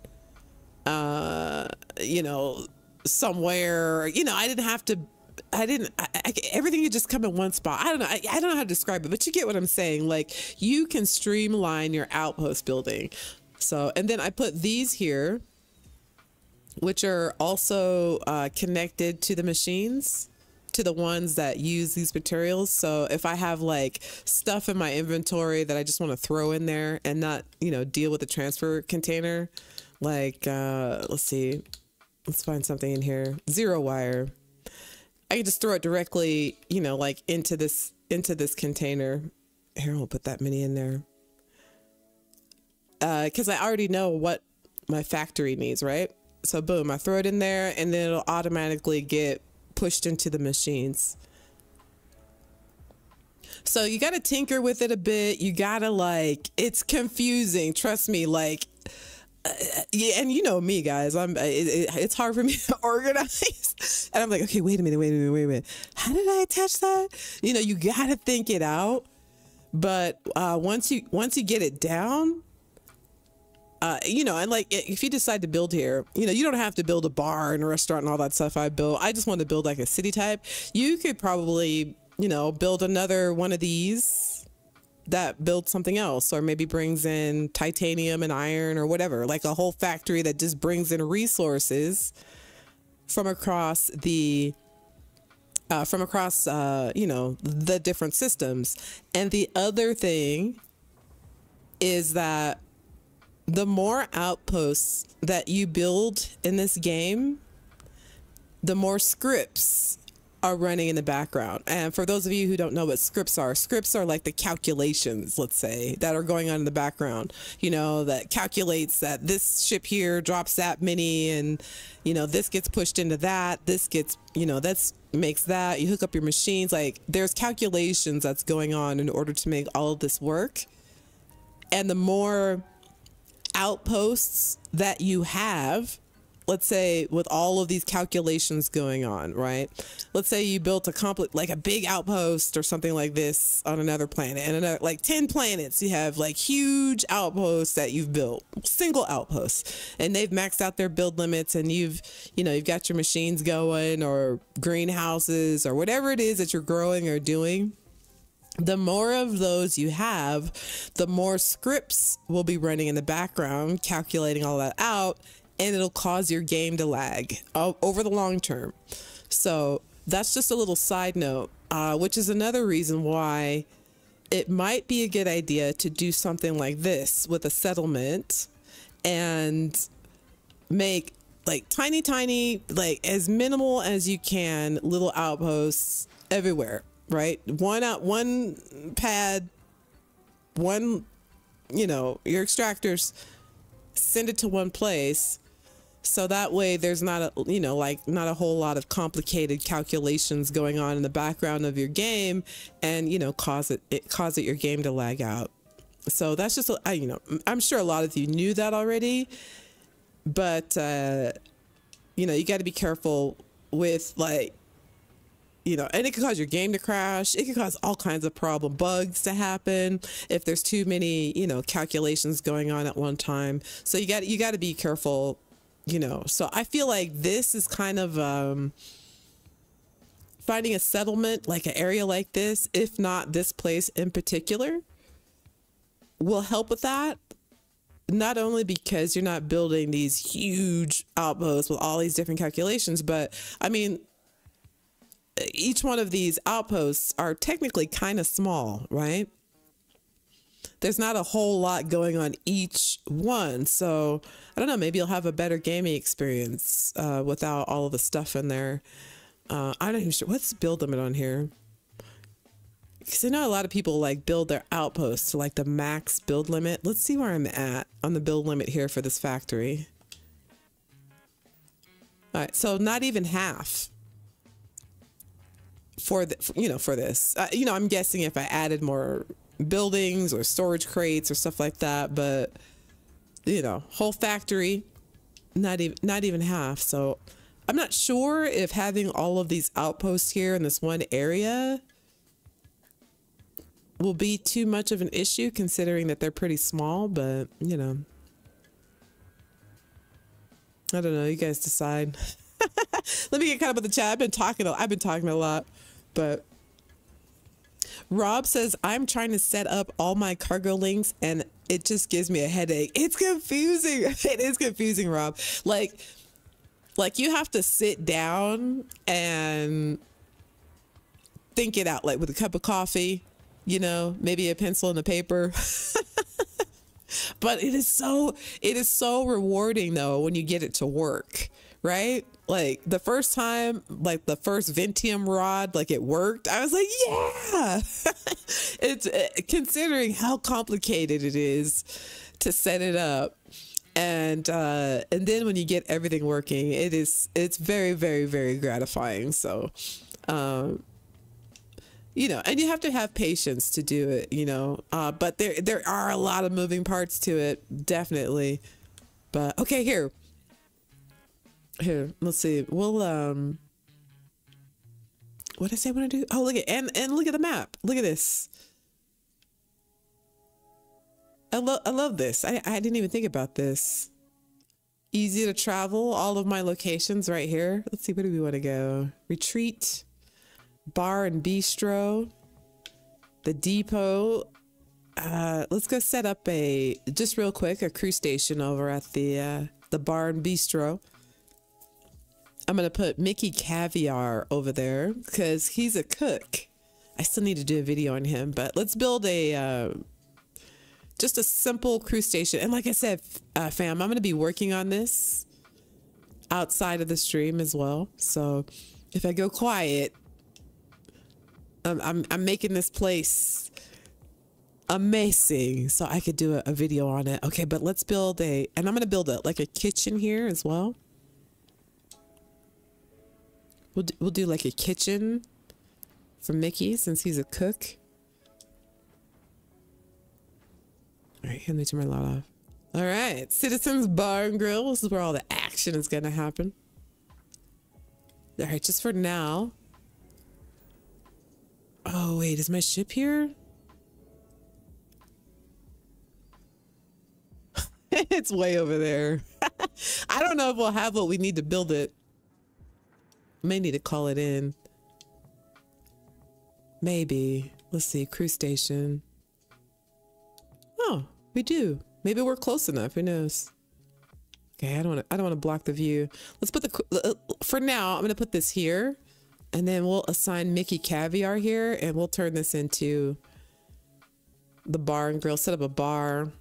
you know, somewhere, you know, everything could just come in one spot. I don't know how to describe it, but you get what I'm saying. Like, you can streamline your outpost building. So, and then I put these here, which are also connected to the machines, to the ones that use these materials. So if I have like stuff in my inventory that I just want to throw in there and not, you know, deal with the transfer container, like, let's see, let's find something in here. Zero wire. I can just throw it directly, you know, like into this container. Here, I'll put that many in there. Cause I already know what my factory needs, right? So boom, I throw it in there and then it'll automatically get pushed into the machines. So you got to tinker with it a bit. You got to, like, it's confusing. Trust me. Like, yeah. And you know me, guys, it's hard for me to organize. And I'm like, okay, wait a minute. How did I attach that? You know, you got to think it out. But once you get it down, you know, and like, if you decide to build here, you know, you don't have to build a bar and a restaurant and all that stuff I built. I just want to build like a city type. You could probably, you know, build another one of these that builds something else, or maybe brings in titanium and iron or whatever, like a whole factory that just brings in resources from across the, you know, the different systems. And the other thing is that the more outposts that you build in this game, the more scripts are running in the background. And for those of you who don't know what scripts are like the calculations, let's say, that are going on in the background, you know, that calculates that this ship here drops that many, and, you know, this gets pushed into that, this gets, you know, that's makes that, you hook up your machines. Like, there's calculations that's going on in order to make all of this work. And the more outposts that you have, let's say with all of these calculations going on, right? Let's say you built like a big outpost or something like this on another planet, and another, like 10 planets, you have like huge outposts that you've built, single outposts, and they've maxed out their build limits, and you've got your machines going, or greenhouses, or whatever it is that you're growing or doing. The more of those you have, the more scripts will be running in the background, calculating all that out, and it'll cause your game to lag over the long term. So that's just a little side note, which is another reason why it might be a good idea to do something like this with a settlement and make like tiny, like as minimal as you can, little outposts everywhere, right? One pad, one, your extractors, send it to one place. So that way there's not not a whole lot of complicated calculations going on in the background of your game, and, cause your game to lag out. So that's just, I'm sure a lot of you knew that already, but, you got to be careful with, like, and it could cause your game to crash. It could cause all kinds of bugs to happen if there's too many, calculations going on at one time. So you got to be careful, So I feel like this is kind of finding a settlement, like an area like this, if not this place in particular, will help with that. Not only because you're not building these huge outposts with all these different calculations, but I mean, each one of these outposts are technically kind of small, right? There's not a whole lot going on each one. So I don't know, maybe you'll have a better gaming experience without all of the stuff in there. I'm not even sure. What's the build limit on here? Because I know a lot of people like build their outposts to like the max build limit. Let's see where I'm at on the build limit here for this factory. All right, so not even half for this. I'm guessing if I added more buildings or storage crates or stuff like that, but whole factory, not even half. So I'm not sure if having all of these outposts here in this one area will be too much of an issue, considering that they're pretty small, but I don't know, you guys decide. Let me get caught up with the chat. I've been talking a lot, but Rob says, I'm trying to set up all my cargo links and it just gives me a headache. It's confusing. It is confusing, Rob. Like you have to sit down and think it out, like with a cup of coffee, maybe a pencil and a paper. But it is so rewarding though when you get it to work, right? Like the first time, like the first Ventium rod, like it worked. I was like, yeah. It's considering how complicated it is to set it up, and then when you get everything working, it's very, very, very gratifying. So, and you have to have patience to do it, but there are a lot of moving parts to it, definitely. But okay, here, let's see. We'll, what did I say I want to do? Oh, look at, and look at the map. Look at this. I love this. I didn't even think about this. Easy to travel. All of my locations right here. Let's see, where do we want to go? Retreat. Bar and bistro, the depot. Let's go set up just real quick, a crew station over at the bar and bistro. I'm gonna put Mickey Caviar over there because he's a cook. I still need to do a video on him, but let's build just a simple crew station. And like I said, fam, I'm gonna be working on this outside of the stream as well. So if I go quiet, I'm making this place amazing so I could do a video on it. Okay, but let's build and I'm gonna build like a kitchen here as well. We'll do like a kitchen for Mickey since he's a cook. All right, let me turn my light off. All right, Citizens Bar and Grill. This is where all the action is gonna happen. All right, just for now. Oh wait, is my ship here? It's way over there. I don't know if we'll have what we need to build it. May need to call it in. Maybe. Let's see, crew station. Oh, we do. Maybe we're close enough. Who knows? Okay, I don't want to block the view. Let's put the for now. I'm gonna put this here, and then we'll assign Mickey Caviar here, and we'll turn this into the bar and grill. Set up a bar.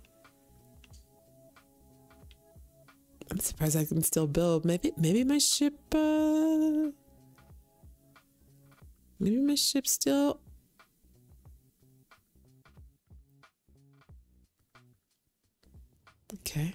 I'm surprised I can still build. Maybe my ship. Maybe my ship still. Okay.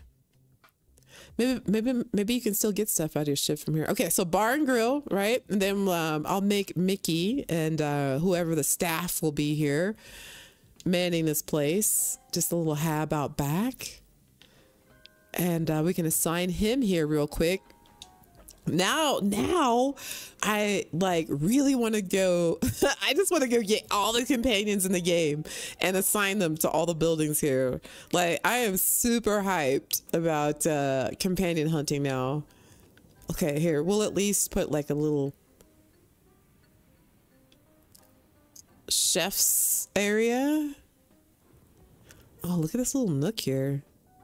Maybe you can still get stuff out of your ship from here. Okay, so bar and grill, right? And then I'll make Mickey and whoever the staff will be here manning this place. Just a little hab out back. And we can assign him here real quick. Now I like really want to go. I just want to go get all the companions in the game and assign them to all the buildings here. Like I am super hyped about companion hunting now. Okay, here we'll at least put like a little chef's area. Oh, look at this little nook here.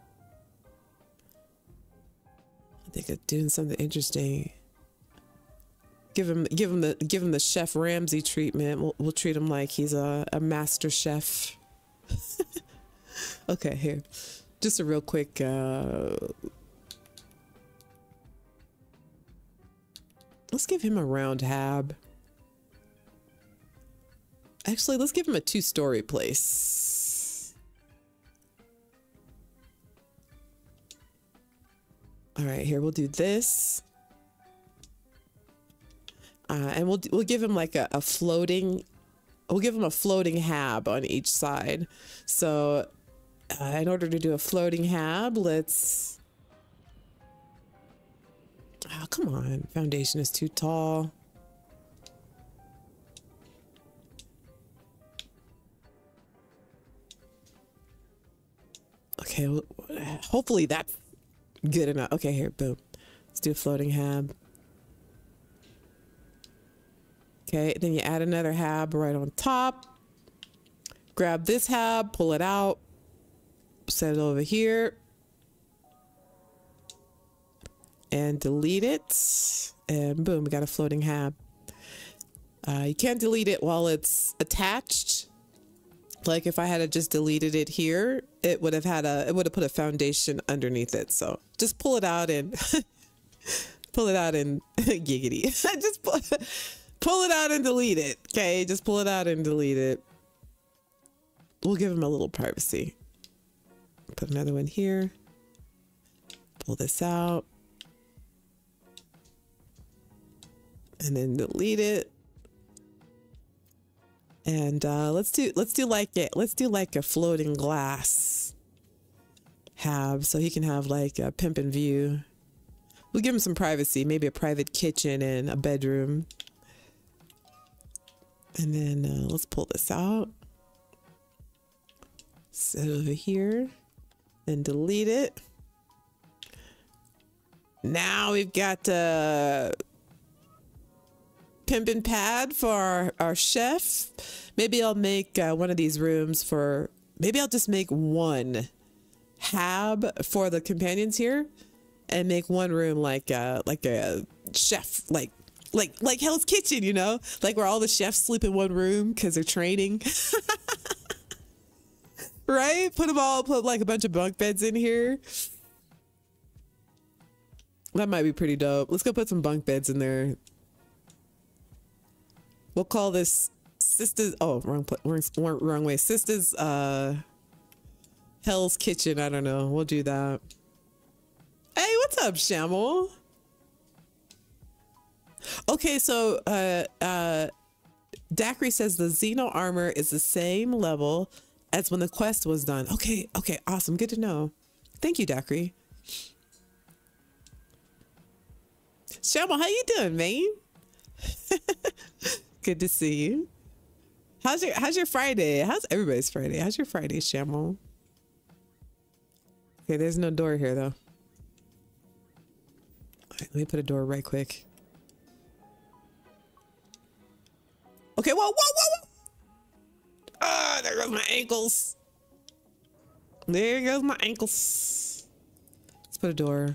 I think of doing something interesting. Give him the Chef Ramsay treatment. We'll treat him like he's a master chef. Okay, here, just a real quick. Let's give him a round hab. Actually, let's give him a 2-story place. All right, here we'll do this, and we'll give him like a floating. We'll give him a floating hab on each side. So, in order to do a floating hab, let's. Oh, come on! Foundation is too tall. Okay, hopefully that's good enough. Okay, here, boom. Let's do a floating hab. Okay, then you add another hab right on top. Grab this hab, pull it out, set it over here, and delete it. And boom, we got a floating hab. You can't delete it while it's attached. Like if I had just deleted it here, it would have put a foundation underneath it. So just pull it out and pull it out and giggity. Just pull it out and delete it. Okay, just pull it out and delete it. We'll give him a little privacy. Put another one here. Pull this out. And then delete it. And let's do like a floating glass hab so he can have like a pimpin' view. We'll give him some privacy, maybe a private kitchen and a bedroom. And then let's pull this out. Set it over here and delete it. Now we've got pimpin' pad for our chef. Maybe I'll make one of these rooms for. Maybe I'll just make one hab for the companions here, and make one room like a chef, like Hell's Kitchen, you know, like where all the chefs sleep in one room because they're training. Right? Put like a bunch of bunk beds in here. That might be pretty dope. Let's go put some bunk beds in there. We'll call this Sista's, oh, wrong way. Sista's Hell's Kitchen. I don't know. We'll do that. Hey, what's up, Shamel? Okay, so Dacry says the Xeno armor is the same level as when the quest was done. Okay, awesome. Good to know. Thank you, Dacry. Shamel, how you doing, man? Good to see you. How's your Friday? How's everybody's Friday? How's your Friday, Shamel? Okay, there's no door here though. All right, let me put a door right quick. Okay, whoa. Ah, there goes my ankles. There goes my ankles. Let's put a door.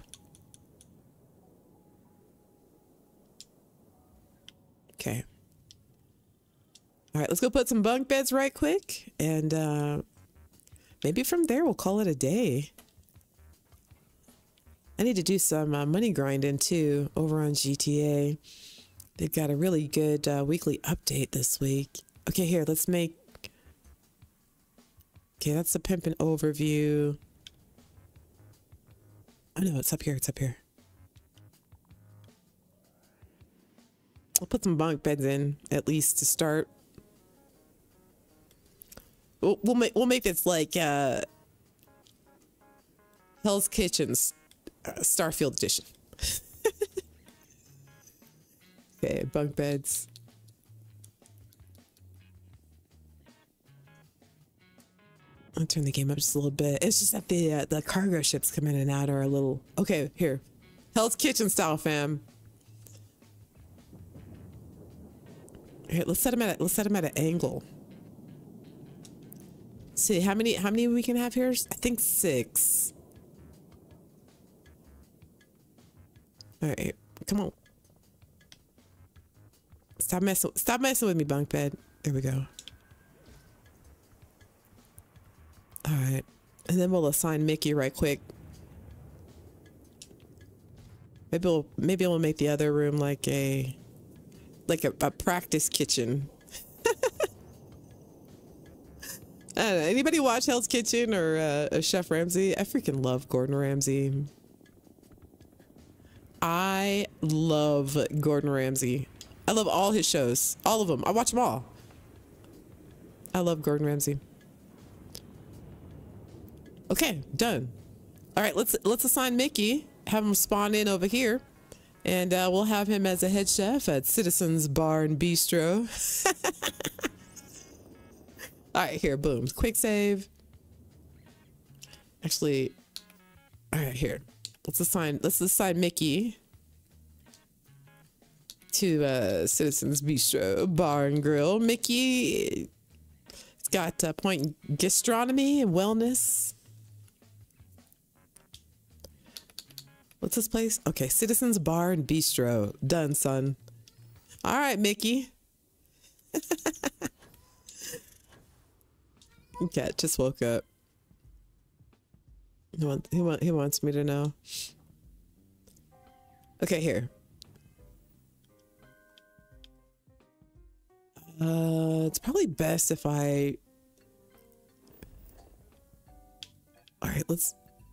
Okay. All right, let's go put some bunk beds right quick. And maybe from there we'll call it a day. I need to do some money grinding too over on GTA. They've got a really good weekly update this week. Okay, here, let's make... Okay, that's the pimpin' overview. Oh no, it's up here, it's up here. I'll put some bunk beds in, at least to start. We'll make this like Hell's Kitchen's Starfield edition. Okay, bunk beds. I'll turn the game up just a little bit. It's just that the cargo ships come in and out are a little... Okay, here. Hell's Kitchen style, fam. Here, let's set them at an angle. Let's see how many we can have here? I think 6. All right, come on. Stop messing with me, bunk bed. There we go. All right, and then we'll assign Mickey right quick. Maybe we'll make the other room like a practice kitchen. I don't know. Anybody watch Hell's Kitchen or Chef Ramsay? I freaking love Gordon Ramsay. I love Gordon Ramsay. I love all his shows, all of them. I watch them all. I love Gordon Ramsay. Okay, done. All right, let's assign Mickey. Have him spawn in over here, and we'll have him as a head chef at Citizens Bar and Bistro. All right, here, boom, quick save. Actually, all right, here. Let's assign Mickey to Citizens Bistro Bar and Grill. Mickey, it's got point gastronomy and wellness. What's this place? Okay, Citizens Bar and Bistro. Done, son. All right, Mickey. Cat just woke up. He wants me to know. Okay, here. It's probably best if I... All right, let's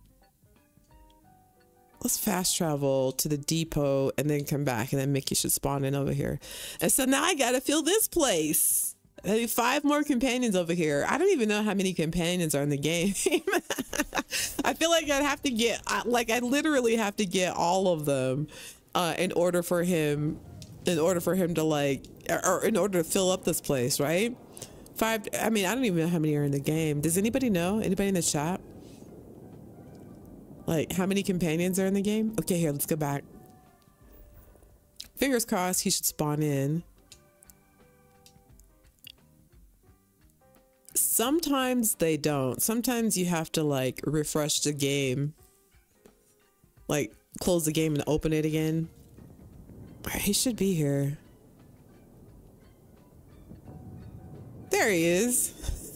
fast travel to the depot and then come back, and then Mickey should spawn in over here. And so now I gotta fill this place. I mean, 5 more companions over here. I don't even know how many companions are in the game. I feel like I'd have to get, I literally have to get all of them in order for him to like, or in order to fill up this place, right? 5, I mean, I don't even know how many are in the game. Does anybody know? Anybody in the chat? Like, how many companions are in the game? Okay, here, let's go back. Fingers crossed he should spawn in. Sometimes they don't. Sometimes you have to like refresh the game. Like close the game and open it again. He should be here. There he is.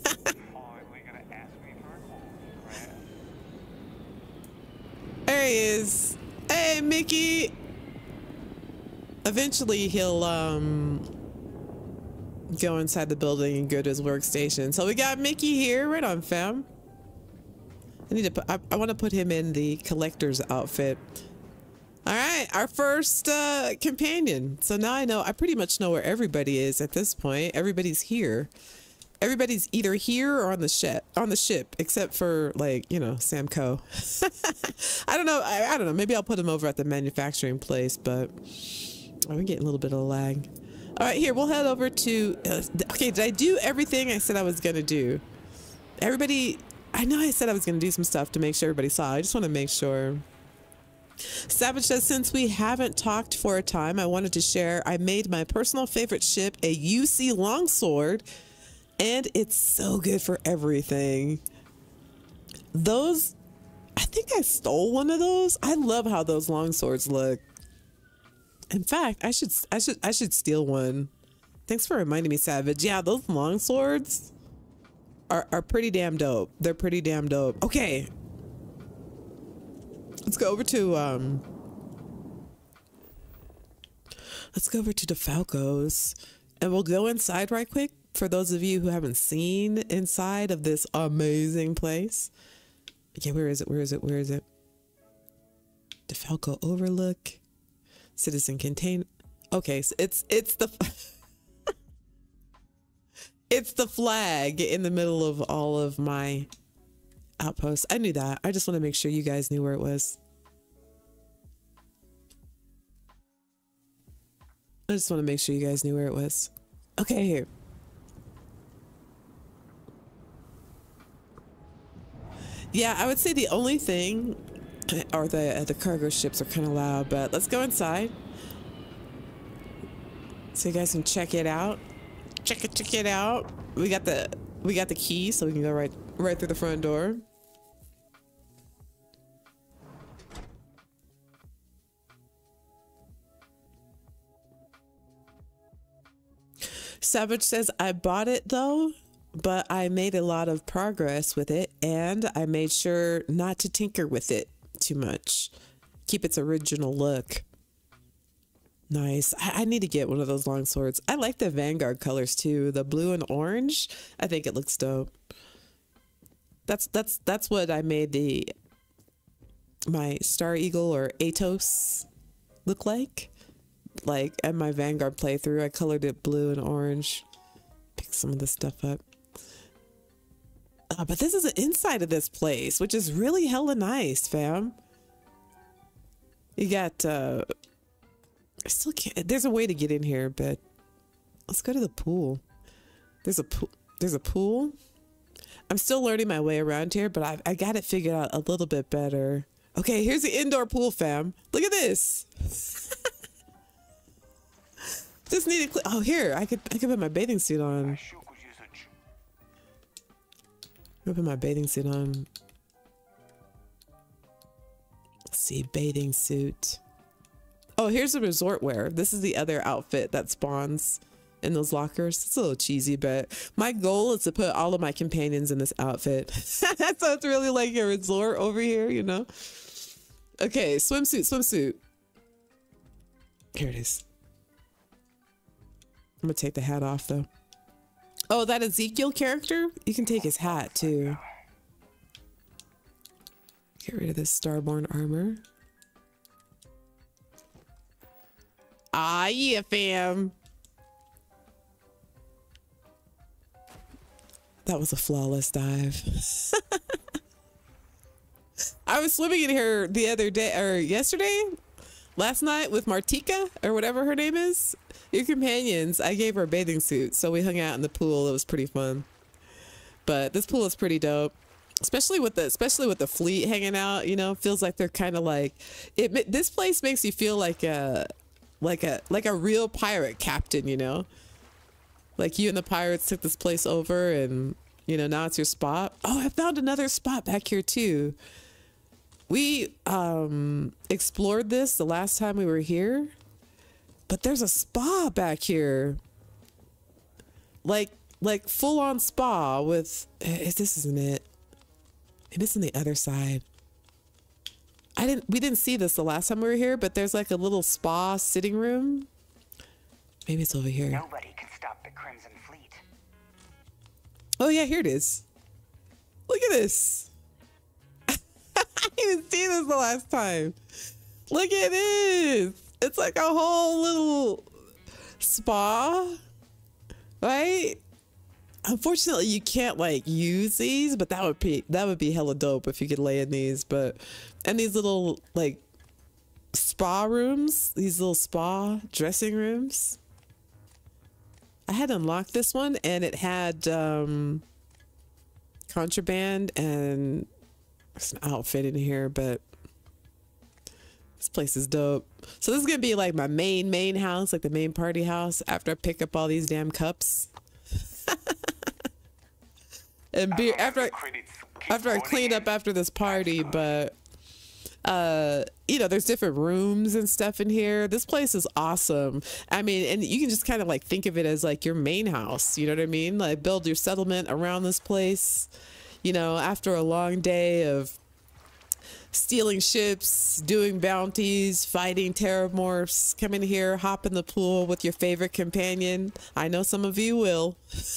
There he is. Hey, Mickey. Eventually he'll go inside the building and go to his workstation. So we got Mickey here. Right on, fam. I need to put, I want to put him in the collector's outfit. All right, our first companion. So now I pretty much know where everybody is at this point. Everybody's here. Everybody's either here or on the ship, except for, like, you know, Samco. I don't know. I don't know. Maybe I'll put him over at the manufacturing place, but we're getting a little bit of a lag. All right, here, we'll head over to, okay, did I do everything I said I was going to do? Everybody, I know I said I was going to do some stuff to make sure everybody saw. I just want to make sure. Savage says, since we haven't talked for a time, I wanted to share, I made my personal favorite ship, a UC longsword. And it's so good for everything. Those, I think I stole one of those. I love how those long swords look. In fact, I should steal one. Thanks for reminding me, Savage. Yeah, those long swords are pretty damn dope. They're pretty damn dope. Okay. Let's go over to the Falcos, and we'll go inside right quick. For those of you who haven't seen inside of this amazing place. Okay, where is it? Where is it? Where is it? The Falco Overlook. Citizen Contain. Okay, so it's the it's the flag in the middle of all of my outposts. I knew that. I just want to make sure you guys knew where it was. I just want to make sure you guys knew where it was. Okay, here. Yeah, I would say the only thing, or the cargo ships are kind of loud, but let's go inside so you guys can check it out. Check it out. We got the key, so we can go right through the front door. Savage says, I bought it though, but I made a lot of progress with it, and I made sure not to tinker with it too much. Keep its original look. Nice. I need to get one of those long swords. I like the Vanguard colors too, the blue and orange. I think it looks dope. That's what I made my Star Eagle or Atos look like. Like at my Vanguard playthrough, I colored it blue and orange. Pick some of this stuff up. But this is the inside of this place, which is really hella nice, fam. You got, I still can't, there's a way to get in here, but let's go to the pool. There's a pool. I'm still learning my way around here, but I got it figured out a little bit better. Okay, here's the indoor pool, fam. Look at this. Just need to, oh, here, I could put my bathing suit on. I'll put my bathing suit on. Let's see, bathing suit. Oh, here's the resort wear. This is the other outfit that spawns in those lockers. It's a little cheesy, but my goal is to put all of my companions in this outfit. So it's really like a resort over here, you know? Okay, swimsuit. Here it is. I'm gonna take the hat off though. Oh, that Ezekiel character? You can take his hat too. Get rid of this Starborn armor. Ah, yeah, fam. That was a flawless dive. I was swimming in here the other day, or yesterday? Last night with Martika, or whatever her name is. Your companions, I gave her a bathing suit, so we hung out in the pool. It was pretty fun. But this pool is pretty dope, especially with the fleet hanging out. You know, feels like they're kind of like it. This place makes you feel like a real pirate captain. You know, like you and the pirates took this place over, and you know now it's your spot. Oh, I found another spot back here too. We explored this the last time we were here. But there's a spa back here. Like full on spa with, this isn't it. Maybe it's on the other side. We didn't see this the last time we were here, but there's like a little spa sitting room. Maybe it's over here. Nobody can stop the Crimson Fleet. Oh yeah, here it is. Look at this. I didn't even see this the last time. Look at this. It's like a whole little spa, right? Unfortunately, you can't like use these, but that would be hella dope if you could lay in these. But and these little like spa rooms, these little spa dressing rooms. I had unlocked this one and it had contraband and some outfit in here, but this place is dope. So this is gonna be like my main house, like the main party house after I pick up all these damn cups. And beer after I clean up after this party. But you know, there's different rooms and stuff in here. This place is awesome. I mean, and you can just kind of like think of it as like your main house, you know what I mean? Like build your settlement around this place, you know, after a long day of stealing ships, doing bounties, fighting terramorphs. Come in here, hop in the pool with your favorite companion. I know some of you will.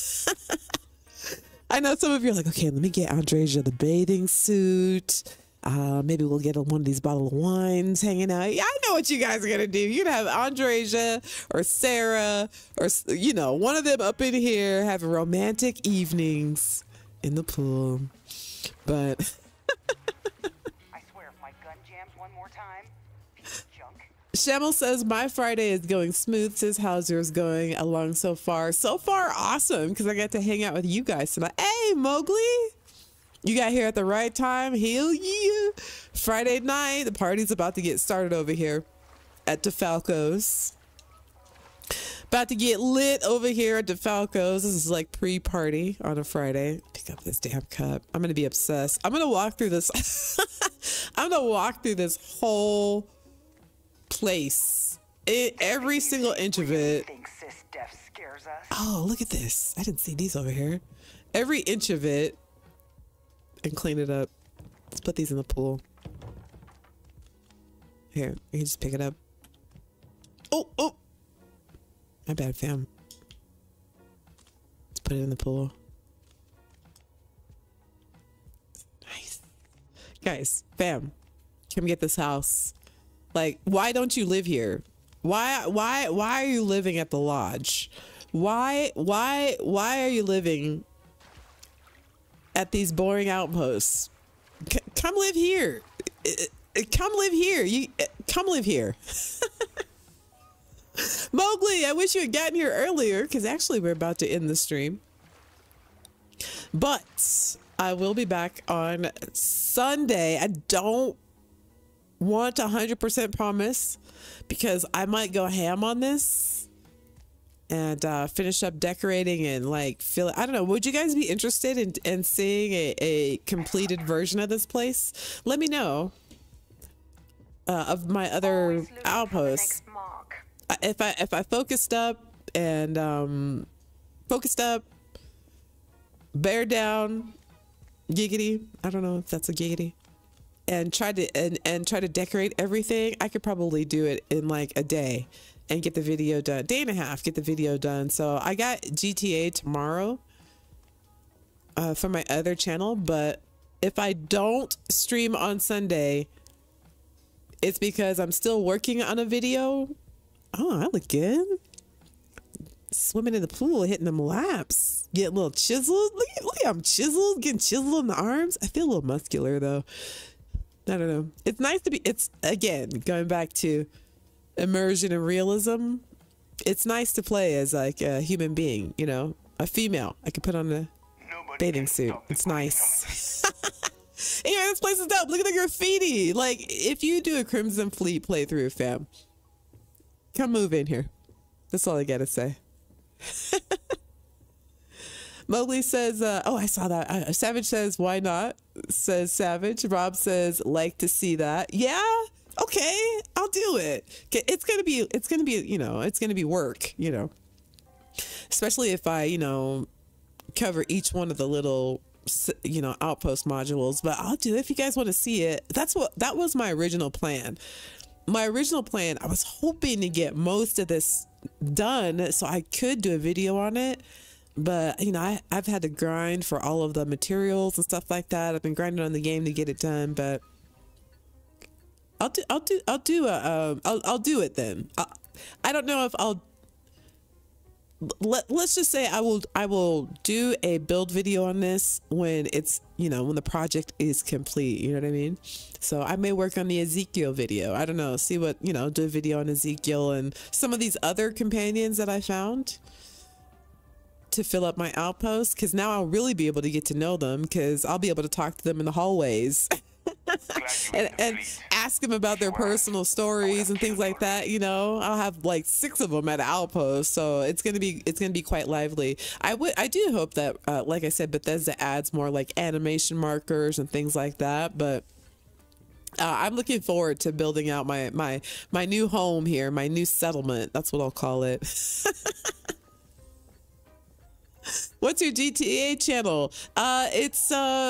I know some of you are like, okay, let me get Andreja the bathing suit. Maybe we'll get one of these bottle of wines hanging out. Yeah, I know what you guys are gonna do. You're gonna have Andreja or Sarah or, you know, one of them up in here having romantic evenings in the pool. But I swear if my gun jams one more time, piece of junk. Shamel says, my Friday is going smooth. Says, how's yours going along so far? So far, awesome, because I get to hang out with you guys tonight. Hey, Mowgli, you got here at the right time. Hell yeah. Friday night, the party's about to get started over here at DeFalco's. About to get lit over here at DeFalco's. This is like pre-party on a Friday. Pick up this damn cup. I'm going to be obsessed. I'm going to walk through this. I'm going to walk through this whole place. Every single inch of it. Oh, look at this. I didn't see these over here. Every inch of it. And clean it up. Let's put these in the pool. Here, you can just pick it up. Oh, oh. My bad, fam. Let's put it in the pool. Nice. Guys, fam, come get this house. Like, why don't you live here? Why are you living at the lodge? Why are you living at these boring outposts? Come live here. Come live here. Come live here. Mowgli, I wish you had gotten here earlier, because actually we're about to end the stream. But I will be back on Sunday. I don't want to 100% promise, because I might go ham on this and finish up decorating and like feel it. I don't know. Would you guys be interested in seeing a completed version of this place? Let me know of my other outposts. If I focused up and bear down, giggity. I don't know if that's a giggity. And try to decorate everything. I could probably do it in like a day and get the video done. Day and a half, get the video done. So I got GTA tomorrow for my other channel, but if I don't stream on Sunday, it's because I'm still working on a video. Oh, I look good. Swimming in the pool, hitting them laps, getting a little chiseled. Look at I'm chiseled, getting chiseled in the arms. I feel a little muscular though. I don't know. It's nice to be, it's again, going back to immersion and realism. It's nice to play as like a human being, you know, a female. I could put on a bathing suit. It's nice. Yeah, this place is dope. Look at the graffiti. Like, if you do a Crimson Fleet playthrough, fam, come move in here. That's all I gotta say. Mowgli says, oh, I saw that. Savage says, why not? Says Savage. Rob says, like to see that. Yeah. Okay. I'll do it. It's going to be, you know, it's going to be work, you know, especially if I, you know, cover each one of the little, you know, outpost modules, but I'll do it if you guys want to see it. That was my original plan. my original plan, I was hoping to get most of this done so I could do a video on it. But you know, I've had to grind for all of the materials and stuff like that. I've been grinding on the game to get it done, but I'll do it then. I don't know if let's just say I will do a build video on this when it's, you know, when the project is complete, you know what I mean? So I may work on the Ezekiel video. I don't know, see what, you know, do a video on Ezekiel and some of these other companions that I found to fill up my outpost, because now I'll really be able to get to know them, because I'll be able to talk to them in the hallways and ask them about their personal stories and things like that. You know, I'll have like 6 of them at Outpost, so it's gonna be quite lively. I do hope that like I said, Bethesda adds more like animation markers and things like that, but I'm looking forward to building out my new home here, my new settlement. That's what I'll call it. What's your GTA channel? It's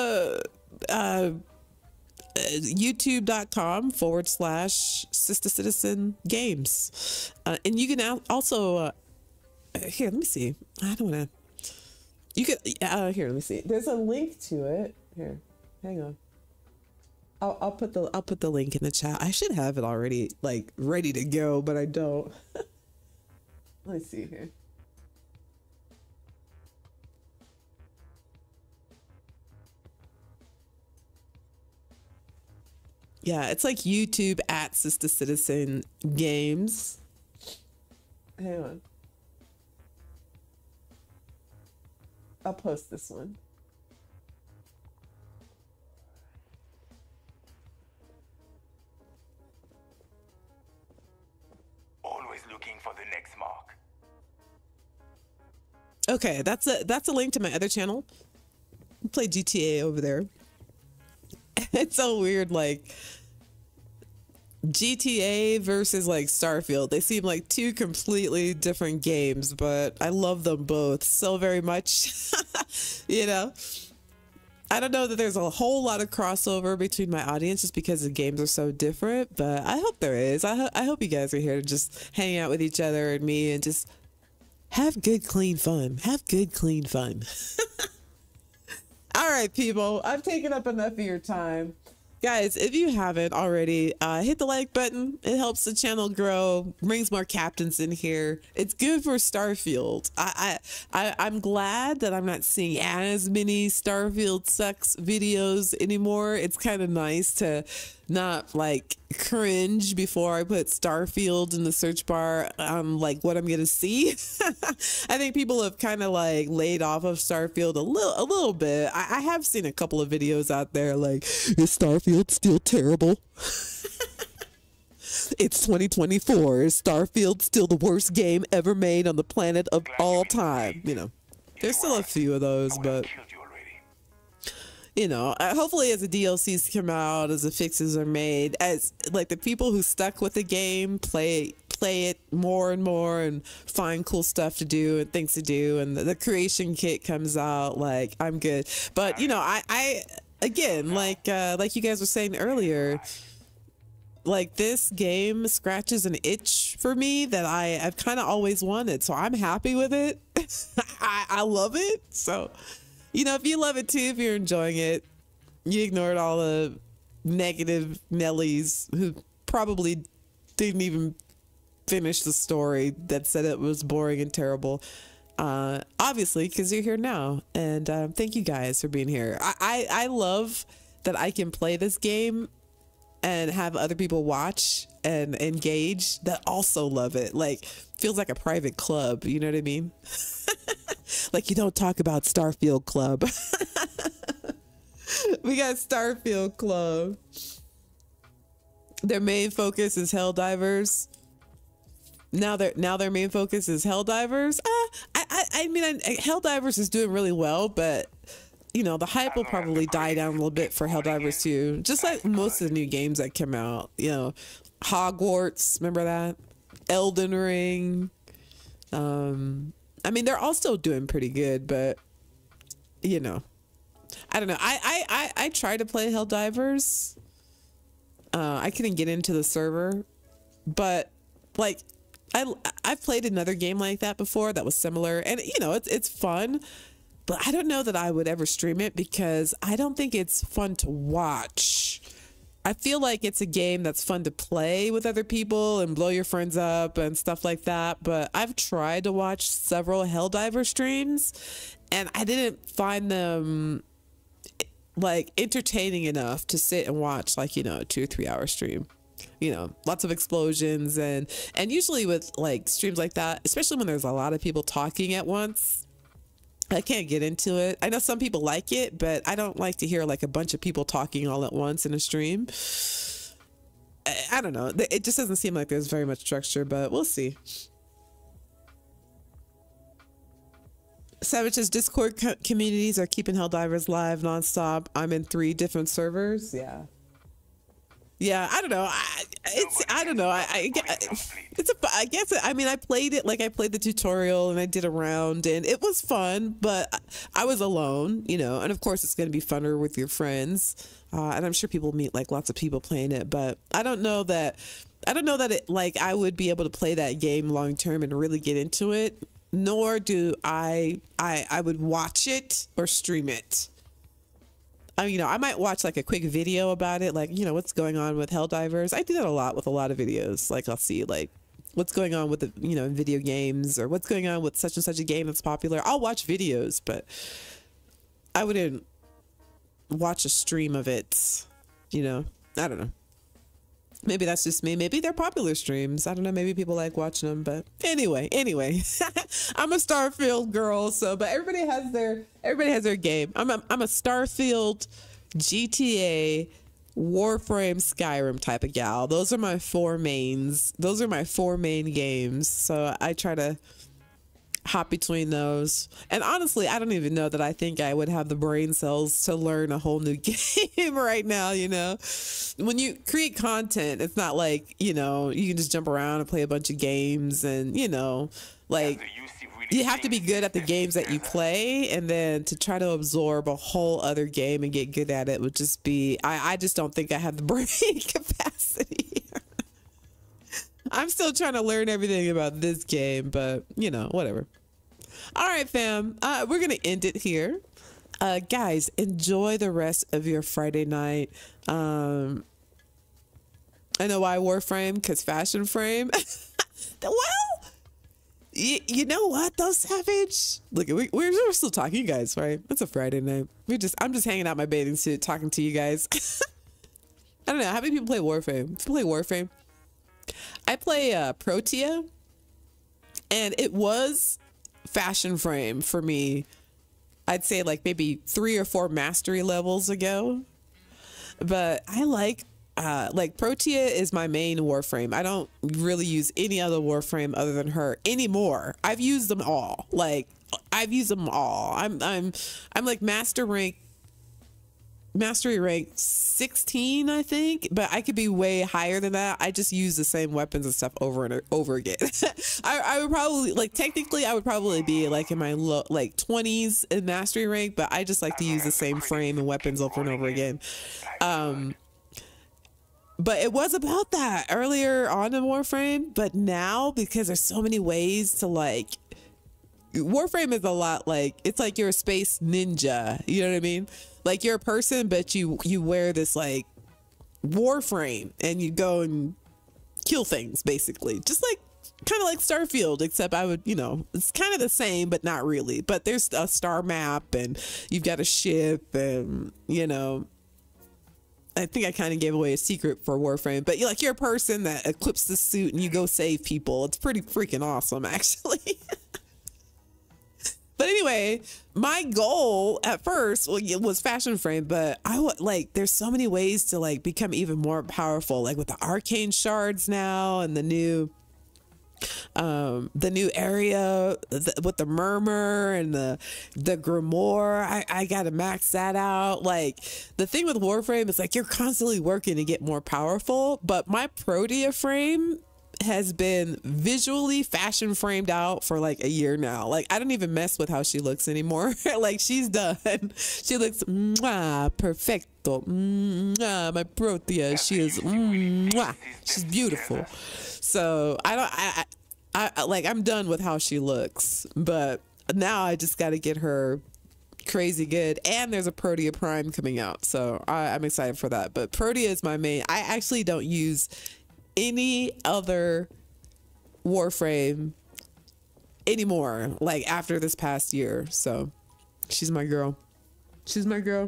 youtube.com/Sista Citizen Games. And you can also, here, let me see. I don't want to, you could, here, let me see. There's a link to it. Here, hang on. I'll put the link in the chat. I should have it already, like, ready to go, but I don't. Let me see here. Yeah, it's like YouTube at Sista Citizen Games. Hang on. I'll post this one. Always looking for the next mark. Okay, that's a link to my other channel. I play GTA over there. It's so weird, like GTA versus like Starfield. They seem like 2 completely different games, but I love them both so very much. You know, I don't know that there's a whole lot of crossover between my audience just because the games are so different, but I hope there is. I hope you guys are here to just hang out with each other and me and just have good, clean fun. Have good, clean fun. All right, people, I've taken up enough of your time. Guys, if you haven't already, hit the like button. It helps the channel grow, brings more captains in here. It's good for Starfield. I'm glad that I'm not seeing as many Starfield sucks videos anymore. It's kind of nice to not like cringe before I put Starfield in the search bar, like what I'm gonna see. I think people have kind of like laid off of Starfield a little bit. I have seen a couple of videos out there like, is Starfield still terrible? It's 2024. Is Starfield still the worst game ever made on the planet of all time? You know, there's still a few of those, but you know, hopefully as the DLCs come out, as the fixes are made, as like the people who stuck with the game play it more and more and find cool stuff to do and things to do, and the creation kit comes out, like I'm good. But you know, I again, like you guys were saying earlier, like this game scratches an itch for me that I've kind of always wanted, so I'm happy with it. I love it. So you know, if you love it too, if you're enjoying it, you ignored all the negative Nellies who probably didn't even finish the story that said it was boring and terrible. Obviously, because you're here now. And thank you guys for being here. I love that I can play this game and have other people watch and engage that also love it. Like, feels like a private club, you know what I mean? Like, you don't talk about Starfield Club. We got Starfield Club. Their main focus is Helldivers. Now their main focus is Helldivers. I mean, Helldivers is doing really well, but you know, the hype will probably die down a little bit for Helldivers too. Just like most of the new games that come out, you know, Hogwarts, remember that? Elden Ring. I mean, they're all still doing pretty good, but you know, I don't know. I tried to play Helldivers. I couldn't get into the server. but like I've played another game like that before that was similar, and you know, it's fun, but I don't know that I would ever stream it because I don't think it's fun to watch. I feel like it's a game that's fun to play with other people and blow your friends up and stuff like that. But I've tried to watch several Helldiver streams and I didn't find them like entertaining enough to sit and watch like, you know, a 2 or 3 hour stream. You know, lots of explosions and usually with like streams like that, especially when there's a lot of people talking at once, I can't get into it. I know some people like it, but I don't like to hear like a bunch of people talking all at once in a stream. I don't know. It just doesn't seem like there's very much structure, but we'll see. Savage's Discord communities are keeping Helldivers live nonstop. I'm in 3 different servers. Yeah. Yeah, I don't know. I don't know. I guess I mean, I played it, like I played the tutorial and I did a round and it was fun, but I was alone, you know, and of course it's going to be funner with your friends. And I'm sure people meet like lots of people playing it, but I don't know that it, like I would be able to play that game long term and really get into it, nor do I would watch it or stream it. You know, I might watch like a quick video about it, like, you know, what's going on with Helldivers. I do that a lot with a lot of videos. Like I'll see like what's going on with the, you know, video games or what's going on with such and such a game that's popular. I'll watch videos, but I wouldn't watch a stream of it, you know. I don't know. Maybe that's just me. Maybe they're popular streams. I don't know. Maybe people like watching them. But anyway, I'm a Starfield girl. So, but everybody has their game. I'm a Starfield, GTA, Warframe, Skyrim type of gal. Those are my 4 mains. Those are my 4 main games. So I try to hop between those. And honestly, I don't even know that I think I would have the brain cells to learn a whole new game right now, you know. When you create content, it's not like, you know, you can just jump around and play a bunch of games and, you know, like you have to be good at the games that you play, and then to try to absorb a whole other game and get good at it would just be, I just don't think I have the brain capacity. I'm still trying to learn everything about this game, but you know, whatever. All right, fam. We're going to end it here. Guys, enjoy the rest of your Friday night. I know why Warframe, because Fashion Frame. Well, you know what though, Savage? Look, we're still talking, you guys, right? It's a Friday night. I'm just hanging out my bathing suit, talking to you guys. I don't know. How many people play Warframe? Do you play Warframe? I play Protea, and it was Fashion Frame for me. I'd say like maybe 3 or 4 mastery levels ago. But I like Protea is my main Warframe. I don't really use any other Warframe other than her anymore. I've used them all. Like I've used them all. I'm like mastery rank 16, I think, but I could be way higher than that. I just use the same weapons and stuff over and over again. I would probably, like, technically I would probably be like in my low, like 20s in mastery rank, but I just like to use the same frame and weapons over and over again. But it was about that earlier on in Warframe, but now because there's so many ways to like, Warframe is a lot like, it's like you're a space ninja, you know what I mean? Like you're a person, but you wear this like Warframe and you go and kill things basically. Just like kind of like Starfield, except I would, you know, it's kind of the same, but not really. But there's a star map and you've got a ship and, you know, I think I kind of gave away a secret for Warframe, but you're a person that equips the suit and you go save people. It's pretty freaking awesome, actually. But anyway, my goal at first was Fashion Frame, but there's so many ways to like become even more powerful, like with the arcane shards now and the new area with the murmur and the grimoire. I gotta max that out. Like the thing with Warframe is like you're constantly working to get more powerful, but my Protea frame has been visually fashion framed out for like a year now. Like I don't even mess with how she looks anymore. Like she's done. She looks perfect. pronto. My Protea. She is, she's beautiful. So I'm done with how she looks, but now I just got to get her crazy good. And there's a Protea Prime coming out, so I'm excited for that. But Protea is my main. I actually don't use any other Warframe anymore, like after this past year. So she's my girl. She's my girl.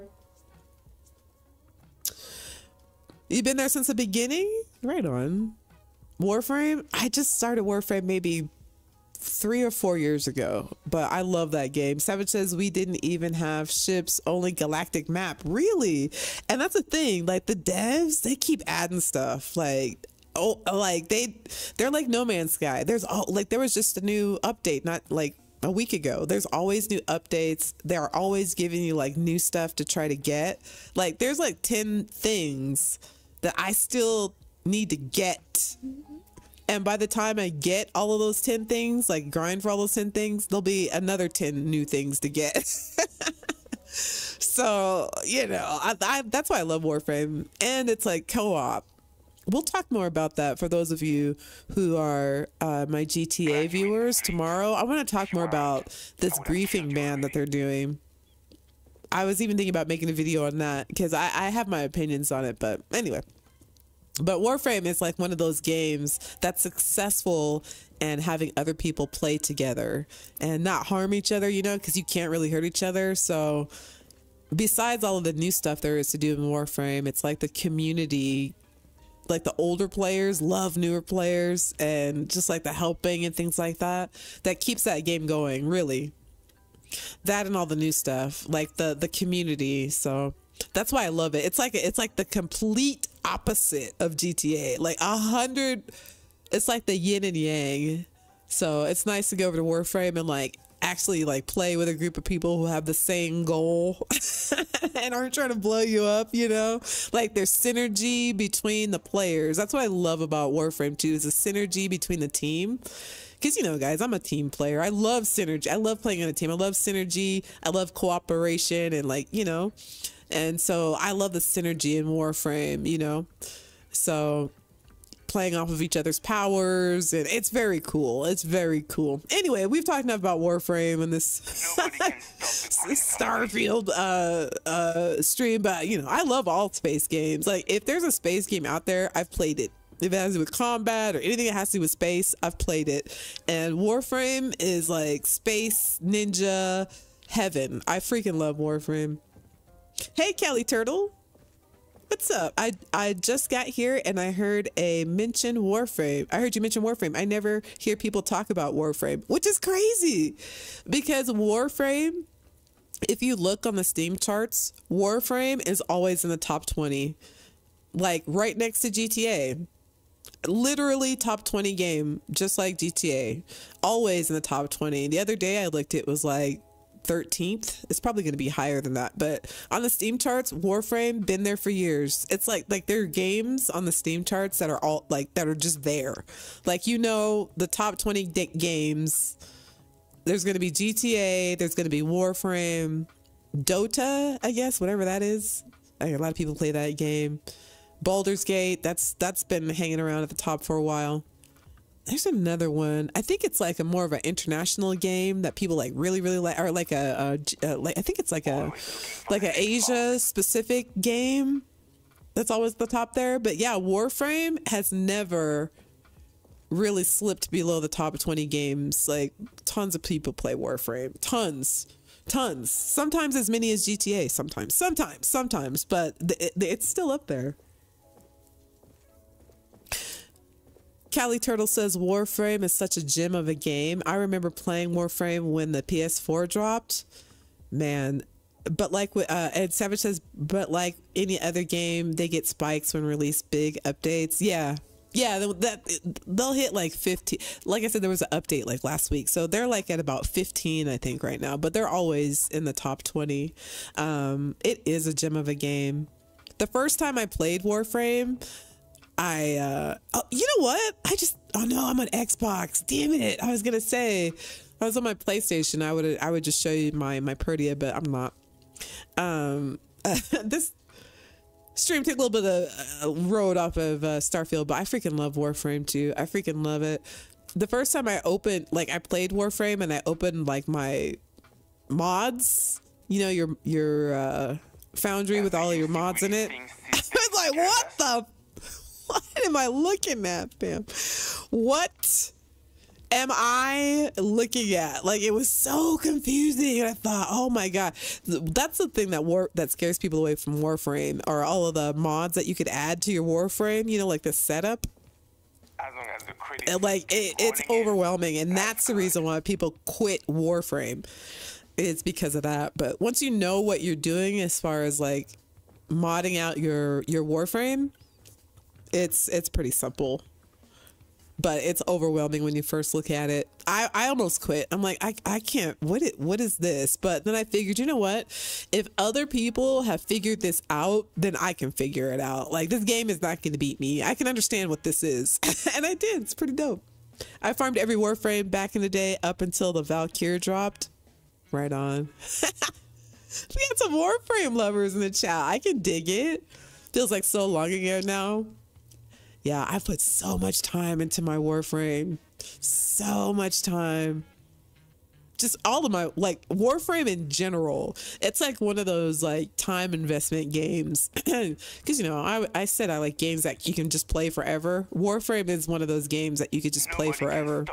You've been there since the beginning? Right on. Warframe? I just started Warframe maybe 3 or 4 years ago, but I love that game. Savage says we didn't even have ships, only galactic map. Really? And that's the thing, like the devs, they keep adding stuff. Like, oh, like they're like No Man's Sky. There was just a new update not like a week ago. There's always new updates. They're always giving you like new stuff to try to get. Like there's like 10 things that I still need to get. And by the time I get all of those 10 things, like grind for all those 10 things, there'll be another 10 new things to get. So, you know, that's why I love Warframe. And it's like co-op. We'll talk more about that for those of you who are my GTA viewers tomorrow. I want to talk more about this briefing ban that they're doing. I was even thinking about making a video on that because I have my opinions on it. But anyway. But Warframe is like one of those games that's successful and having other people play together and not harm each other, you know, because you can't really hurt each other. So besides all of the new stuff there is to do in Warframe, it's like the community, like the older players love newer players and just like the helping and things like that, that keeps that game going, really. That and all the new stuff, like the community. So that's why I love it. It's like the complete opposite of GTA. Like 100, it's like the yin and yang. So it's nice to go over to Warframe and like actually like play with a group of people who have the same goal and aren't trying to blow you up, you know? Like there's synergy between the players. That's what I love about Warframe 2 is the synergy between the team. Because, you know, guys, I'm a team player. I love synergy. I love playing on a team. I love synergy. I love cooperation and like, you know. And so I love the synergy in Warframe, you know, so playing off of each other's powers, and it's very cool. It's very cool. Anyway, we've talked enough about Warframe in this Starfield stream, but you know, I love all space games. Like if there's a space game out there, I've played it. If it has to do with combat or anything that has to do with space, I've played it. And Warframe is like space ninja heaven. I freaking love Warframe. Hey, Kelly Turtle. What's up? I just got here and I heard a mention Warframe. I heard you mention Warframe. I never hear people talk about Warframe, which is crazy because Warframe, if you look on the Steam charts, Warframe is always in the top 20, like right next to GTA. Literally top 20 game, just like GTA, always in the top 20. The other day I looked, it was like 13th. It's probably going to be higher than that, but on the Steam charts, Warframe been there for years. It's like there are games on the Steam charts that are all like that are just there, like, you know, the top 20 games. There's going to be GTA, there's going to be Warframe, Dota, I guess, whatever that is. I mean, a lot of people play that game. Baldur's Gate, that's been hanging around at the top for a while. There's another one. I think it's like a more of an international game that people like really like, or like like I think it's like a Asia specific game that's always at the top there. But yeah, Warframe has never really slipped below the top 20 games. Like tons of people play Warframe. Tons. Sometimes as many as GTA. Sometimes, but it's still up there. Callie Turtle says Warframe is such a gem of a game. I remember playing Warframe when the PS4 dropped. Man, but like and Savage says, but like any other game, they get spikes when release big updates. Yeah, they'll hit like 15. Like I said, there was an update like last week, so they're like at about 15, I think, right now. But they're always in the top 20. It is a gem of a game. The first time I played Warframe, you know what? Oh no, I'm on Xbox. Damn it. I was going to say, if I was on my PlayStation, I would just show you my Protea, but I'm not. Stream took a little bit of road off of Starfield, but I freaking love Warframe too. I freaking love it. The first time I opened, like I played Warframe and I opened like my mods, you know, your foundry with all of your mods in it. I was like, what am I looking at, fam? What am I looking at? Like, it was so confusing, and I thought, oh my god, that's the thing that scares people away from Warframe, are all of the mods that you could add to your Warframe, you know, like the setup. As long as the credits And like it's overwhelming, and that's the reason why people quit Warframe. It's because of that. But once you know what you're doing as far as like modding out your Warframe, it's pretty simple. But it's overwhelming when you first look at it. I almost quit. I'm like, I can't, what is this? But then I figured, you know what? If other people have figured this out, then I can figure it out. Like, this game is not going to beat me. I can understand what this is. And I did. It's pretty dope. I farmed every Warframe back in the day up until the Valkyrie dropped. Right on. We got some Warframe lovers in the chat. I can dig it. Feels like so long ago now. Yeah, I put so much time into my Warframe. So much time. Just all of my, like, Warframe in general. It's like one of those, like, time investment games. Because, you know, I said I like games that you can just play forever. Warframe is one of those games that you could just play forever.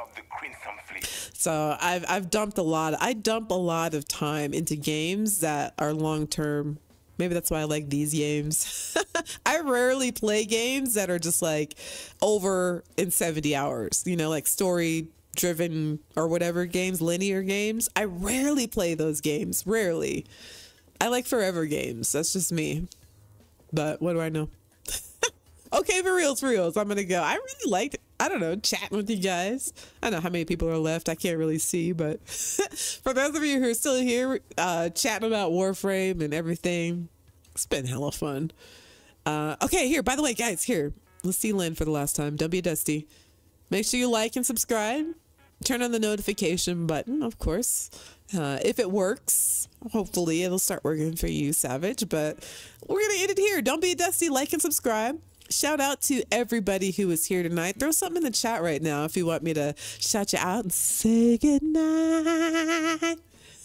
So I've dumped a lot. I dump a lot of time into games that are long-term. Maybe that's why I like these games. I rarely play games that are just like over in 70 hours, you know, like story driven or whatever games, linear games. I rarely play those games. Rarely. I like forever games. That's just me. But what do I know? Okay, for reals. I'm going to go. I really liked, I don't know, chatting with you guys. I don't know how many people are left. I can't really see, but for those of you who are still here, chatting about Warframe and everything, it's been hella fun. Okay, here, by the way, guys, here, let's see Lynn for the last time. Don't be a dusty. Make sure you like and subscribe. Turn on the notification button, of course. If it works, hopefully it'll start working for you, Savage, but we're going to end it here. Don't be a dusty. Like and subscribe. Shout out to everybody who is here tonight. Throw something in the chat right now if you want me to shout you out and say goodnight.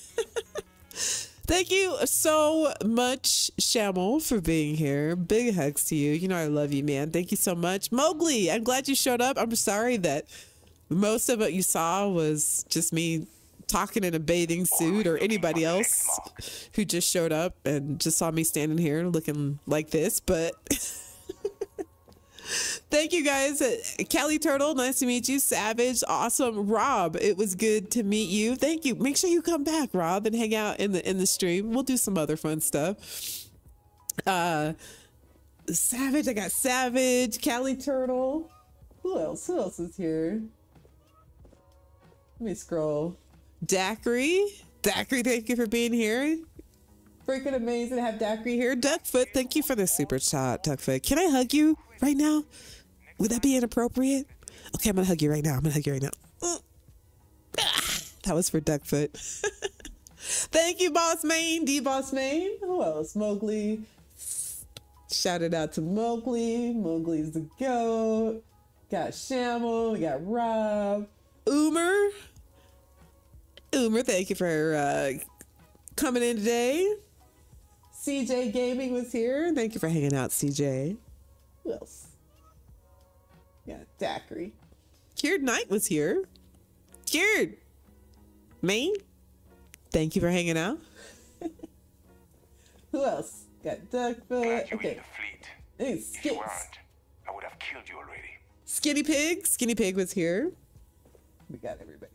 Thank you so much, Shamel, for being here. Big hugs to you. You know I love you, man. Thank you so much. Mowgli, I'm glad you showed up. I'm sorry that most of what you saw was just me talking in a bathing suit, or anybody else who just showed up and just saw me standing here looking like this, but thank you guys. Kelly Turtle, nice to meet you. Savage, awesome. Rob, it was good to meet you. Thank you. Make sure you come back, Rob, and hang out in the stream. We'll do some other fun stuff. Savage, I got Savage, Kelly Turtle. Who else is here? Let me scroll. Daiquiri, thank you for being here. Freaking amazing to have Daiquiri here. Duckfoot, thank you for the super chat, Duckfoot. Can I hug you right now? Would that be inappropriate? Okay, I'm gonna hug you right now. That was for Duckfoot. Thank you, Boss Main, D-Boss Main. Who else? Mowgli. Shout it out to Mowgli. Mowgli's the goat. Got Shamel, we got Rob. Umer, thank you for coming in today. CJ Gaming was here. Thank you for hanging out, CJ. Who else? Yeah, Daiquiri. Cured Knight was here. Cured. Main, thank you for hanging out. Who else? Got Duckfoot. Okay. If you weren't, I would have killed you already. Skinny Pig was here. We got everybody.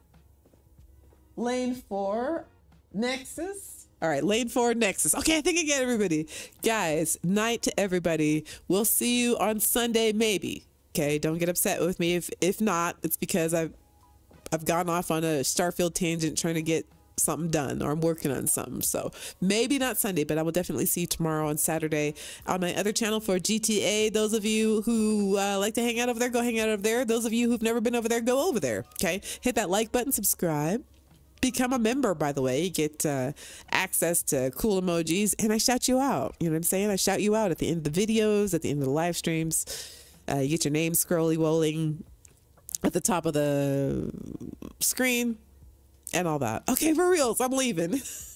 Lane 4, Nexus. All right, Lane 4, Nexus. Okay, I think I get everybody. Guys, night to everybody. We'll see you on Sunday, maybe. Okay, don't get upset with me. If not, it's because I've gone off on a Starfield tangent trying to get something done, or I'm working on something. So maybe not Sunday, but I will definitely see you tomorrow on Saturday on my other channel for GTA. Those of you who like to hang out over there, go hang out over there. Those of you who've never been over there, go over there. Okay, hit that like button, subscribe. become a member, by the way. You get access to cool emojis, and I shout you out. You know what I'm saying? I shout you out at the end of the videos, at the end of the live streams. You get your name scrolling at the top of the screen and all that. Okay, for reals, I'm leaving.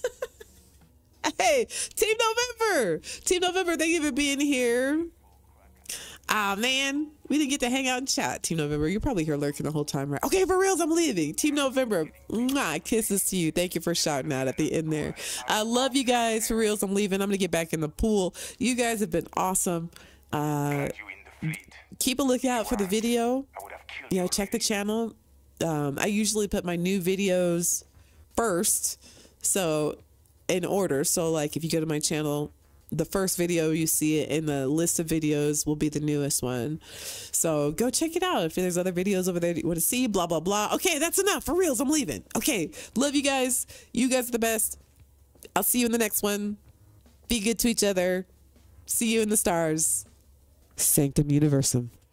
Hey, Team November. Team November, thank you for being here. Ah, man, we didn't get to hang out and chat. Team November, you're probably here lurking the whole time, right? Okay, for reals, I'm leaving. Team November, mwah, kisses to you. Thank you for shouting out at the end there. I love you guys. For reals, I'm leaving. I'm going to get back in the pool. You guys have been awesome. Keep a lookout for the video. You know, check the channel. I usually put my new videos first, so in order. So, like, if you go to my channel, the first video you see it in the list of videos will be the newest one. So go check it out. If there's other videos over there that you want to see, blah, blah, blah. Okay, that's enough. For reals, I'm leaving. Okay, love you guys. You guys are the best. I'll see you in the next one. Be good to each other. See you in the stars. Sanctum Universum.